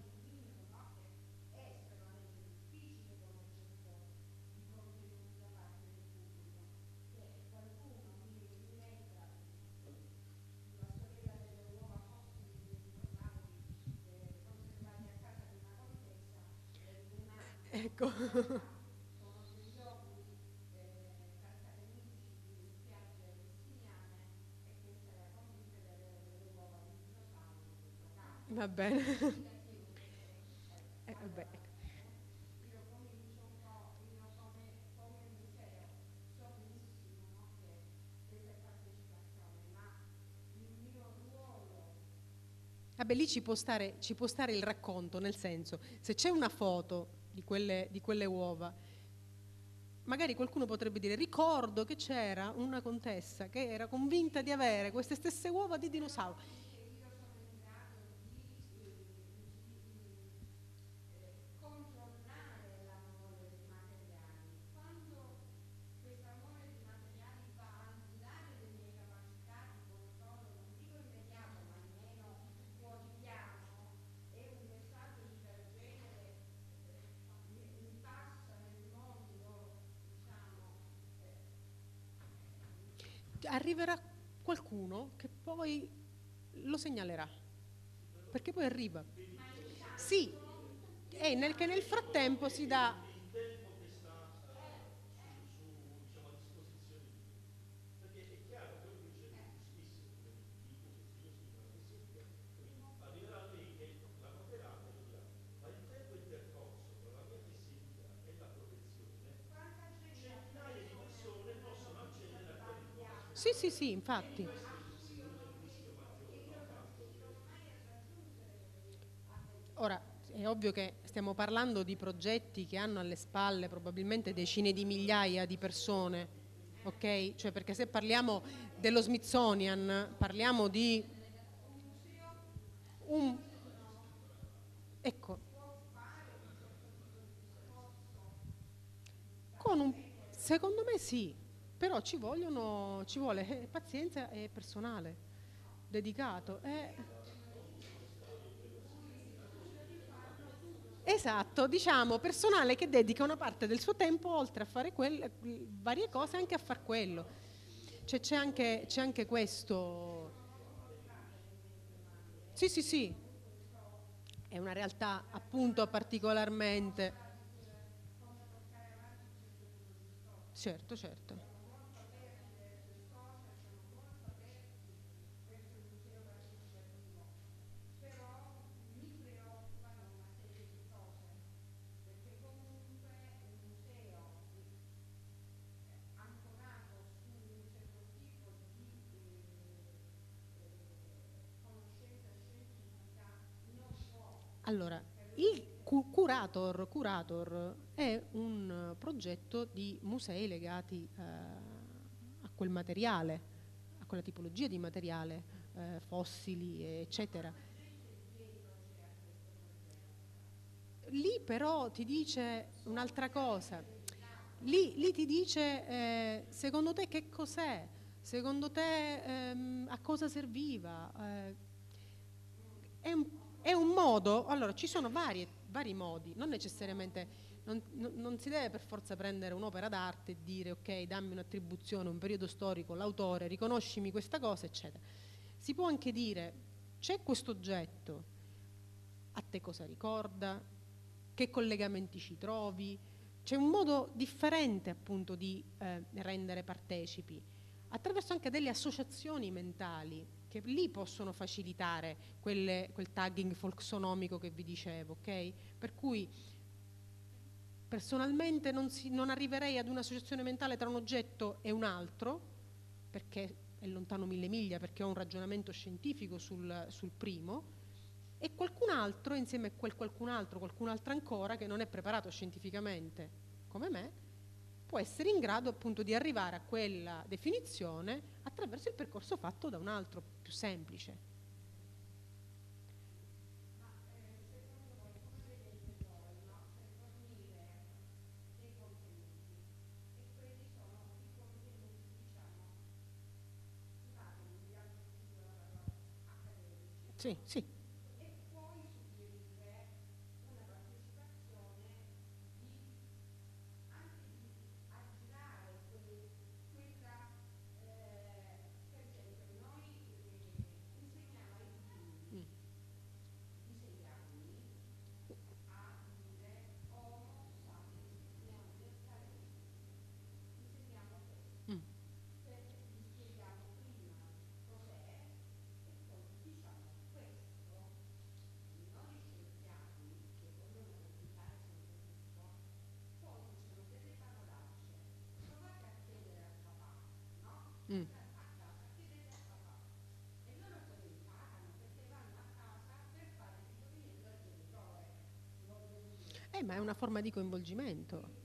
Ecco. Va bene. eh, vabbè. Vabbè, lì ci può, stare, ci può stare il racconto, nel senso, se c'è una foto di quelle, di quelle uova, magari qualcuno potrebbe dire: ricordo che c'era una contessa che era convinta di avere queste stesse uova di dinosauro. arriverà qualcuno che poi lo segnalerà, perché poi arriva. Sì, e nel, che nel frattempo si dà... Sì, sì, sì, infatti. Ora, è ovvio che stiamo parlando di progetti che hanno alle spalle probabilmente decine di migliaia di persone, ok? Cioè, perché se parliamo dello Smithsonian, parliamo di un... Ecco, con un... secondo me sì, però ci vogliono, ci vuole eh, pazienza e personale dedicato. Eh. Esatto, diciamo personale che dedica una parte del suo tempo oltre a fare quelle, varie cose anche a far quello. Cioè c'è anche, c'è anche questo. Sì, sì, sì, è una realtà appunto particolarmente. Certo, certo. Allora, il cu- curator, curator è un eh, progetto di musei legati eh, a quel materiale, a quella tipologia di materiale, eh, fossili, eccetera. Lì però ti dice un'altra cosa. Lì, lì ti dice, eh, secondo te che cos'è? Secondo te ehm, a cosa serviva? Eh, è un, è un modo, allora ci sono varie- vari modi, non necessariamente, non, non- non si deve per forza prendere un'opera d'arte e dire ok, dammi un'attribuzione, un periodo storico, l'autore, riconoscimi questa cosa, eccetera. Si può anche dire, c'è questo oggetto, a te cosa ricorda, che collegamenti ci trovi, c'è un modo differente appunto di eh, rendere partecipi, attraverso anche delle associazioni mentali che lì possono facilitare quelle- quel tagging folksonomico che vi dicevo, ok? Per cui personalmente non, si- non arriverei ad un'associazione mentale tra un oggetto e un altro, perché è lontano mille miglia, perché ho un ragionamento scientifico sul, sul primo, e qualcun altro, insieme a quel qualcun altro, qualcun altro ancora, che non è preparato scientificamente come me, può essere in grado appunto di arrivare a quella definizione attraverso il percorso fatto da un altro più semplice. Sì, sì. Mm. Mm. Mm. Eh, ma è una forma di coinvolgimento.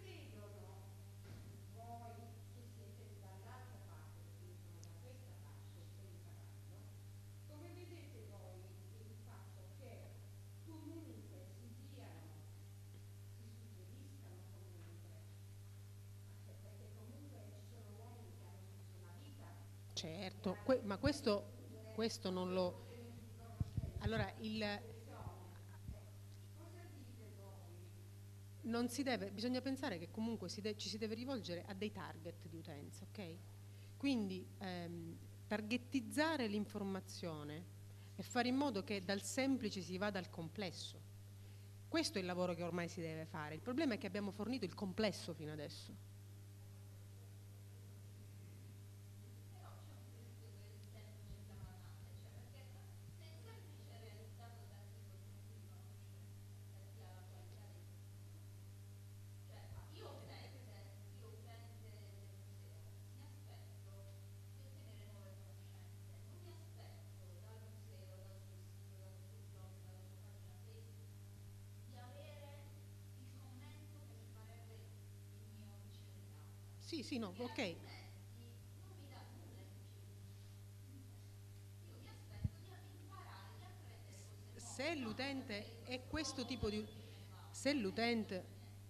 Certo, que- ma questo, questo non lo... Allora, il, non si deve, bisogna pensare che comunque si de- ci si deve rivolgere a dei target di utenza, ok? Quindi ehm, targettizzare l'informazione e fare in modo che dal semplice si vada al complesso. Questo è il lavoro che ormai si deve fare. Il problema è che abbiamo fornito il complesso fino adesso. Sì, sì, no, ok. Se l'utente è questo tipo di... Se l'utente...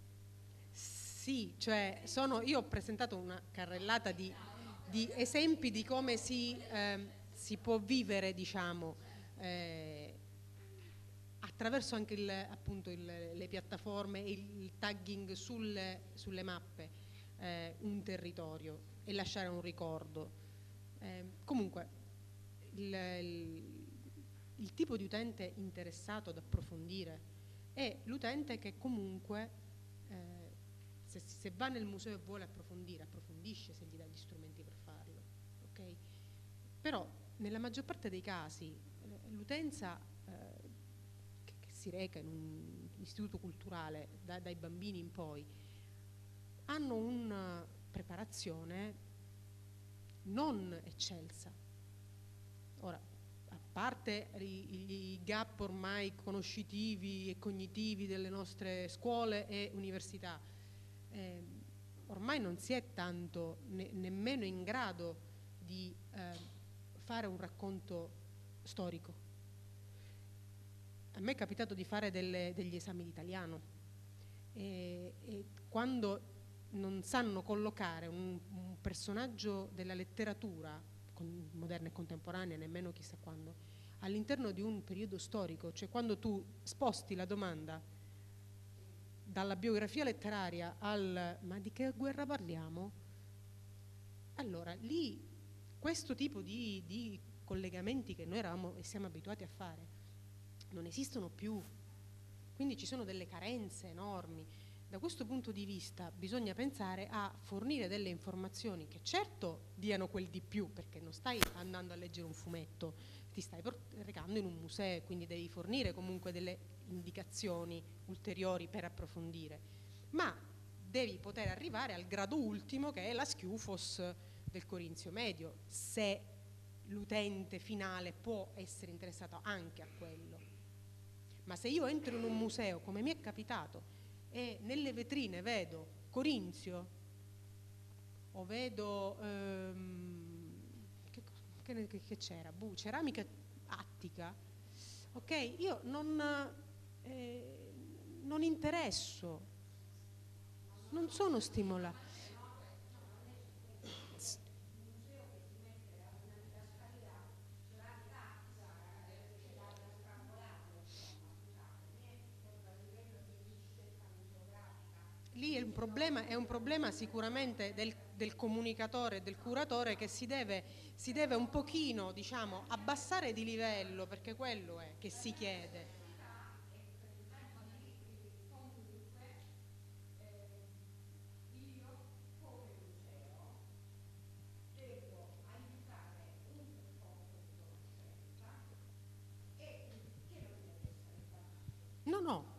Sì, cioè sono, io ho presentato una carrellata di, di esempi di come si, eh, si può vivere, diciamo, eh, attraverso anche il, appunto il, le piattaforme e il, il tagging sulle, sulle mappe, eh, un territorio e lasciare un ricordo. Eh, comunque, il, il, il tipo di utente interessato ad approfondire è l'utente che comunque, eh, se, se va nel museo e vuole approfondire, approfondisce se gli dà gli strumenti per farlo. Okay? Però, nella maggior parte dei casi, l'utenza eh, che, che si reca in un istituto culturale da, dai bambini in poi hanno una preparazione non eccelsa. Ora, a parte i, i gap ormai conoscitivi e cognitivi delle nostre scuole e università, eh, ormai non si è tanto ne, nemmeno in grado di eh, fare un racconto storico. A me è capitato di fare delle, degli esami di italiano e, e quando non sanno collocare un, un personaggio della letteratura con, moderna e contemporanea, nemmeno chissà quando, all'interno di un periodo storico, cioè quando tu sposti la domanda dalla biografia letteraria al ma di che guerra parliamo? Allora lì questo tipo di, di collegamenti che noi eravamo e siamo abituati a fare non esistono più, quindi ci sono delle carenze enormi. Da questo punto di vista bisogna pensare a fornire delle informazioni che certo diano quel di più, perché non stai andando a leggere un fumetto, ti stai recando in un museo, quindi devi fornire comunque delle indicazioni ulteriori per approfondire, ma devi poter arrivare al grado ultimo che è la schiufos del Corinzio Medio, se l'utente finale può essere interessato anche a quello. Ma se io entro in un museo, come mi è capitato, e nelle vetrine vedo Corinzio o vedo ehm, che, che, che c'era? Buh, ceramica attica, ok? Io non, eh, non interesso, non sono stimolata. Lì è un problema, è un problema sicuramente del, del comunicatore, del curatore, che si deve, si deve un pochino, diciamo, abbassare di livello, perché quello è che si chiede. No, no.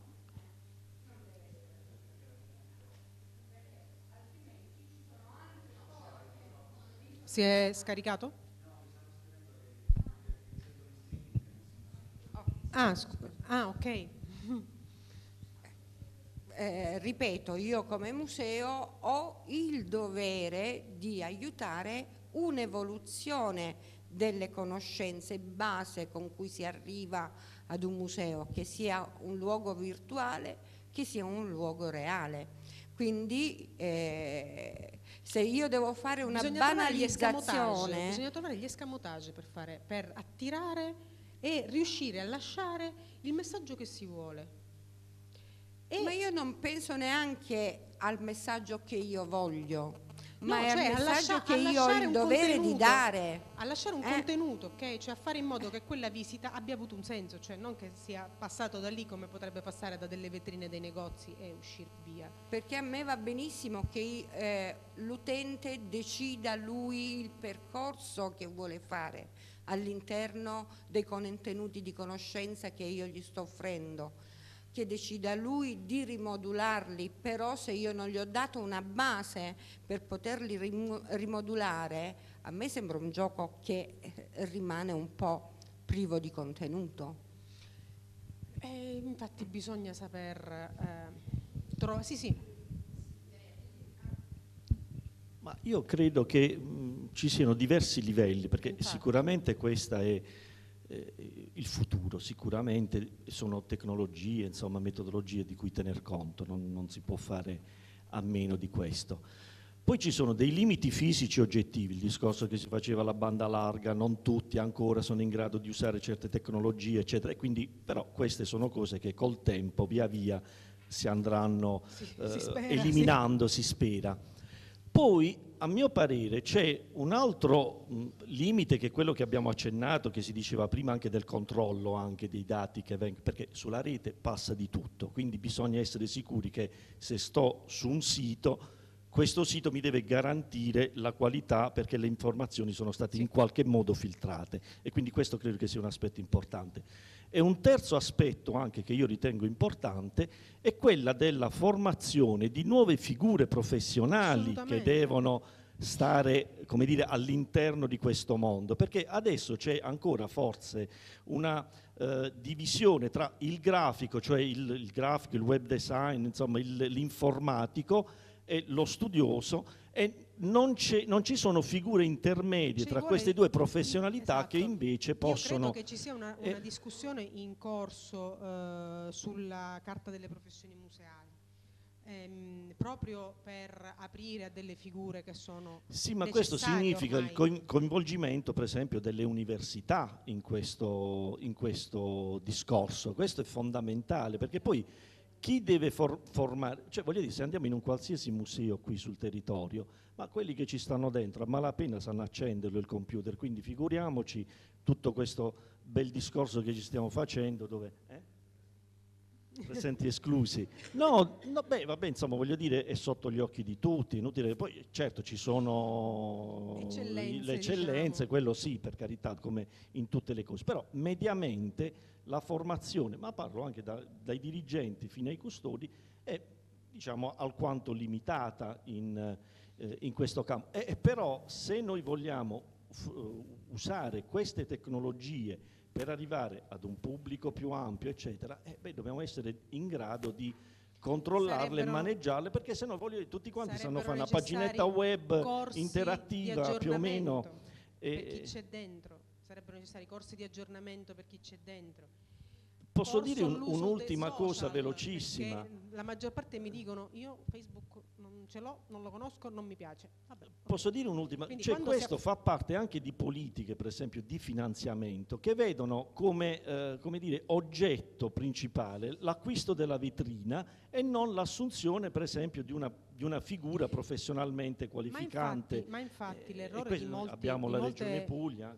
Si è scaricato? Ah, ah ok. Eh, ripeto, io come museo ho il dovere di aiutare un'evoluzione delle conoscenze base con cui si arriva ad un museo, che sia un luogo virtuale, che sia un luogo reale. Quindi eh, se io devo fare una bisogna banalizzazione, bisogna trovare gli escamotage per fare, per attirare e riuscire a lasciare il messaggio che si vuole. E ma io non penso neanche al messaggio che io voglio. ma No, è cioè, il a messaggio lascia- che a io ho lasciare il un dovere di contenuto. dare. A lasciare un Eh. contenuto, ok? Cioè a fare in modo che quella visita abbia avuto un senso, cioè non che sia passato da lì come potrebbe passare da delle vetrine dei negozi e uscire via. Perché a me va benissimo che eh, l'utente decida lui il percorso che vuole fare all'interno dei contenuti di conoscenza che io gli sto offrendo, che decida lui di rimodularli, però se io non gli ho dato una base per poterli rim- rimodulare, a me sembra un gioco che eh, rimane un po' privo di contenuto. E infatti bisogna saper eh, trovare, sì sì. Ma io credo che mh, ci siano diversi livelli, perché Infatti. sicuramente questa è eh, il futuro, sicuramente sono tecnologie, insomma metodologie di cui tener conto, non, non si può fare a meno di questo. Poi ci sono dei limiti fisici oggettivi, il discorso che si faceva alla banda larga, non tutti ancora sono in grado di usare certe tecnologie, eccetera, e quindi però queste sono cose che col tempo via via si andranno Sì, eh, si spera, eliminando, si spera. Poi, a mio parere, c'è un altro mh, limite che è quello che abbiamo accennato, che si diceva prima anche del controllo anche dei dati che vengono, perché sulla rete passa di tutto, quindi bisogna essere sicuri che se sto su un sito, questo sito mi deve garantire la qualità perché le informazioni sono state Sì. in qualche modo filtrate e quindi questo credo che sia un aspetto importante. E un terzo aspetto anche che io ritengo importante è quella della formazione di nuove figure professionali che Assolutamente. devono stare, come dire, all'interno di questo mondo, perché adesso c'è ancora forse una eh, divisione tra il grafico, cioè il, il grafico, il web design, insomma il- l'informatico e lo studioso, e non, c'è- non ci sono figure intermedie Ci tra vuole- queste due professionalità Esatto. che invece possono... Io credo che ci sia una, una eh, discussione in corso eh, sulla Carta delle professioni museali, ehm, proprio per aprire a delle figure che sono Sì, ma questo necessarie significa il ormai. coin- coinvolgimento, per esempio, delle università in questo, in questo discorso. Questo è fondamentale, perché poi chi deve for- formare, cioè voglio dire, se andiamo in un qualsiasi museo qui sul territorio, ma quelli che ci stanno dentro a malapena sanno accenderlo il computer, quindi figuriamoci tutto questo bel discorso che ci stiamo facendo dove... eh? Presenti esclusi. No, no, beh, vabbè, insomma, voglio dire, è sotto gli occhi di tutti, inutile. Poi, certo, ci sono Eccellenze, le eccellenze, diciamo. quello sì, per carità, come in tutte le cose. Però, mediamente, la formazione, ma parlo anche da- dai dirigenti fino ai custodi, è, diciamo, alquanto limitata in, eh, in questo campo. E, e però, se noi vogliamo f- usare queste tecnologie per arrivare ad un pubblico più ampio, eccetera, eh, beh, dobbiamo essere in grado di controllarle e Sarebbero- maneggiarle, perché sennò voglio dire, tutti quanti sanno fare sarebbero una paginetta necessari web corsi interattiva di più o meno. aggiornamento per chi E c'è dentro. Sarebbero necessari corsi di aggiornamento per chi c'è dentro. posso Corso dire un- all'uso un'ultima dei cosa social, velocissima. perché la maggior parte mi dicono io Facebook non ce l'ho, non lo conosco, non mi piace. Vabbè, ok. Posso dire un'ultima? Quindi Cioè, quando questo si fa parte anche di politiche, per esempio, di finanziamento, che vedono come, eh, come dire, oggetto principale l'acquisto della vetrina e non l'assunzione, per esempio, di una, di una figura professionalmente Ma qualificante. infatti, ma infatti Eh, l'errore e questo di molti, abbiamo di la molte- Regione Puglia.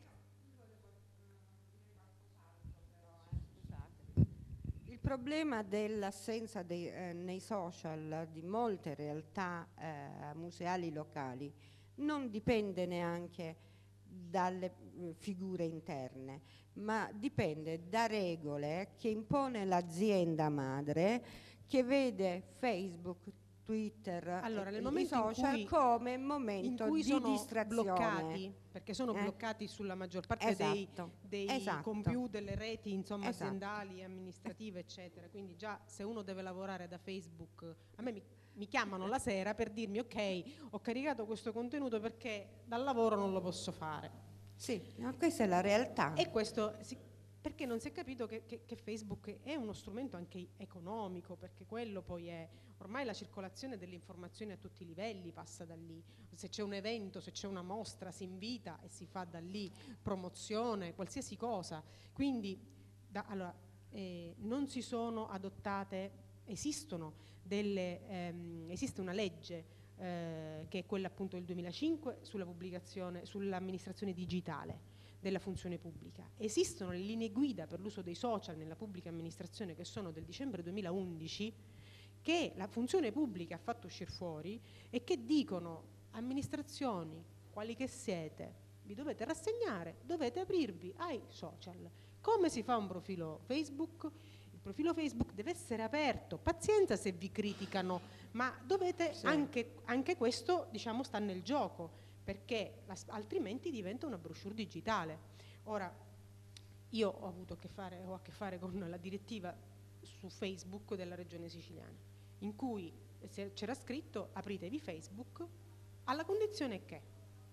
Il problema dell'assenza dei, eh, nei social di molte realtà eh, museali locali non dipende neanche dalle eh, figure interne, ma dipende da regole che impone l'azienda madre, che vede Facebook, Twitter Allora, e nel i momento in social cui- come in momento cui di sono distrazione. bloccati, perché sono Eh? bloccati sulla maggior parte dei, Esatto, dei esatto. computer, delle reti insomma, Esatto. aziendali, amministrative, eccetera. Quindi già se uno deve lavorare da Facebook, a me mi, mi chiamano la sera per dirmi ok, ho caricato questo contenuto perché dal lavoro non lo posso fare. Sì, no, questa è la realtà. E questo si- perché non si è capito che, che- che Facebook è uno strumento anche economico, perché quello poi è, ormai la circolazione delle informazioni a tutti i livelli passa da lì. Se c'è un evento, se c'è una mostra, si invita e si fa da lì, promozione, qualsiasi cosa. Quindi da- allora, eh, non si sono adottate, esistono delle, ehm, esiste una legge eh, che è quella appunto del duemilacinque sulla pubblicazione, sull'amministrazione digitale della funzione pubblica. Esistono le linee guida per l'uso dei social nella pubblica amministrazione che sono del dicembre duemilaundici, che la funzione pubblica ha fatto uscire fuori e che dicono: amministrazioni, quali che siete, vi dovete rassegnare, dovete aprirvi ai social. Come si fa un profilo Facebook? Il profilo Facebook deve essere aperto, pazienza se vi criticano, ma dovete, sì. anche, anche questo diciamo sta nel gioco, perché la, altrimenti diventa una brochure digitale. Ora, io ho avuto a che fare, ho a che fare con la direttiva su Facebook della Regione Siciliana, in cui c'era scritto: apritevi Facebook alla condizione che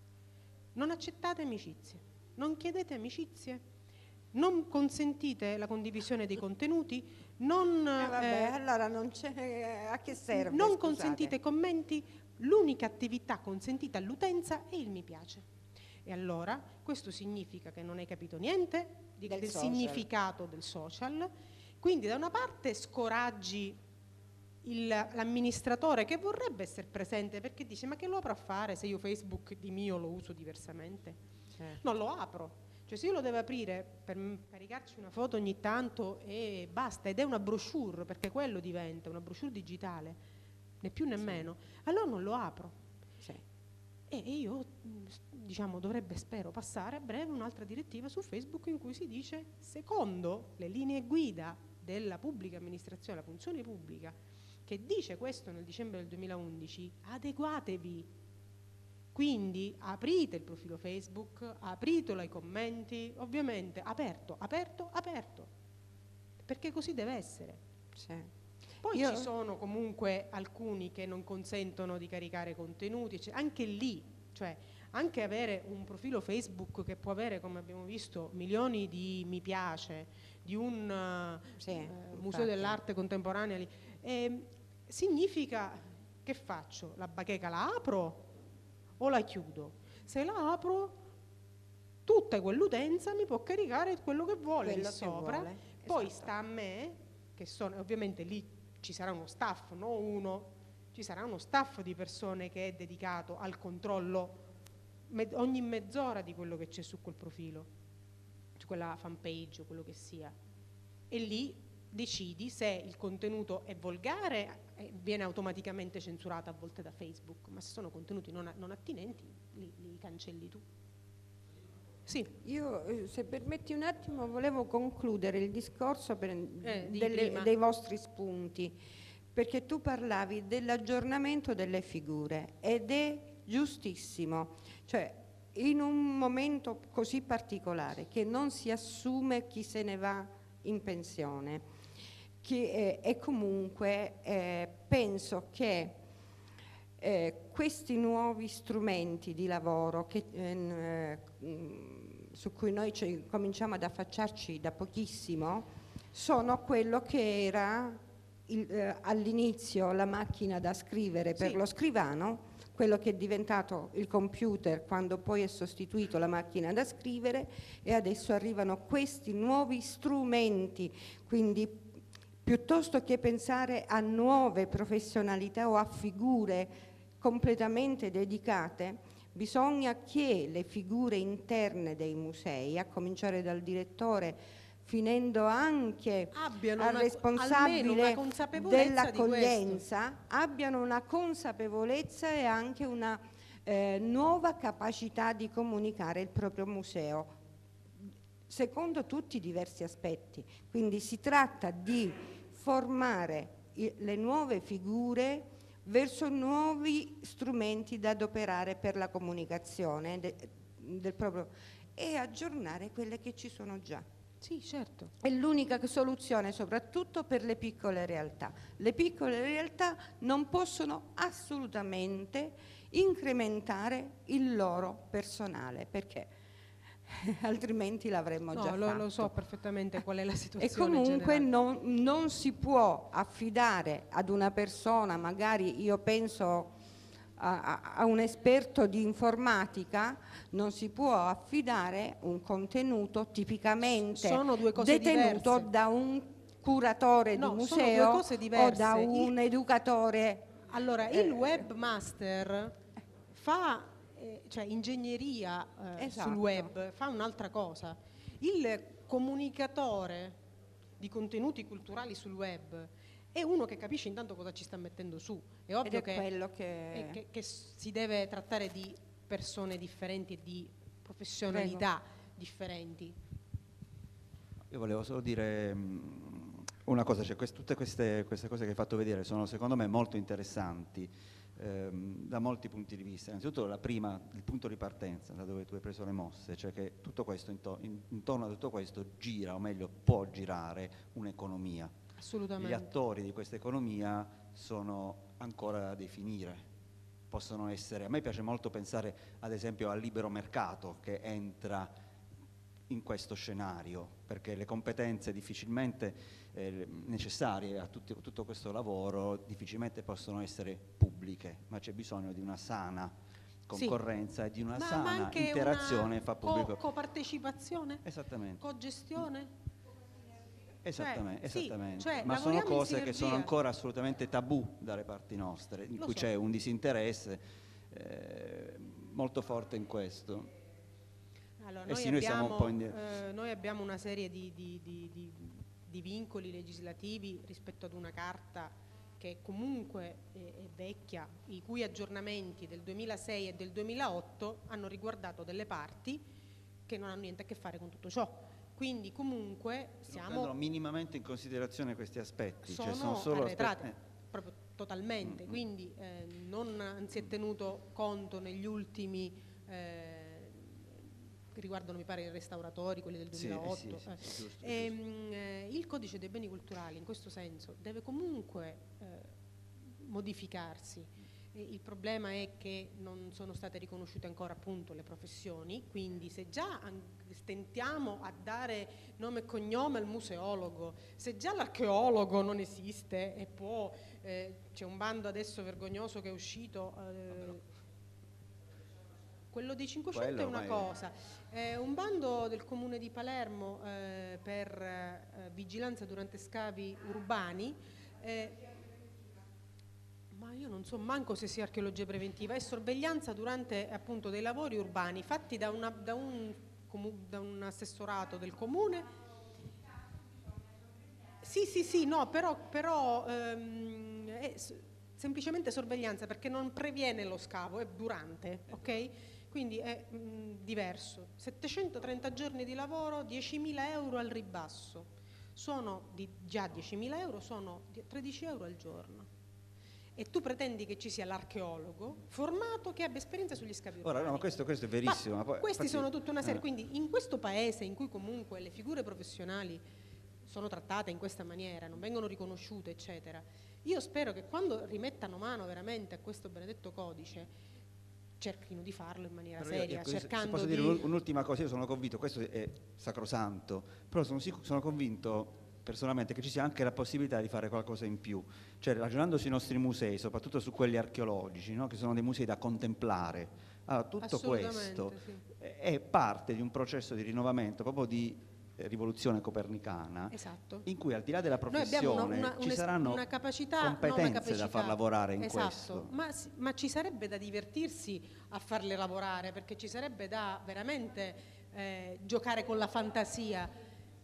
non accettate amicizie, non chiedete amicizie, non consentite la condivisione dei contenuti, non, eh vabbè, eh, allora non c'è, a che serve? non scusate? consentite commenti. L'unica attività consentita all'utenza è il mi piace. E allora questo significa che non hai capito niente di, del, del significato del social. Quindi da una parte scoraggi il, l'amministratore che vorrebbe essere presente, perché dice: ma che lo apro a fare se io Facebook di mio lo uso diversamente? Certo. Non lo apro. Cioè, se io lo devo aprire per caricarci una foto ogni tanto e basta, ed è una brochure, perché quello diventa una brochure digitale, né più né sì. meno, allora non lo apro. Sì. E io, diciamo, dovrebbe, spero, passare a breve un'altra direttiva su Facebook in cui si dice: secondo le linee guida della pubblica amministrazione, la funzione pubblica, che dice questo nel dicembre del duemilaundici, adeguatevi. Quindi aprite il profilo Facebook, apritelo ai commenti, ovviamente aperto, aperto, aperto, perché così deve essere. Sì. Poi Io... ci sono comunque alcuni che non consentono di caricare contenuti, cioè anche lì, cioè anche avere un profilo Facebook che può avere, come abbiamo visto, milioni di mi piace, di un sì, eh, museo dell'arte contemporanea, lì, eh, significa che faccio? La bacheca la apro o la chiudo? Se la apro, tutta quell'utenza mi può caricare quello che vuole quello lì sopra, vuole. Poi esatto. sta a me, che sono ovviamente lì. Ci sarà uno staff, non uno, ci sarà uno staff di persone che è dedicato al controllo me- ogni mezz'ora di quello che c'è su quel profilo, su quella fanpage o quello che sia. E lì decidi se il contenuto è volgare, eh, viene automaticamente censurato a volte da Facebook, ma se sono contenuti non, a- non attinenti, li, li cancelli tu. Sì. Io, se permetti un attimo, volevo concludere il discorso per, eh, delle, dei vostri spunti, perché tu parlavi dell'aggiornamento delle figure ed è giustissimo, cioè in un momento così particolare che non si assume chi se ne va in pensione, che, eh, e comunque eh, penso che Eh, questi nuovi strumenti di lavoro che, eh, su cui noi ci, cominciamo ad affacciarci da pochissimo sono quello che era il, eh, all'inizio la macchina da scrivere per sì. lo scrivano, quello che è diventato il computer quando poi è sostituito la macchina da scrivere, e adesso arrivano questi nuovi strumenti, quindi piuttosto che pensare a nuove professionalità o a figure completamente dedicate, bisogna che le figure interne dei musei, a cominciare dal direttore, finendo anche abbiano al una, responsabile dell'accoglienza, abbiano una consapevolezza e anche una eh, nuova capacità di comunicare il proprio museo, secondo tutti i diversi aspetti. Quindi si tratta di formare i, le nuove figure verso nuovi strumenti da adoperare per la comunicazione de, del proprio, e aggiornare quelle che ci sono già. Sì, certo. È l'unica soluzione, soprattutto per le piccole realtà. Le piccole realtà non possono assolutamente incrementare il loro personale, perché altrimenti l'avremmo no, già lo, fatto. Lo so perfettamente qual è la situazione. E comunque non, non si può affidare ad una persona, magari io penso a, a, a un esperto di informatica, non si può affidare un contenuto tipicamente sono due cose detenuto diverse. da un curatore no, di museo o da un Il... educatore Allora, Eh, il webmaster fa eh, cioè ingegneria eh, Esatto. sul web, fa un'altra cosa. Il comunicatore di contenuti culturali sul web è uno che capisce intanto cosa ci sta mettendo su. È ovvio ed è che, quello che... è che, che si deve trattare di persone differenti e di professionalità differenti. Io volevo solo dire mh, una cosa, cioè quest- tutte queste, queste cose che hai fatto vedere sono secondo me molto interessanti ehm, da molti punti di vista. Innanzitutto la prima, il punto di partenza da dove tu hai preso le mosse, cioè che tutto questo, into- in- intorno a tutto questo gira, o meglio può girare un'economia. Assolutamente. Gli attori di questa economia sono ancora da definire. Possono essere, a me piace molto pensare ad esempio al libero mercato che entra in questo scenario, perché le competenze difficilmente eh, necessarie a tutti, tutto questo lavoro difficilmente possono essere pubbliche, ma c'è bisogno di una sana concorrenza Sì. e di una ma, sana ma anche interazione una fra pubblico. co- copartecipazione, Esattamente. cogestione. Esattamente, Cioè, sì, esattamente. cioè, ma sono lavoriamo in cose che sono sinergia. ancora assolutamente tabù dalle parti nostre, in Lo cui so. c'è un disinteresse eh, molto forte in questo. Allora, Eh noi, sì, noi siamo abbiamo, un po' indietro. eh, noi abbiamo una serie di, di- di- di- di vincoli legislativi rispetto ad una carta che comunque è, è vecchia, i cui aggiornamenti del duemilasei e del duemilaotto hanno riguardato delle parti che non hanno niente a che fare con tutto ciò. Quindi comunque Non siamo prendono minimamente in considerazione questi aspetti, sono, cioè sono solo arretrati, aspetti- eh. proprio totalmente, Mm-mm. quindi eh, non si è tenuto conto negli ultimi eh, che riguardano mi pare i restauratori, quelli del Sì, eh duemilaotto. sì, sì, eh. sì, giusto, Ehm, giusto. eh, il codice dei beni culturali in questo senso deve comunque eh, modificarsi. E il problema è che non sono state riconosciute ancora appunto le professioni, quindi se già an- stentiamo a dare nome e cognome al museologo, se già l'archeologo non esiste e può, eh, c'è un bando adesso vergognoso che è uscito, eh, quello dei Cinquecento Quello è una ormai è- cosa, eh, un bando del comune di Palermo eh, per eh, vigilanza durante scavi urbani, eh, ma io non so manco se sia archeologia preventiva, è sorveglianza durante appunto dei lavori urbani fatti da, una, da, un, comu- da un assessorato del comune. Sì, sì, sì, no, però, però ehm, è s- semplicemente sorveglianza perché non previene lo scavo, è durante, ok? Quindi è mh, diverso. settecentotrenta giorni di lavoro, diecimila euro al ribasso. Sono di, già diecimila euro, sono di- tredici euro al giorno. E tu pretendi che ci sia l'archeologo formato che abbia esperienza sugli scavi urbani. Ora, no, questo, questo è verissimo. Ma ma poi, questi infatti- sono tutta una serie, eh. quindi in questo paese in cui comunque le figure professionali sono trattate in questa maniera, non vengono riconosciute, eccetera, io spero che quando rimettano mano veramente a questo benedetto codice cerchino di farlo in maniera Però io- seria, ecco, se- se cercando posso di... dire un- un'ultima cosa, io sono convinto, questo è sacrosanto, però sono, sic- sono convinto personalmente che ci sia anche la possibilità di fare qualcosa in più, cioè ragionando sui nostri musei, soprattutto su quelli archeologici, no? Che sono dei musei da contemplare. Allora, tutto Assolutamente, questo sì. è è parte di un processo di rinnovamento, proprio di eh, rivoluzione copernicana, Esatto. in cui al di là della Noi abbiamo professione una, una, ci un'es- saranno una capacità, no, una competenze capacità. da far lavorare in Esatto. questo. Ma, si- ma ci sarebbe da divertirsi a farle lavorare, perché ci sarebbe da veramente eh, giocare con la fantasia.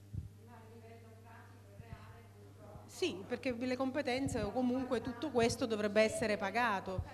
Sì, perché le competenze o comunque tutto questo dovrebbe essere pagato.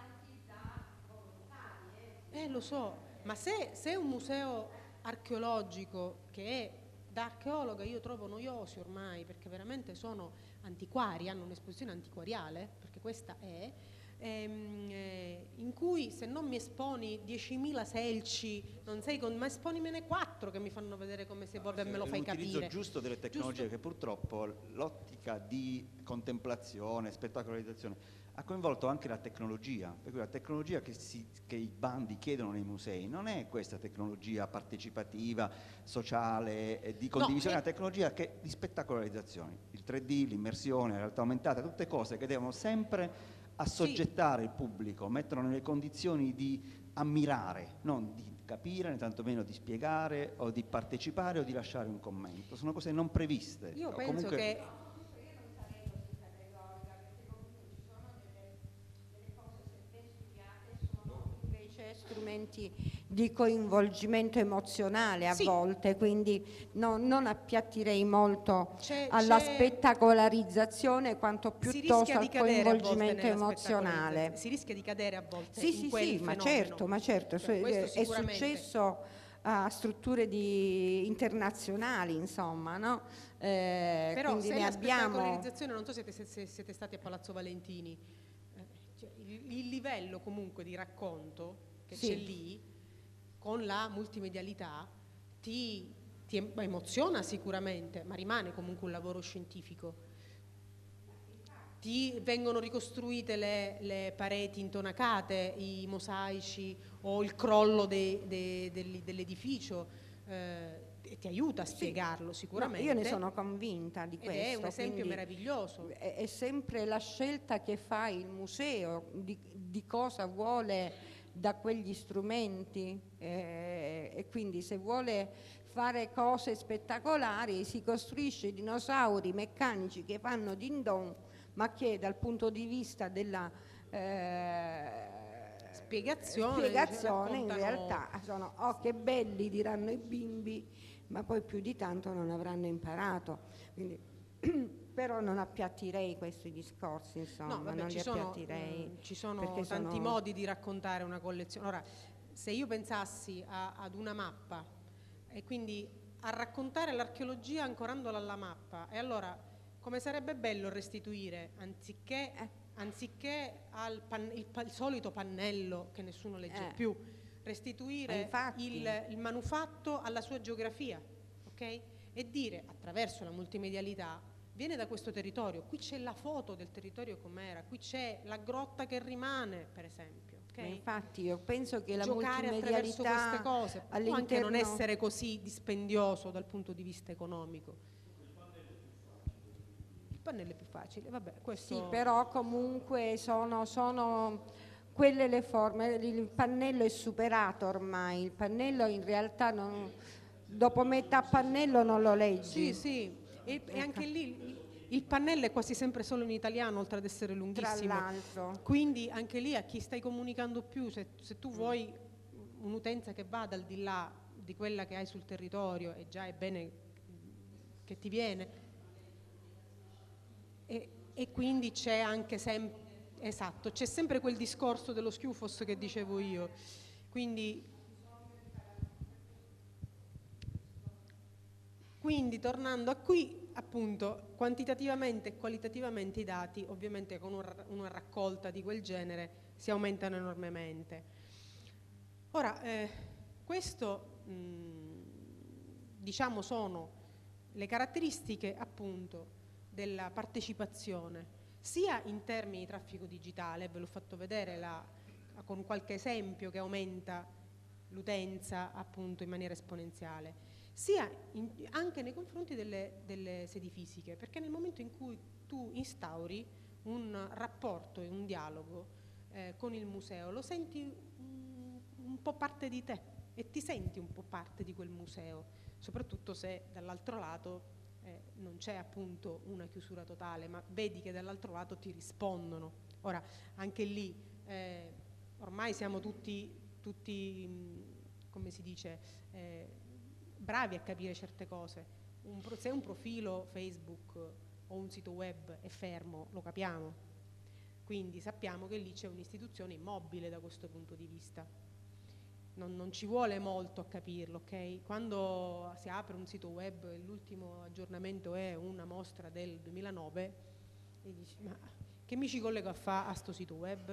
Eh, lo so, ma se, se un museo archeologico che è da archeologa io trovo noiosi ormai, perché veramente sono antiquari, hanno un'esposizione antiquariale, perché questa è, ehm, eh, in cui se non mi esponi diecimila selci, non sei con, ma esponimene quattro che mi fanno vedere come si evolve e me lo fai L'utilizzo capire. giusto delle tecnologie, Giusto. che purtroppo l'ottica di contemplazione, spettacolarizzazione ha coinvolto anche la tecnologia, per cui la tecnologia che, si, che i bandi chiedono nei musei non è questa tecnologia partecipativa, sociale, eh, di condivisione, No, è una tecnologia che, di spettacolarizzazione, il tre D, l'immersione, la realtà aumentata, tutte cose che devono sempre assoggettare il pubblico, metterlo nelle condizioni di ammirare, non di capire, né tantomeno di spiegare o di partecipare o di lasciare un commento. Sono cose non previste. Io o penso comunque- che strumenti di coinvolgimento emozionale a Sì. volte, quindi no- non appiattirei molto C'è- alla c'è- spettacolarizzazione quanto si piuttosto rischia al di cadere a volte coinvolgimento nella emozionale. spettacolarizzazione, si rischia di cadere a volte Sì, in sì, quel sì, ma fenomeno. certo, ma certo, Cioè, su- questo è sicuramente. successo a strutture di- internazionali, insomma, no? Eh, Però quindi se ne la abbiamo. spettacolarizzazione, non so se, se- se siete stati a Palazzo Valentini, eh, cioè, il, il livello comunque di racconto che Sì. c'è lì, con la multimedialità, ti, ti em- emoziona sicuramente, ma rimane comunque un lavoro scientifico. Ti vengono ricostruite le, le pareti intonacate, i mosaici o il crollo dei- dei- degli- dell'edificio, eh, e ti aiuta a spiegarlo sicuramente. No, io ne sono convinta di ed questo. è un esempio quindi meraviglioso. È, è sempre la scelta che fa il museo di, di cosa vuole da quegli strumenti, eh, e quindi se vuole fare cose spettacolari si costruisce dinosauri meccanici che fanno din don, ma che dal punto di vista della eh, Spiegazione, spiegazione in raccontano- realtà sono oh che belli, diranno i bimbi, ma poi più di tanto non avranno imparato. Quindi, però non appiattirei questi discorsi, insomma, No, vabbè, non ci li sono, appiattirei. mm, ci sono perché tanti sono- modi di raccontare una collezione. Ora, se io pensassi a- ad una mappa e quindi a raccontare l'archeologia ancorandola alla mappa, e allora come sarebbe bello restituire, anziché, Eh. anziché al pan- il, pa- il solito pannello che nessuno legge Eh. più, Ma restituire infatti. il, il manufatto alla sua geografia, ok? E dire attraverso la multimedialità: viene da questo territorio, qui c'è la foto del territorio com'era, qui c'è la grotta che rimane, per esempio. ok? Ma infatti io penso che la Giocare attraverso queste multimedialità cose, può anche non all'interno- essere così dispendioso dal punto di vista economico. Il pannello è più facile, vabbè, questo... Sì, però comunque sono, sono quelle le forme. Il pannello è superato ormai, il pannello in realtà non, dopo metà pannello non lo leggi. Sì, sì, e, e anche lì il, il pannello è quasi sempre solo in italiano, oltre ad essere Tra lunghissimo. l'altro. Quindi anche lì a chi stai comunicando più, se, se tu vuoi un'utenza che vada al di là di quella che hai sul territorio, e già è bene che ti viene, e, e quindi c'è anche sempre, esatto, c'è sempre quel discorso dello schiufos che dicevo io, quindi, quindi tornando a qui, appunto, quantitativamente e qualitativamente i dati, ovviamente con una, una raccolta di quel genere, si aumentano enormemente. Ora, eh, questo mh, diciamo sono le caratteristiche appunto della partecipazione, sia in termini di traffico digitale, ve l'ho fatto vedere la, con qualche esempio che aumenta l'utenza appunto in maniera esponenziale, sia in, anche nei confronti delle, delle sedi fisiche, perché nel momento in cui tu instauri un rapporto e un dialogo eh, con il museo, lo senti un, un po' parte di te e ti senti un po' parte di quel museo, soprattutto se dall'altro lato eh, non c'è appunto una chiusura totale, ma vedi che dall'altro lato ti rispondono. Ora, anche lì eh, ormai siamo tutti, tutti mh, come si dice, eh, bravi a capire certe cose. Un pro- se un profilo Facebook o un sito web è fermo, lo capiamo. Quindi sappiamo che lì c'è un'istituzione immobile da questo punto di vista. Non, non ci vuole molto a capirlo, ok? Quando si apre un sito web e l'ultimo aggiornamento è una mostra del duemilanove, e dici, ma che mi ci collego a fare a sto sito web?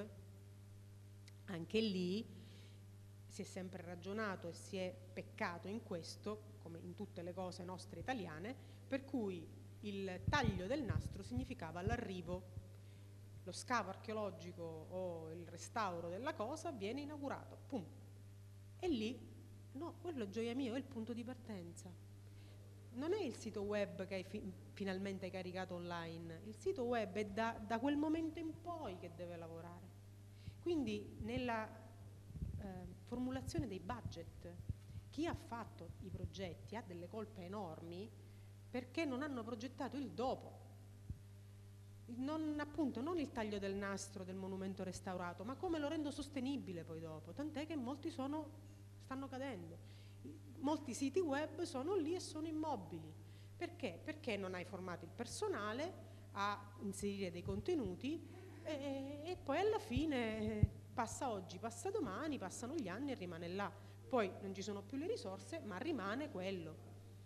Anche lì si è sempre ragionato e si è peccato in questo, come in tutte le cose nostre italiane, per cui il taglio del nastro significava l'arrivo, lo scavo archeologico o il restauro della cosa viene inaugurato, pum. E lì, no, quello è gioia mia, è il punto di partenza. Non è il sito web che hai fi- finalmente caricato online, il sito web è da, da quel momento in poi che deve lavorare. Quindi nella eh, formulazione dei budget, chi ha fatto i progetti ha delle colpe enormi perché non hanno progettato il dopo. non, appunto, non il taglio del nastro del monumento restaurato, ma come lo rendo sostenibile poi dopo, tant'è che molti sono, stanno cadendo. Molti siti web sono lì e sono immobili. Perché? Perché non hai formato il personale a inserire dei contenuti e, e poi alla fine passa oggi, passa domani, passano gli anni e rimane là. Poi non ci sono più le risorse, ma rimane quello.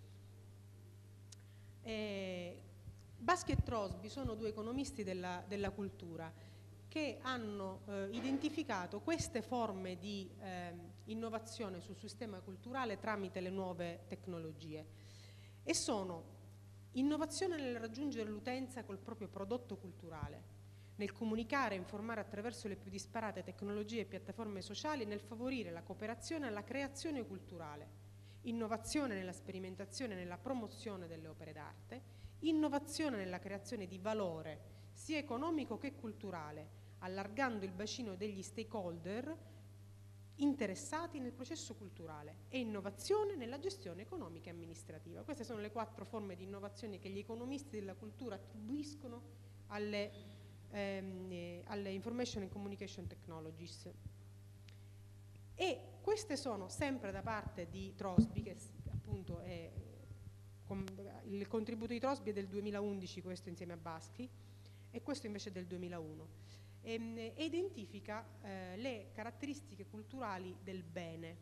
Eh, Baschi e Trosby sono due economisti della, della cultura che hanno eh, identificato queste forme di eh, innovazione sul sistema culturale tramite le nuove tecnologie e sono innovazione nel raggiungere l'utenza col proprio prodotto culturale, nel comunicare e informare attraverso le più disparate tecnologie e piattaforme sociali, nel favorire la cooperazione e la creazione culturale, innovazione nella sperimentazione e nella promozione delle opere d'arte, innovazione nella creazione di valore sia economico che culturale, allargando il bacino degli stakeholder interessati nel processo culturale e innovazione nella gestione economica e amministrativa. Queste sono le quattro forme di innovazione che gli economisti della cultura attribuiscono alle, ehm, alle Information and Communication Technologies. E queste sono sempre da parte di Trosby, che appunto è il contributo di Trosby è del duemilaundici, questo insieme a Baschi, e questo invece è del duemilauno, e, e identifica eh, le caratteristiche culturali del bene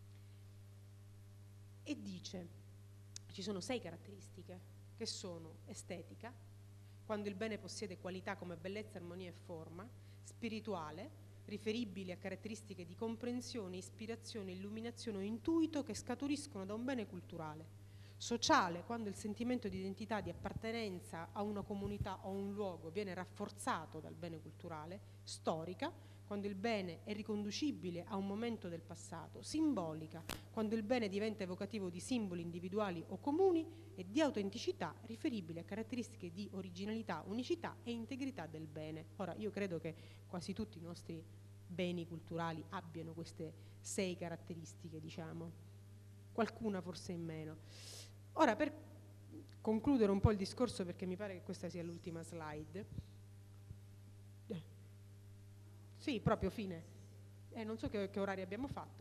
e dice ci sono sei caratteristiche che sono estetica, quando il bene possiede qualità come bellezza, armonia e forma, spirituale, riferibili a caratteristiche di comprensione, ispirazione, illuminazione o intuito che scaturiscono da un bene culturale, sociale, quando il sentimento di identità, di appartenenza a una comunità o a un luogo viene rafforzato dal bene culturale, storica, quando il bene è riconducibile a un momento del passato, simbolica, quando il bene diventa evocativo di simboli individuali o comuni, e di autenticità, riferibile a caratteristiche di originalità, unicità e integrità del bene. Ora, io credo che quasi tutti i nostri beni culturali abbiano queste sei caratteristiche, diciamo, qualcuna forse in meno. Ora, per concludere un po' il discorso, perché mi pare che questa sia l'ultima slide. Eh. Sì, proprio fine. Eh, non so che, che orari abbiamo fatto.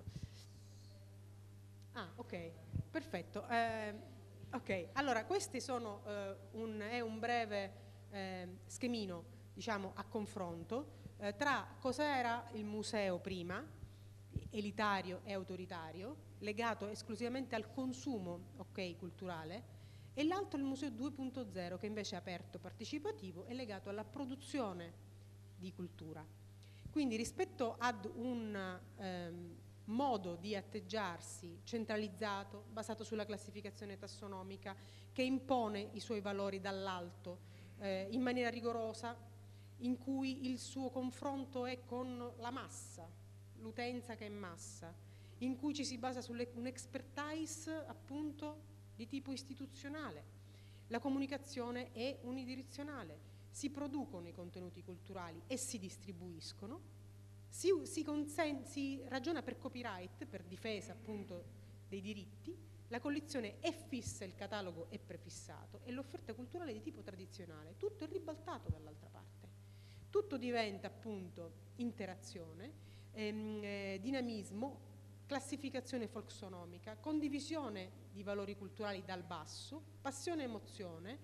Ah, ok, perfetto. Eh, ok, allora, questi sono eh, un, è un breve eh, schemino, diciamo, a confronto eh, tra cos'era il museo prima, elitario e autoritario, legato esclusivamente al consumo, ok, culturale, e l'altro è il museo due punto zero, che invece è aperto, partecipativo e legato alla produzione di cultura. Quindi rispetto ad un ehm, modo di atteggiarsi centralizzato, basato sulla classificazione tassonomica, che impone i suoi valori dall'alto eh, in maniera rigorosa, in cui il suo confronto è con la massa, l'utenza che è massa, in cui ci si basa su un'expertise appunto di tipo istituzionale. La comunicazione è unidirezionale, si producono i contenuti culturali e si distribuiscono, si, si, consen- si ragiona per copyright, per difesa appunto dei diritti, la collezione è fissa, il catalogo è prefissato e l'offerta culturale è di tipo tradizionale. Tutto è ribaltato dall'altra parte, tutto diventa appunto interazione, ehm, eh, dinamismo, classificazione folksonomica, condivisione di valori culturali dal basso, passione e emozione,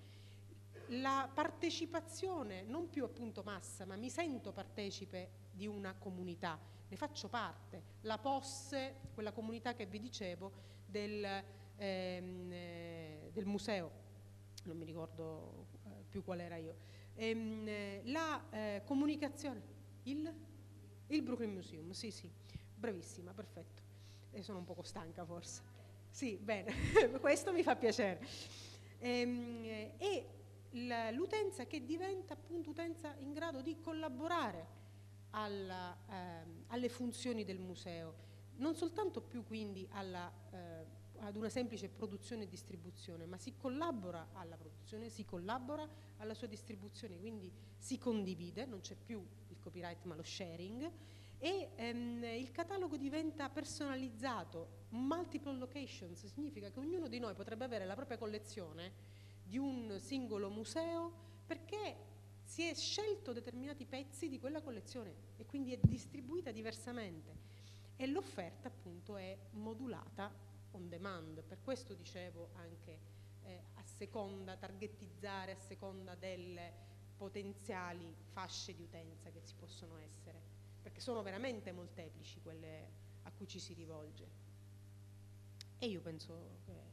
la partecipazione, non più appunto massa, ma mi sento partecipe di una comunità, ne faccio parte, la posse, quella comunità che vi dicevo del, ehm, eh, del museo, non mi ricordo eh, più qual era io, ehm, eh, la eh, comunicazione, il, il Brooklyn Museum, sì sì, bravissima, perfetto. E sono un poco stanca forse. Sì, bene, questo mi fa piacere. Ehm, e l'utenza che diventa appunto utenza in grado di collaborare alla, ehm, alle funzioni del museo, non soltanto più quindi alla, eh, ad una semplice produzione e distribuzione, ma si collabora alla produzione, si collabora alla sua distribuzione, quindi si condivide, non c'è più il copyright ma lo sharing, e ehm, il catalogo diventa personalizzato, multiple locations, significa che ognuno di noi potrebbe avere la propria collezione di un singolo museo perché si è scelto determinati pezzi di quella collezione e quindi è distribuita diversamente e l'offerta appunto è modulata on demand. Per questo dicevo anche eh, a seconda, targetizzare a seconda delle potenziali fasce di utenza che ci possono essere, perché sono veramente molteplici quelle a cui ci si rivolge. E io penso che